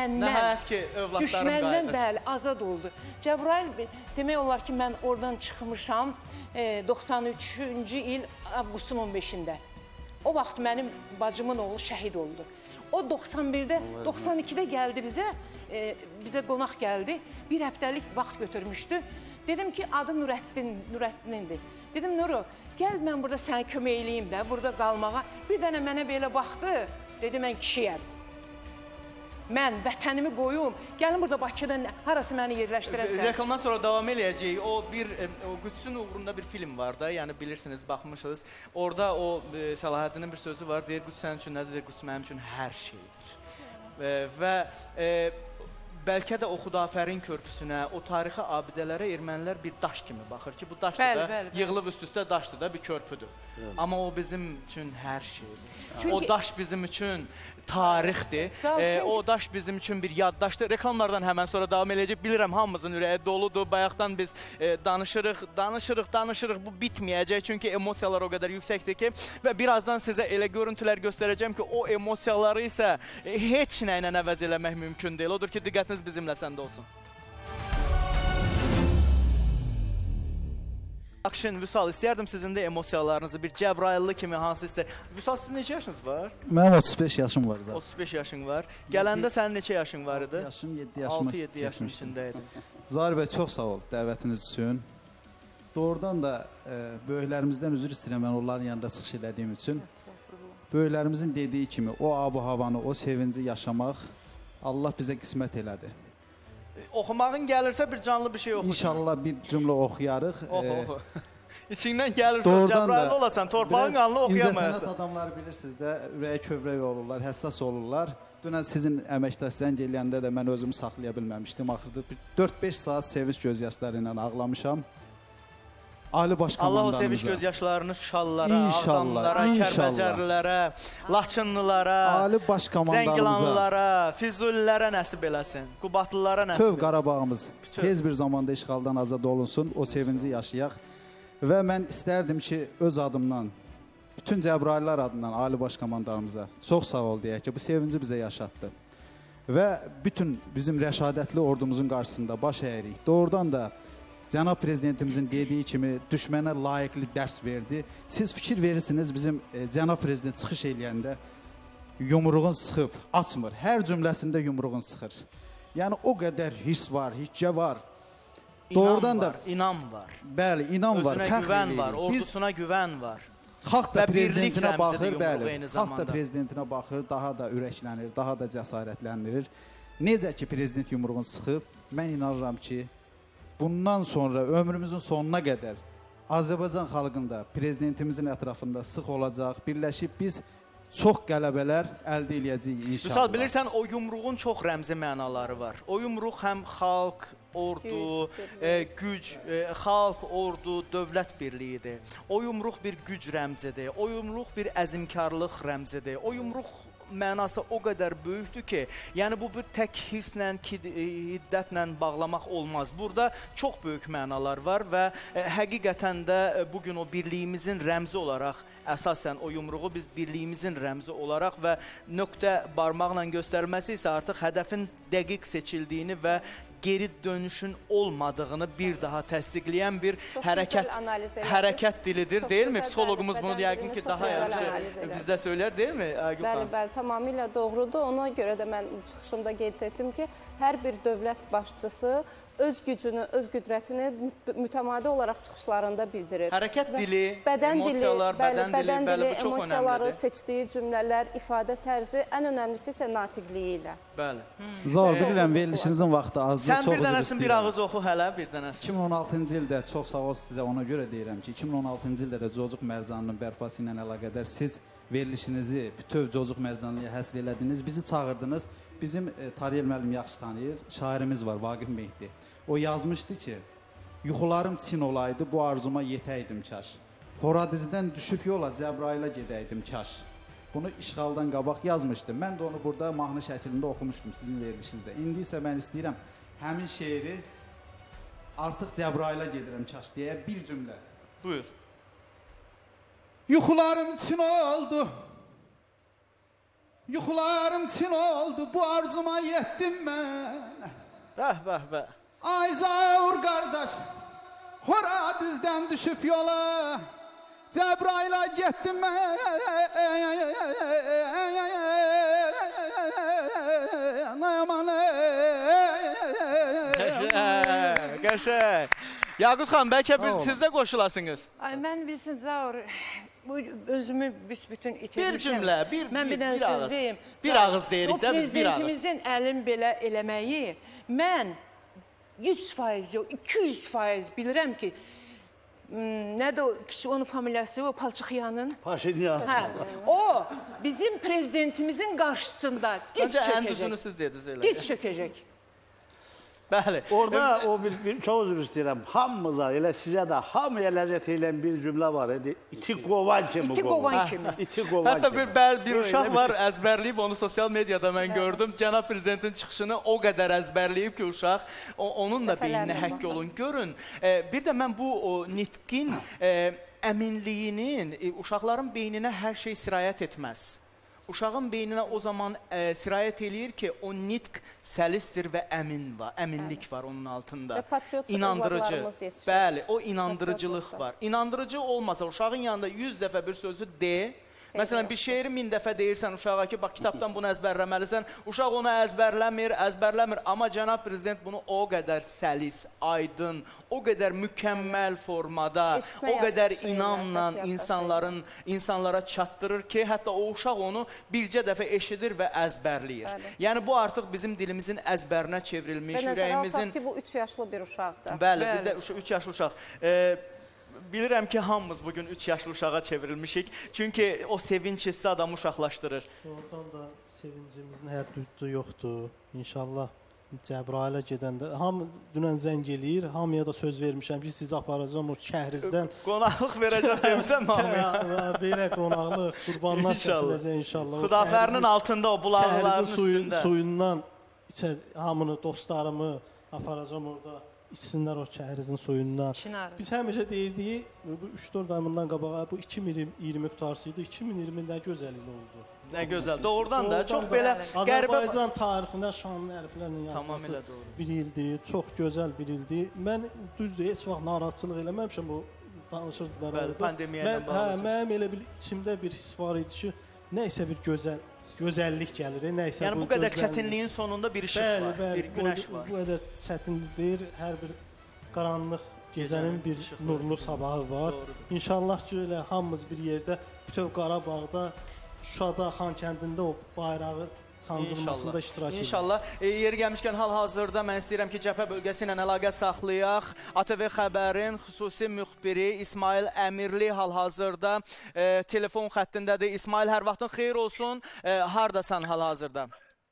düşməndən bəli, azad oldu. Cəbrayıl, demək olar ki, mən oradan çıxmışam 93-cü il avqustun 15-də. O vaxt mənim bacımın oğlu şəhid oldu. O 91-də, 92-də gəldi bizə qonaq gəldi. Bir həftəlik vaxt götürmüşdü. Dedim ki, adı Nurəddindir. Dedim, Nuru, gəl mən burada sənə kömək eləyim də, burada qalmağa. Bir dənə mənə belə baxdı, dedi, mən kişiyəm. Mən vətənimi qoyum, gəlin burada Bakıda harası məni yerləşdirəsən. Reklamdan sonra davam eləyəcəyik. O Qüdsün uğrunda bir film var da, yəni bilirsiniz, baxmışsınız. Orada o Səlahiddinin bir sözü var, deyir, Qüds sənin üçün nədir? Qüds mənim üçün hər şeydir. Və bəlkə də o Xudafərin körpüsünə, o tarixi abidələrə ermənilər bir daş kimi baxır ki, bu daşdır da, yığılıb üst-üstə daşdır da, bir körpüdür. Amma o bizim üçün hər şeydir. O daş bizim üçün tarixdir. O daş bizim üçün bir yaddaşdır. Reklamlardan həmən sonra davam eləyəcək. Bilirəm, hamımızın ürəyi doludur. Bayaqdan biz danışırıq. Bu bitməyəcək. Çünki emosiyalar o qədər yüksəkdir ki, və birazdan sizə elə görüntülər göstərəcəm ki, o emosiyaları isə heç nə ilə əvəz eləmək mümkün deyil. Odur ki, diqqətiniz bizimlə səndə olsun. Akşin, Vüsal, istəyərdim sizin də emosiyalarınızı bir Cəbrayıllı kimi hansı istəyir. Vüsal, sizin neçə yaşınız var? Mənim 35 yaşım var. 35 yaşın var. Gələndə sənin neçə yaşın var idi? 6-7 yaşım içində idi. Zahir bəy, çox sağ ol dəvətiniz üçün. Doğrudan da böyüklərimizdən üzr istəyirəm mən onların yanında çıxış elədiyim üçün. Böyüklərimizin dediyi kimi o abu-havanı, o sevinci yaşamaq Allah bizə qismət elədi. Oxumağın gəlirsə bir canlı bir şey oxuyacaq. İnşallah bir cümlə oxuyarıq. Oxu. İçindən gəlirsə, Cəbrayıl olasan, torpağın qanını oxuyamayasın. İncəsənət adamları bilirsiniz də, ürəyə kövrək olurlar, həssas olurlar. Dünən sizin əməkdaş zəng eləyəndə də mən özümü saxlaya bilməmişdim. Axırda 4-5 saat sevinç göz yaşları ilə ağlamışam. Ali Baş komandanımıza. Allah o sevinç göz yaşlarını Şuşalılara, Ağdamlılara, Kəlbəcərlilərə, Laçınlılara, Zəngilanlılara, Füzulilərə nəsib eləsin, Qubatlılara nəsib eləsin. Töv Qarabağımız tez bir zamanda işğaldan azad olunsun, o sevinci yaşayaq. Və mən istərdim ki, öz adımdan, bütün Cəbrayıllar adından Ali Baş komandanımıza çox sağ ol deyək ki, bu sevinci bizə yaşatdı. Və bütün bizim rəşadətli ordumuzun qarşısında baş əyirik. Doğrudan da Cənab Prezidentimizin dediyi kimi düşmənə layiqli dərs verdi. Siz fikir verirsiniz bizim Cənab Prezident çıxış eləyəndə yumruğun sıxıb, açmır. Hər cümləsində yumruğun sıxır. Yəni o qədər hiss var, hiccə var. Doğrudan da inam var. Bəli, inam var, fəxr güvən var, ordusuna güvən var. Xalq da prezidentinə baxır, bəli. Xalq da prezidentinə baxır, daha da ürəklənir, daha da cəsarətləndirir. Necə ki prezident yumruğunu sıxıb, mən inanıram ki, bundan sonra ömrümüzün sonuna qədər Azərbaycan xalqında prezidentimizin ətrafında sıx olacaq, birləşib biz çox qələbələr əldə eləyəcəyik inşallah. Vüsal, bilirsən, o yumruğun çox rəmzi mənaları var. O yumruq həm xalq, ordu, güc, xalq, ordu, dövlət birliyidir. O yumruq bir güc rəmzidir. O yumruq bir əzmkarlıq rəmzidir. O yumruq mənası o qədər böyükdür ki, yəni bu bir tək hirslə, hiddətlə bağlamaq olmaz. Burada çox böyük mənalar var və həqiqətən də bugün o birliyimizin rəmzi olaraq, əsasən o yumruğu biz birliyimizin rəmzi olaraq və nöqtə barmaqla göstərməsi isə artıq hədəfin dəqiq seçildiyini və geri dönüşün olmadığını bir daha təsdiqləyən bir hərəkət dilidir, deyilmi? Psixologumuz bunu yəqin ki, daha yaxşı bizdə söylər, deyilmi? Bəli, bəli, tamamilə doğrudur. Ona görə də mən çıxışımda qeyd etdim ki, hər bir dövlət başçısı öz gücünü, öz qüdrətini mütəmadi olaraq çıxışlarında bildirir. Hərəkət dili, emosiyalar, bədən dili, bu çox emosiyaları, önəmlidir. seçdiyi cümlələr, ifadə tərzi, ən önəmlisi isə natiqliyi ilə. Bəli. Zor, bilirəm, verilişinizin vaxtı azdır. Sən bir dənəsini bir ağız oxu hələ, bir dənəsini. 2016-cı ildə, çox sağ ol sizə, ona görə deyirəm ki, 2016-cı ildə də Cocuq Mərcanının bərpası ilə əlaqədar siz verilişinizi bütöv Cocuq Mərcanlıya həsr elədiniz, bizi çağırdınız. Bizim Tariyel müəllim yaxşı tanıyır, şairimiz var, Vaqif Mehdi. O yazmışdı ki, yuxularım Çin olaydı, bu arzuma yetəydim kaş. Horadizdən düşüb yola Cəbrailə gedəydim kaş. Bunu işğaldan qabaq yazmışdım. Mən də onu burada mahnı şəklində oxumuşdum sizin verilişinizdə. İndi isə mən istəyirəm həmin şeiri artıq Cəbrailə gedirəm kaş deyə bir cümlə. Buyur. Yuxularım Çin oldu. Yuxularım Çin oldu, bu arzuma yetdim mən. Bəh, bəh, bəh. Ay Zaur qardaş, Horadizdən düşüb yola, Cəbrailə getdim mən. Qəşəng. Yaqut xan, bəlkə siz də qoşulasınız. Ay, mən bilsin, Zaur, özümü büsbütün itirmişəm. Bir cümlə, bir ağız. Bir ağız deyirik də biz, bir ağız. O prezidentimizin əlin belə eləməyi, mən 100% yox, 200% bilirəm ki, nədir o, onun familiyası, o Palçıxyanın? Paşinyan. O, bizim prezidentimizin qarşısında diz çökəcək. Ən düzünü siz dediniz elə. Diz çökəcək. Bəli. Orada o bir çox üzr istəyirəm. Hamımıza, elə sizə də hamıya ləzzət edən bir cümlə var idi. İti qovan kimi. İti qovan kimi. İti qovan kimi. Hətta bir uşaq var, əzbərləyib onu sosial mediada mən gördüm. Cənab Prezidentin çıxışını o qədər əzbərləyib ki, uşaq, onun da beyninə həkk olun. Görün, bir də mən bu nitqin əminliyinin uşaqların beyninə hər şey sirayət etməz. Uşağın beyninə o zaman sirayət eləyir ki, o nitq səlisdir və əminlik var onun altında. Və patriot övladlarımız yetişir. Bəli, o inandırıcılıq var. İnandırıcı olmasa, uşağın yanında 100 dəfə bir sözü de, məsələn, bir şeiri 1000 dəfə deyirsən uşağa ki, bax, kitabdan bunu əzbərləməlisən, uşaq onu əzbərləmir, amma Cənab Prezident bunu o qədər səlis, aydın, o qədər mükəmməl formada, o qədər inamla insanlara çatdırır ki, hətta o uşaq onu bircə dəfə eşidir və əzbərləyir. Yəni, bu artıq bizim dilimizin əzbərinə çevrilmiş, ürəyimizin... Və nəzərə alsaq ki, bu 3 yaşlı bir uşaqdır. Bəli, bir də 3 yaşlı uşaq. Bilirəm ki, hamımız bugün 3 yaşlı uşağa çevrilmişik. Çünki o sevinç hissi adamı uşaqlaşdırır. Oradan da sevincimizin həddi yoxdur. İnşallah Cəbrailə gedəndə, hamı dünən zəng eləyir, hamıya da söz vermişəm ki, sizi aparacam o şəhrizdən. Qonaqlıq verəcəm demişəm mi hamıya? Verək qonaqlıq, qurbanlar kəsiləcək inşallah. Xudafərinin altında o bulaqların üstündə. Suyundan hamını, dostlarımı aparacam orada. içsinlər o kərizin suyundan. Biz həmişə deyirdik, bu 3-4 ayından qabağa bu 2020 qutarsıydı, 2020 nə gözəl il oldu. Nə gözəl. Doğrudan da çox belə qəribə Azərbaycan tarixində şanlı hərflərlə yazılması bir ildir, çox gözəl bir ildir. Mən düzdür, heç vaxt narahatçılıq eləməmişəm bu danışırdılar. Bəli, pandemiya ilə bağlı. Mənim elə bir içimdə bir his var idi ki, nəysə bir gözəllik gəlir, nəysə yəni bu qədər çətinliyin sonunda bir işıq var, bir günəş var. Bu qədər çətinlikdir, hər bir qaranlıq gecənin bir nurlu sabahı var. İnşallah ki, elə hamımız bir yerdə bütöv Qarabağda, Şuşada, Xankəndində o bayrağı sancılmasında iştirak edir. İnşallah. Yeri gəlmişkən hal-hazırda mən istəyirəm ki, cəbhə bölgəsi ilə əlaqə saxlayaq. ATV Xəbərin xüsusi müxbiri İsmail Əmirli hal-hazırda telefon xəttindədir. İsmail, hər vaxtın xeyir olsun. Hardasan hal-hazırda?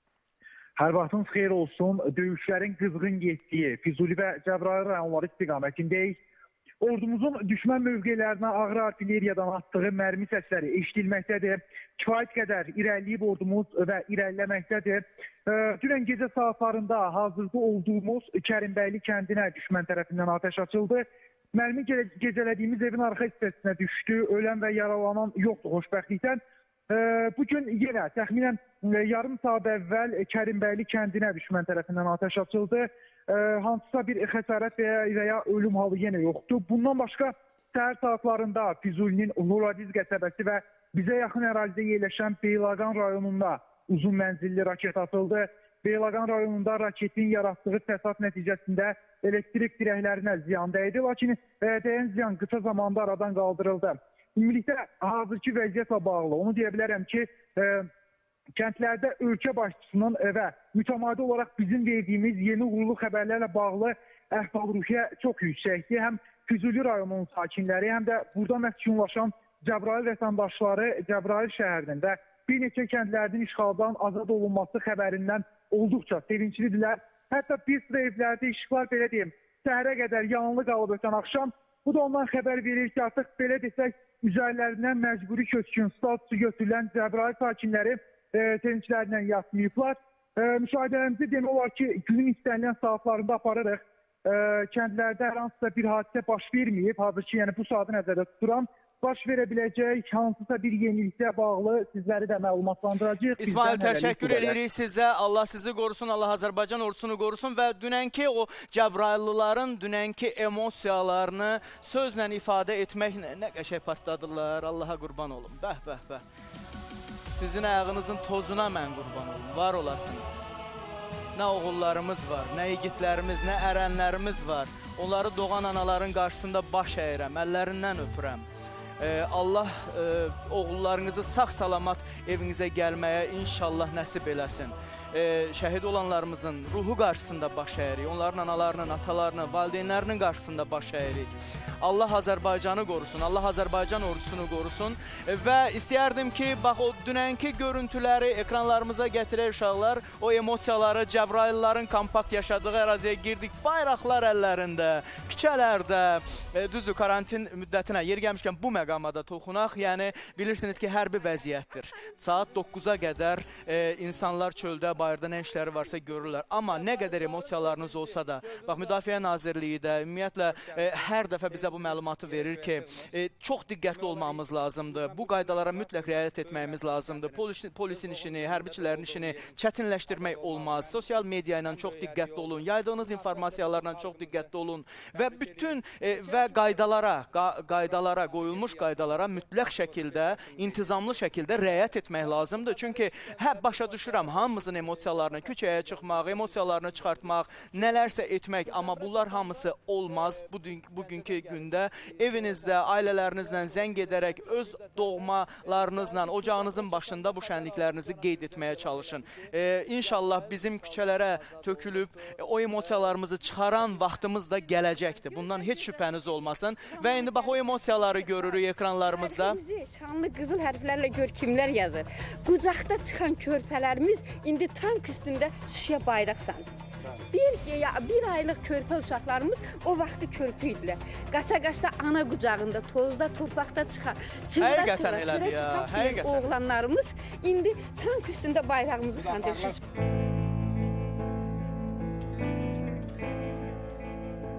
Hər vaxtınız xeyir olsun. Döyüşlərin qızğın getdiyi Füzuli və Cəbrayıl rayonları istiqamətindəyik. Ordumuzun düşmən mövqelərinə ağır artilleriyadan atdığı mərmi səsləri eşidilməkdədir. Kifayət qədər irəliləyib ordumuz və irəliləməkdədir. Dünən gecə saatlarında hazırda olduğumuz Kərimbəyli kəndinə düşmən tərəfindən atəş açıldı. Mərmi gecələdiyimiz evin arxa hissəsinə düşdü. Ölən və yaralanan yoxdur xoşbəxtlikdən. Bugün yenə təxminən yarım saat əvvəl Kərimbəyli kəndinə düşmən tərəfindən atəş açıldı. Hansısa bir xəsarət və ya ölüm halı yenə yoxdur. Bundan başqa səhər saatlarında Füzulinin Luradiz qəsəbəsi və bizə yaxın ərazidə yerləşən Beyləqan rayonunda uzun mənzilli raket atıldı. Beyləqan rayonunda raketin yaratdığı fəsad nəticəsində elektrik dirəklərinə ziyan dəydi, lakin dəyən ziyan qısa zamanda aradan qaldırıldı. Ümumilikdə hazırki vəziyyətlə bağlı onu deyə bilərəm ki, kəndlərdə ölkə başçısının və mütəmadi olaraq bizim verdiyimiz yeni uğurlu xəbərlərlə bağlı əhval-ruhiyyə çox yüksəkdir. Həm Füzuli rayonunun sakinləri, həm də burada məskunlaşan Cəbrayıl vətəndaşları Cəbrayıl şəhərinin və bir neçə kəndlərinin işğaldan azad olunması xəbərindən olduqca sevinclidirlər. Hətta bir sıra evlərdə işıqlar belə deyim, səhərə qədər yanılı qalıb ötən axşam. Bu da ondan xəbər verir ki, artıq belə desək, üzərlərindən məcburi köçkün statusu götürülən Cəbrayıl sakinləri sevinclərindən yatmayıblar. Müşahidələrimizi demək olar ki, günün istənilən saatlarında aparırıq. Kəndlərdə hər hansısa bir hadisə baş verməyib. Hazırki, yəni bu saatı nəzərdə tuturam. Baş verə biləcək hansısa bir yeniliklə bağlı sizləri də məlumatlandıracağıq. İsmail, təşəkkür edirik sizə. Allah sizi qorusun, Allah Azərbaycan ordusunu qorusun və dünənki o Cəbrayıllıların dünənki emosiyalarını sözlə ifadə etmək nə qəşəng partladılar. Allaha qurban olun. Bəh, bəh, bəh. Sizin ayağınızın tozuna mən qurban olum. Var olasınız. Nə oğullarımız var, nə igidlərimiz, nə ərənlərimiz var. Onları doğan anaların qarşısında baş əyirəm, əllərindən öpürəm. Allah oğullarınızı sağ-salamat evinizə gəlməyə inşallah nəsib eləsin. Şəhid olanlarımızın ruhu qarşısında baş əyirik. Onların analarının, atalarının, valideynlərinin qarşısında baş əyirik. Allah Azərbaycanı qorusun, Allah Azərbaycan ordusunu qorusun. Və istəyərdim ki, bax o dünənki görüntüləri ekranlarımıza gətirək uşaqlar. O emosiyaları, Cəbrayılların kompakt yaşadığı əraziyə girdik. Bayraqlar əllərində, küçələrdə, düzdür, karantin müddətinə yer gəlmişkən bu məqamada toxunaq. Yəni, bilirsiniz ki, hərbi vəziyyətdir. Saat 9-a qədər insanlar çöldə, bayırda nə işləri varsa görürlər. Amma nə qədər emosiyalarınız olsa da, bax, Müdafiə Nazirliyi də, ümumiyyətlə, hər dəfə bizə bu məlumatı verir ki, çox diqqətli olmamız lazımdır. Bu qaydalara mütləq riayət etməyimiz lazımdır. Polisin işini, hərbiçilərin işini çətinləşdirmək olmaz. Sosial media ilə çox diqqətli olun. Yaydığınız informasiyalarla çox diqqətli olun. Və bütün qaydalara, qoyulmuş qaydalara mütləq şəkildə, intizamlı şəkildə riayət etmək lazımdır. Çünki başa düşürəm, hamımızın emosiyalarını, küçəyə çıxmaq, emosiyalarını çıxartmaq, nələrsə etmək, amma bunlar hamısı olmaz. Bugünkü gündə evinizdə, ailələrinizlə zəng edərək öz doğmalarınızla, ocağınızın başında bu şənliklərinizi qeyd etməyə çalışın. İnşallah bizim küçələrə tökülüb o emosiyalarımızı çıxaran vaxtımız da gələcəkdir. Bundan heç şübhəniz olmasın. Və indi bax o emosiyaları görürük ekranlarımızda. Tərkimizi şanlı qızıl hərflərlə gör kimlər yazır. Qucaqda çıxan körpələrimiz indi tank üstündə Şuşaya bayraq sandı. Bir aylıq körpə uşaqlarımız o vaxtı körpü idilər. Qaça-qaçda ana qucağında, tozda, torpaqda çıxar. Çırğa oğlanlarımız indi tank üstündə bayrağımızı sandır.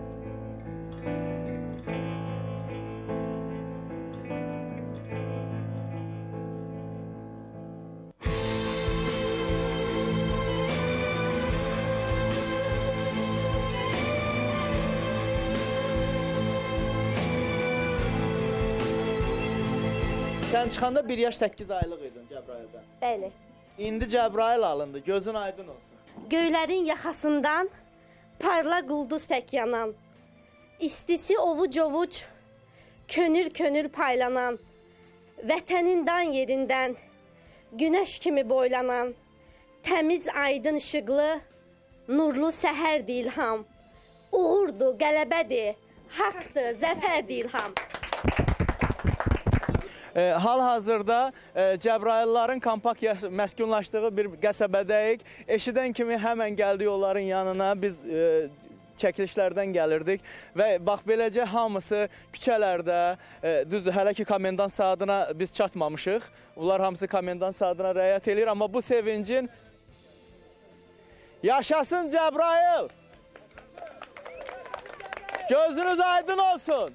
Sən çıxanda 1 yaş 8 aylıq idin Cəbrayıldan. Bəli. İndi Cəbrayıl alındı. Gözün aydın olsun. Göylərin yaxasından parla qulduz tək yanan, istisi ovuc-ovuc, könül-könül paylanan, vətənindən yerindən, günəş kimi boylanan, təmiz aydın işıqlı, nurlu səhərdir ilham, uğurdur, qələbədir, haqdır, zəfərdir ilham. Hal-hazırda Cəbrayılların kompakt məskunlaşdığı bir qəsəbədəyik. Eşidən kimi həmən gəldik onların yanına. Biz çəkilişlərdən gəlirdik və bax beləcə hamısı küçələrdə, düzdür, hələ ki komendant saatına biz çatmamışıq. Bunlar hamısı komendant saatına rəayət edir, amma bu sevincin yaşasın Cəbrayıl! Gözünüz aydın olsun!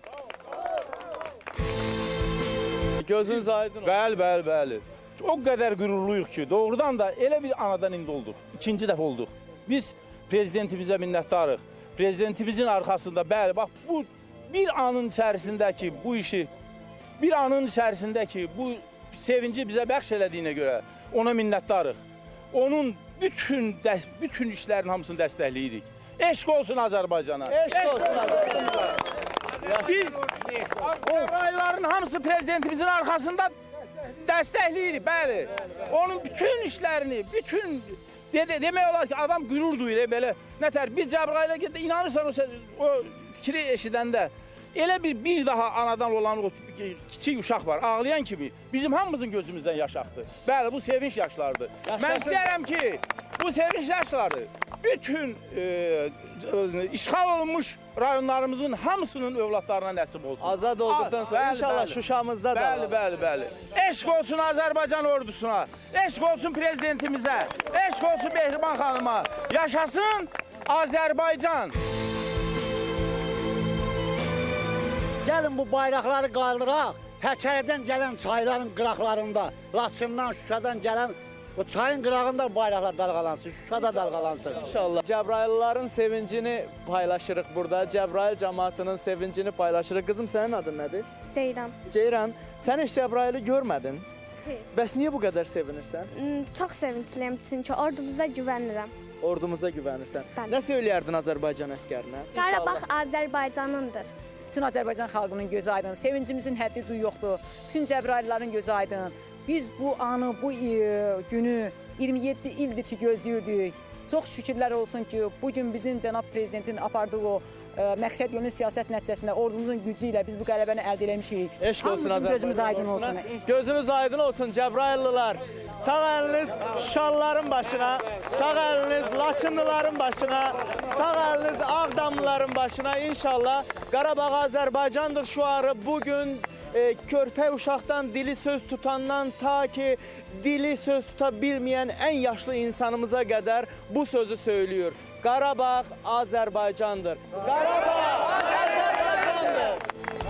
Gözünüz aydın olsun. Bəli. O qədər qürurluyuq ki, doğrudan da elə bir anadan indi olduq. İkinci dəfə olduq. Biz prezidentimizə minnətdarıq. Prezidentimizin arxasında, bəli, bax bu bir anın içərisindəki bu işi, bir anın içərisindəki bu sevinci bizə bəxş elədiyinə görə ona minnətdarıq. Onun bütün işlərin hamısını dəstəkləyirik. Eşq olsun Azərbaycana. Eşq olsun Azərbaycana. Biz Cəbrayılların hamısı prezidentimizin arxasında dəstəkləyirik, bəli. Onun bütün işlərini, demək olar ki, adam qürur duyur, belə. Nətər, biz Cəbrayıla inanırsan o fikri eşidəndə, elə bir daha anadan olan o kiçik uşaq var, ağlayan kimi, bizim hamımızın gözümüzdən yaş axdı. Bəli, bu sevinç yaşlardır. Mən istəyərəm ki, bu sevinç yaşları bütün işğal olunmuş rayonlarımızın hamısının övladlarına nəsib olsun. Azad olduqdan sonra inşallah Şuşamızda da. Bəli. Eşq olsun Azərbaycan ordusuna, eşq olsun prezidentimizə, eşq olsun Mehriban xanıma. Yaşasın Azərbaycan. Gəlin bu bayraqları qaldıraq, Həkəridən gələn çayların qıraqlarında, Laçından, Şuşadan gələn o çayın qırağında bayraqlar dalğalansın, Şuşada dalğalansın. İnşallah. Cəbrayılların sevincini paylaşırıq burada. Cəbrayıl cəmaatının sevincini paylaşırıq. Qızım, sənin adın nədir? Ceyran. Ceyran, sən heç Cəbrayılı görmədin? Xeyr. Bəs niyə bu qədər sevinirsən? Çox sevincliyəm, çünki ordumuza güvənirəm. Ordumuza güvənirsən. Bəli. Nə söyləyərdin Azərbaycan əskərinə? Qarabağ Azərbaycanındır. Bütün Azərbaycan xalqının gözü aydın, sevincimizin həddi yoxdur. Bütün Cəbrayılların gözü aydın. Biz bu anı, bu günü 27 ildir ki gözləyirdik. Çox şükürlər olsun ki, bugün bizim cənab prezidentin apardığı o məqsəd yönlü siyasət nəticəsində ordumuzun gücü ilə biz bu qələbəni əldə eləmişik. Eşq olsun Azərbaycan. Gözümüz aydın olsun. Gözünüz aydın olsun Cəbrayıllılar. Sağ əliniz Şuşalıların başına, sağ əliniz Laçınlıların başına, sağ əliniz Ağdamlıların başına. İnşallah Qarabağ Azərbaycandır şüarı bugün körpə uşaqdan, dili söz tutandan ta ki dili söz tuta bilməyən ən yaşlı insanımıza qədər bu sözü söylüyor. Qarabağ Azərbaycandır. Qarabağ Azərbaycandır.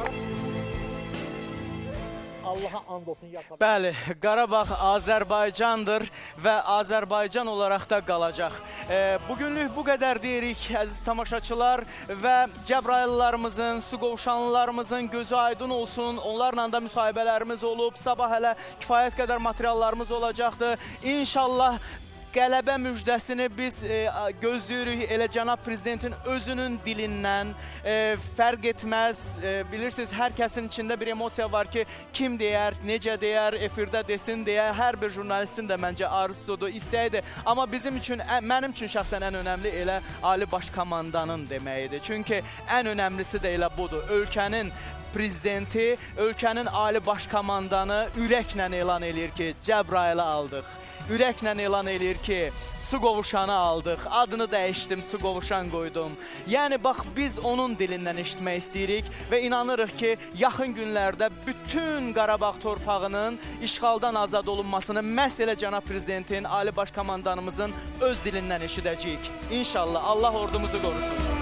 Allaha and olsun. Bəli, Qarabağ Azərbaycandır və Azərbaycan olaraq da qalacaq. Bugünlük bu qədər deyirik əziz tamaşaçılar və Cəbrayıllarımızın, Suqovuşanlılarımızın gözü aydın olsun. Onlarla da müsahibələrimiz olub. Sabah hələ kifayət qədər materiallarımız olacaqdır. İnşallah qələbə müjdəsini biz gözləyirik elə cənab prezidentin özünün dilindən, fərq etməz. Bilirsiniz, hər kəsin içində bir emosiya var ki, kim deyər, necə deyər, efirdə desin deyə hər bir jurnalistin də məncə arzusudur, istəyidir. Amma bizim üçün, mənim üçün şəxsən ən önəmli elə Ali Baş Komandanın deməyidir. Çünki ən önəmlisi də elə budur. Ölkənin prezidenti, ölkənin Ali Baş Komandanı ürəklə elan edir ki, Cəbrayılı aldıq. Ürəklə elan edir ki, Suqovuşanı aldıq, adını dəyişdim, Suqovuşan qoydum. Yəni, bax, biz onun dilindən eşitmək istəyirik və inanırıq ki, yaxın günlərdə bütün Qarabağ torpağının işğaldan azad olunmasını məhz elə cənab prezidentin, Ali Baş Komandanımızın öz dilindən eşidəcəyik. İnşallah, Allah ordumuzu qorusun.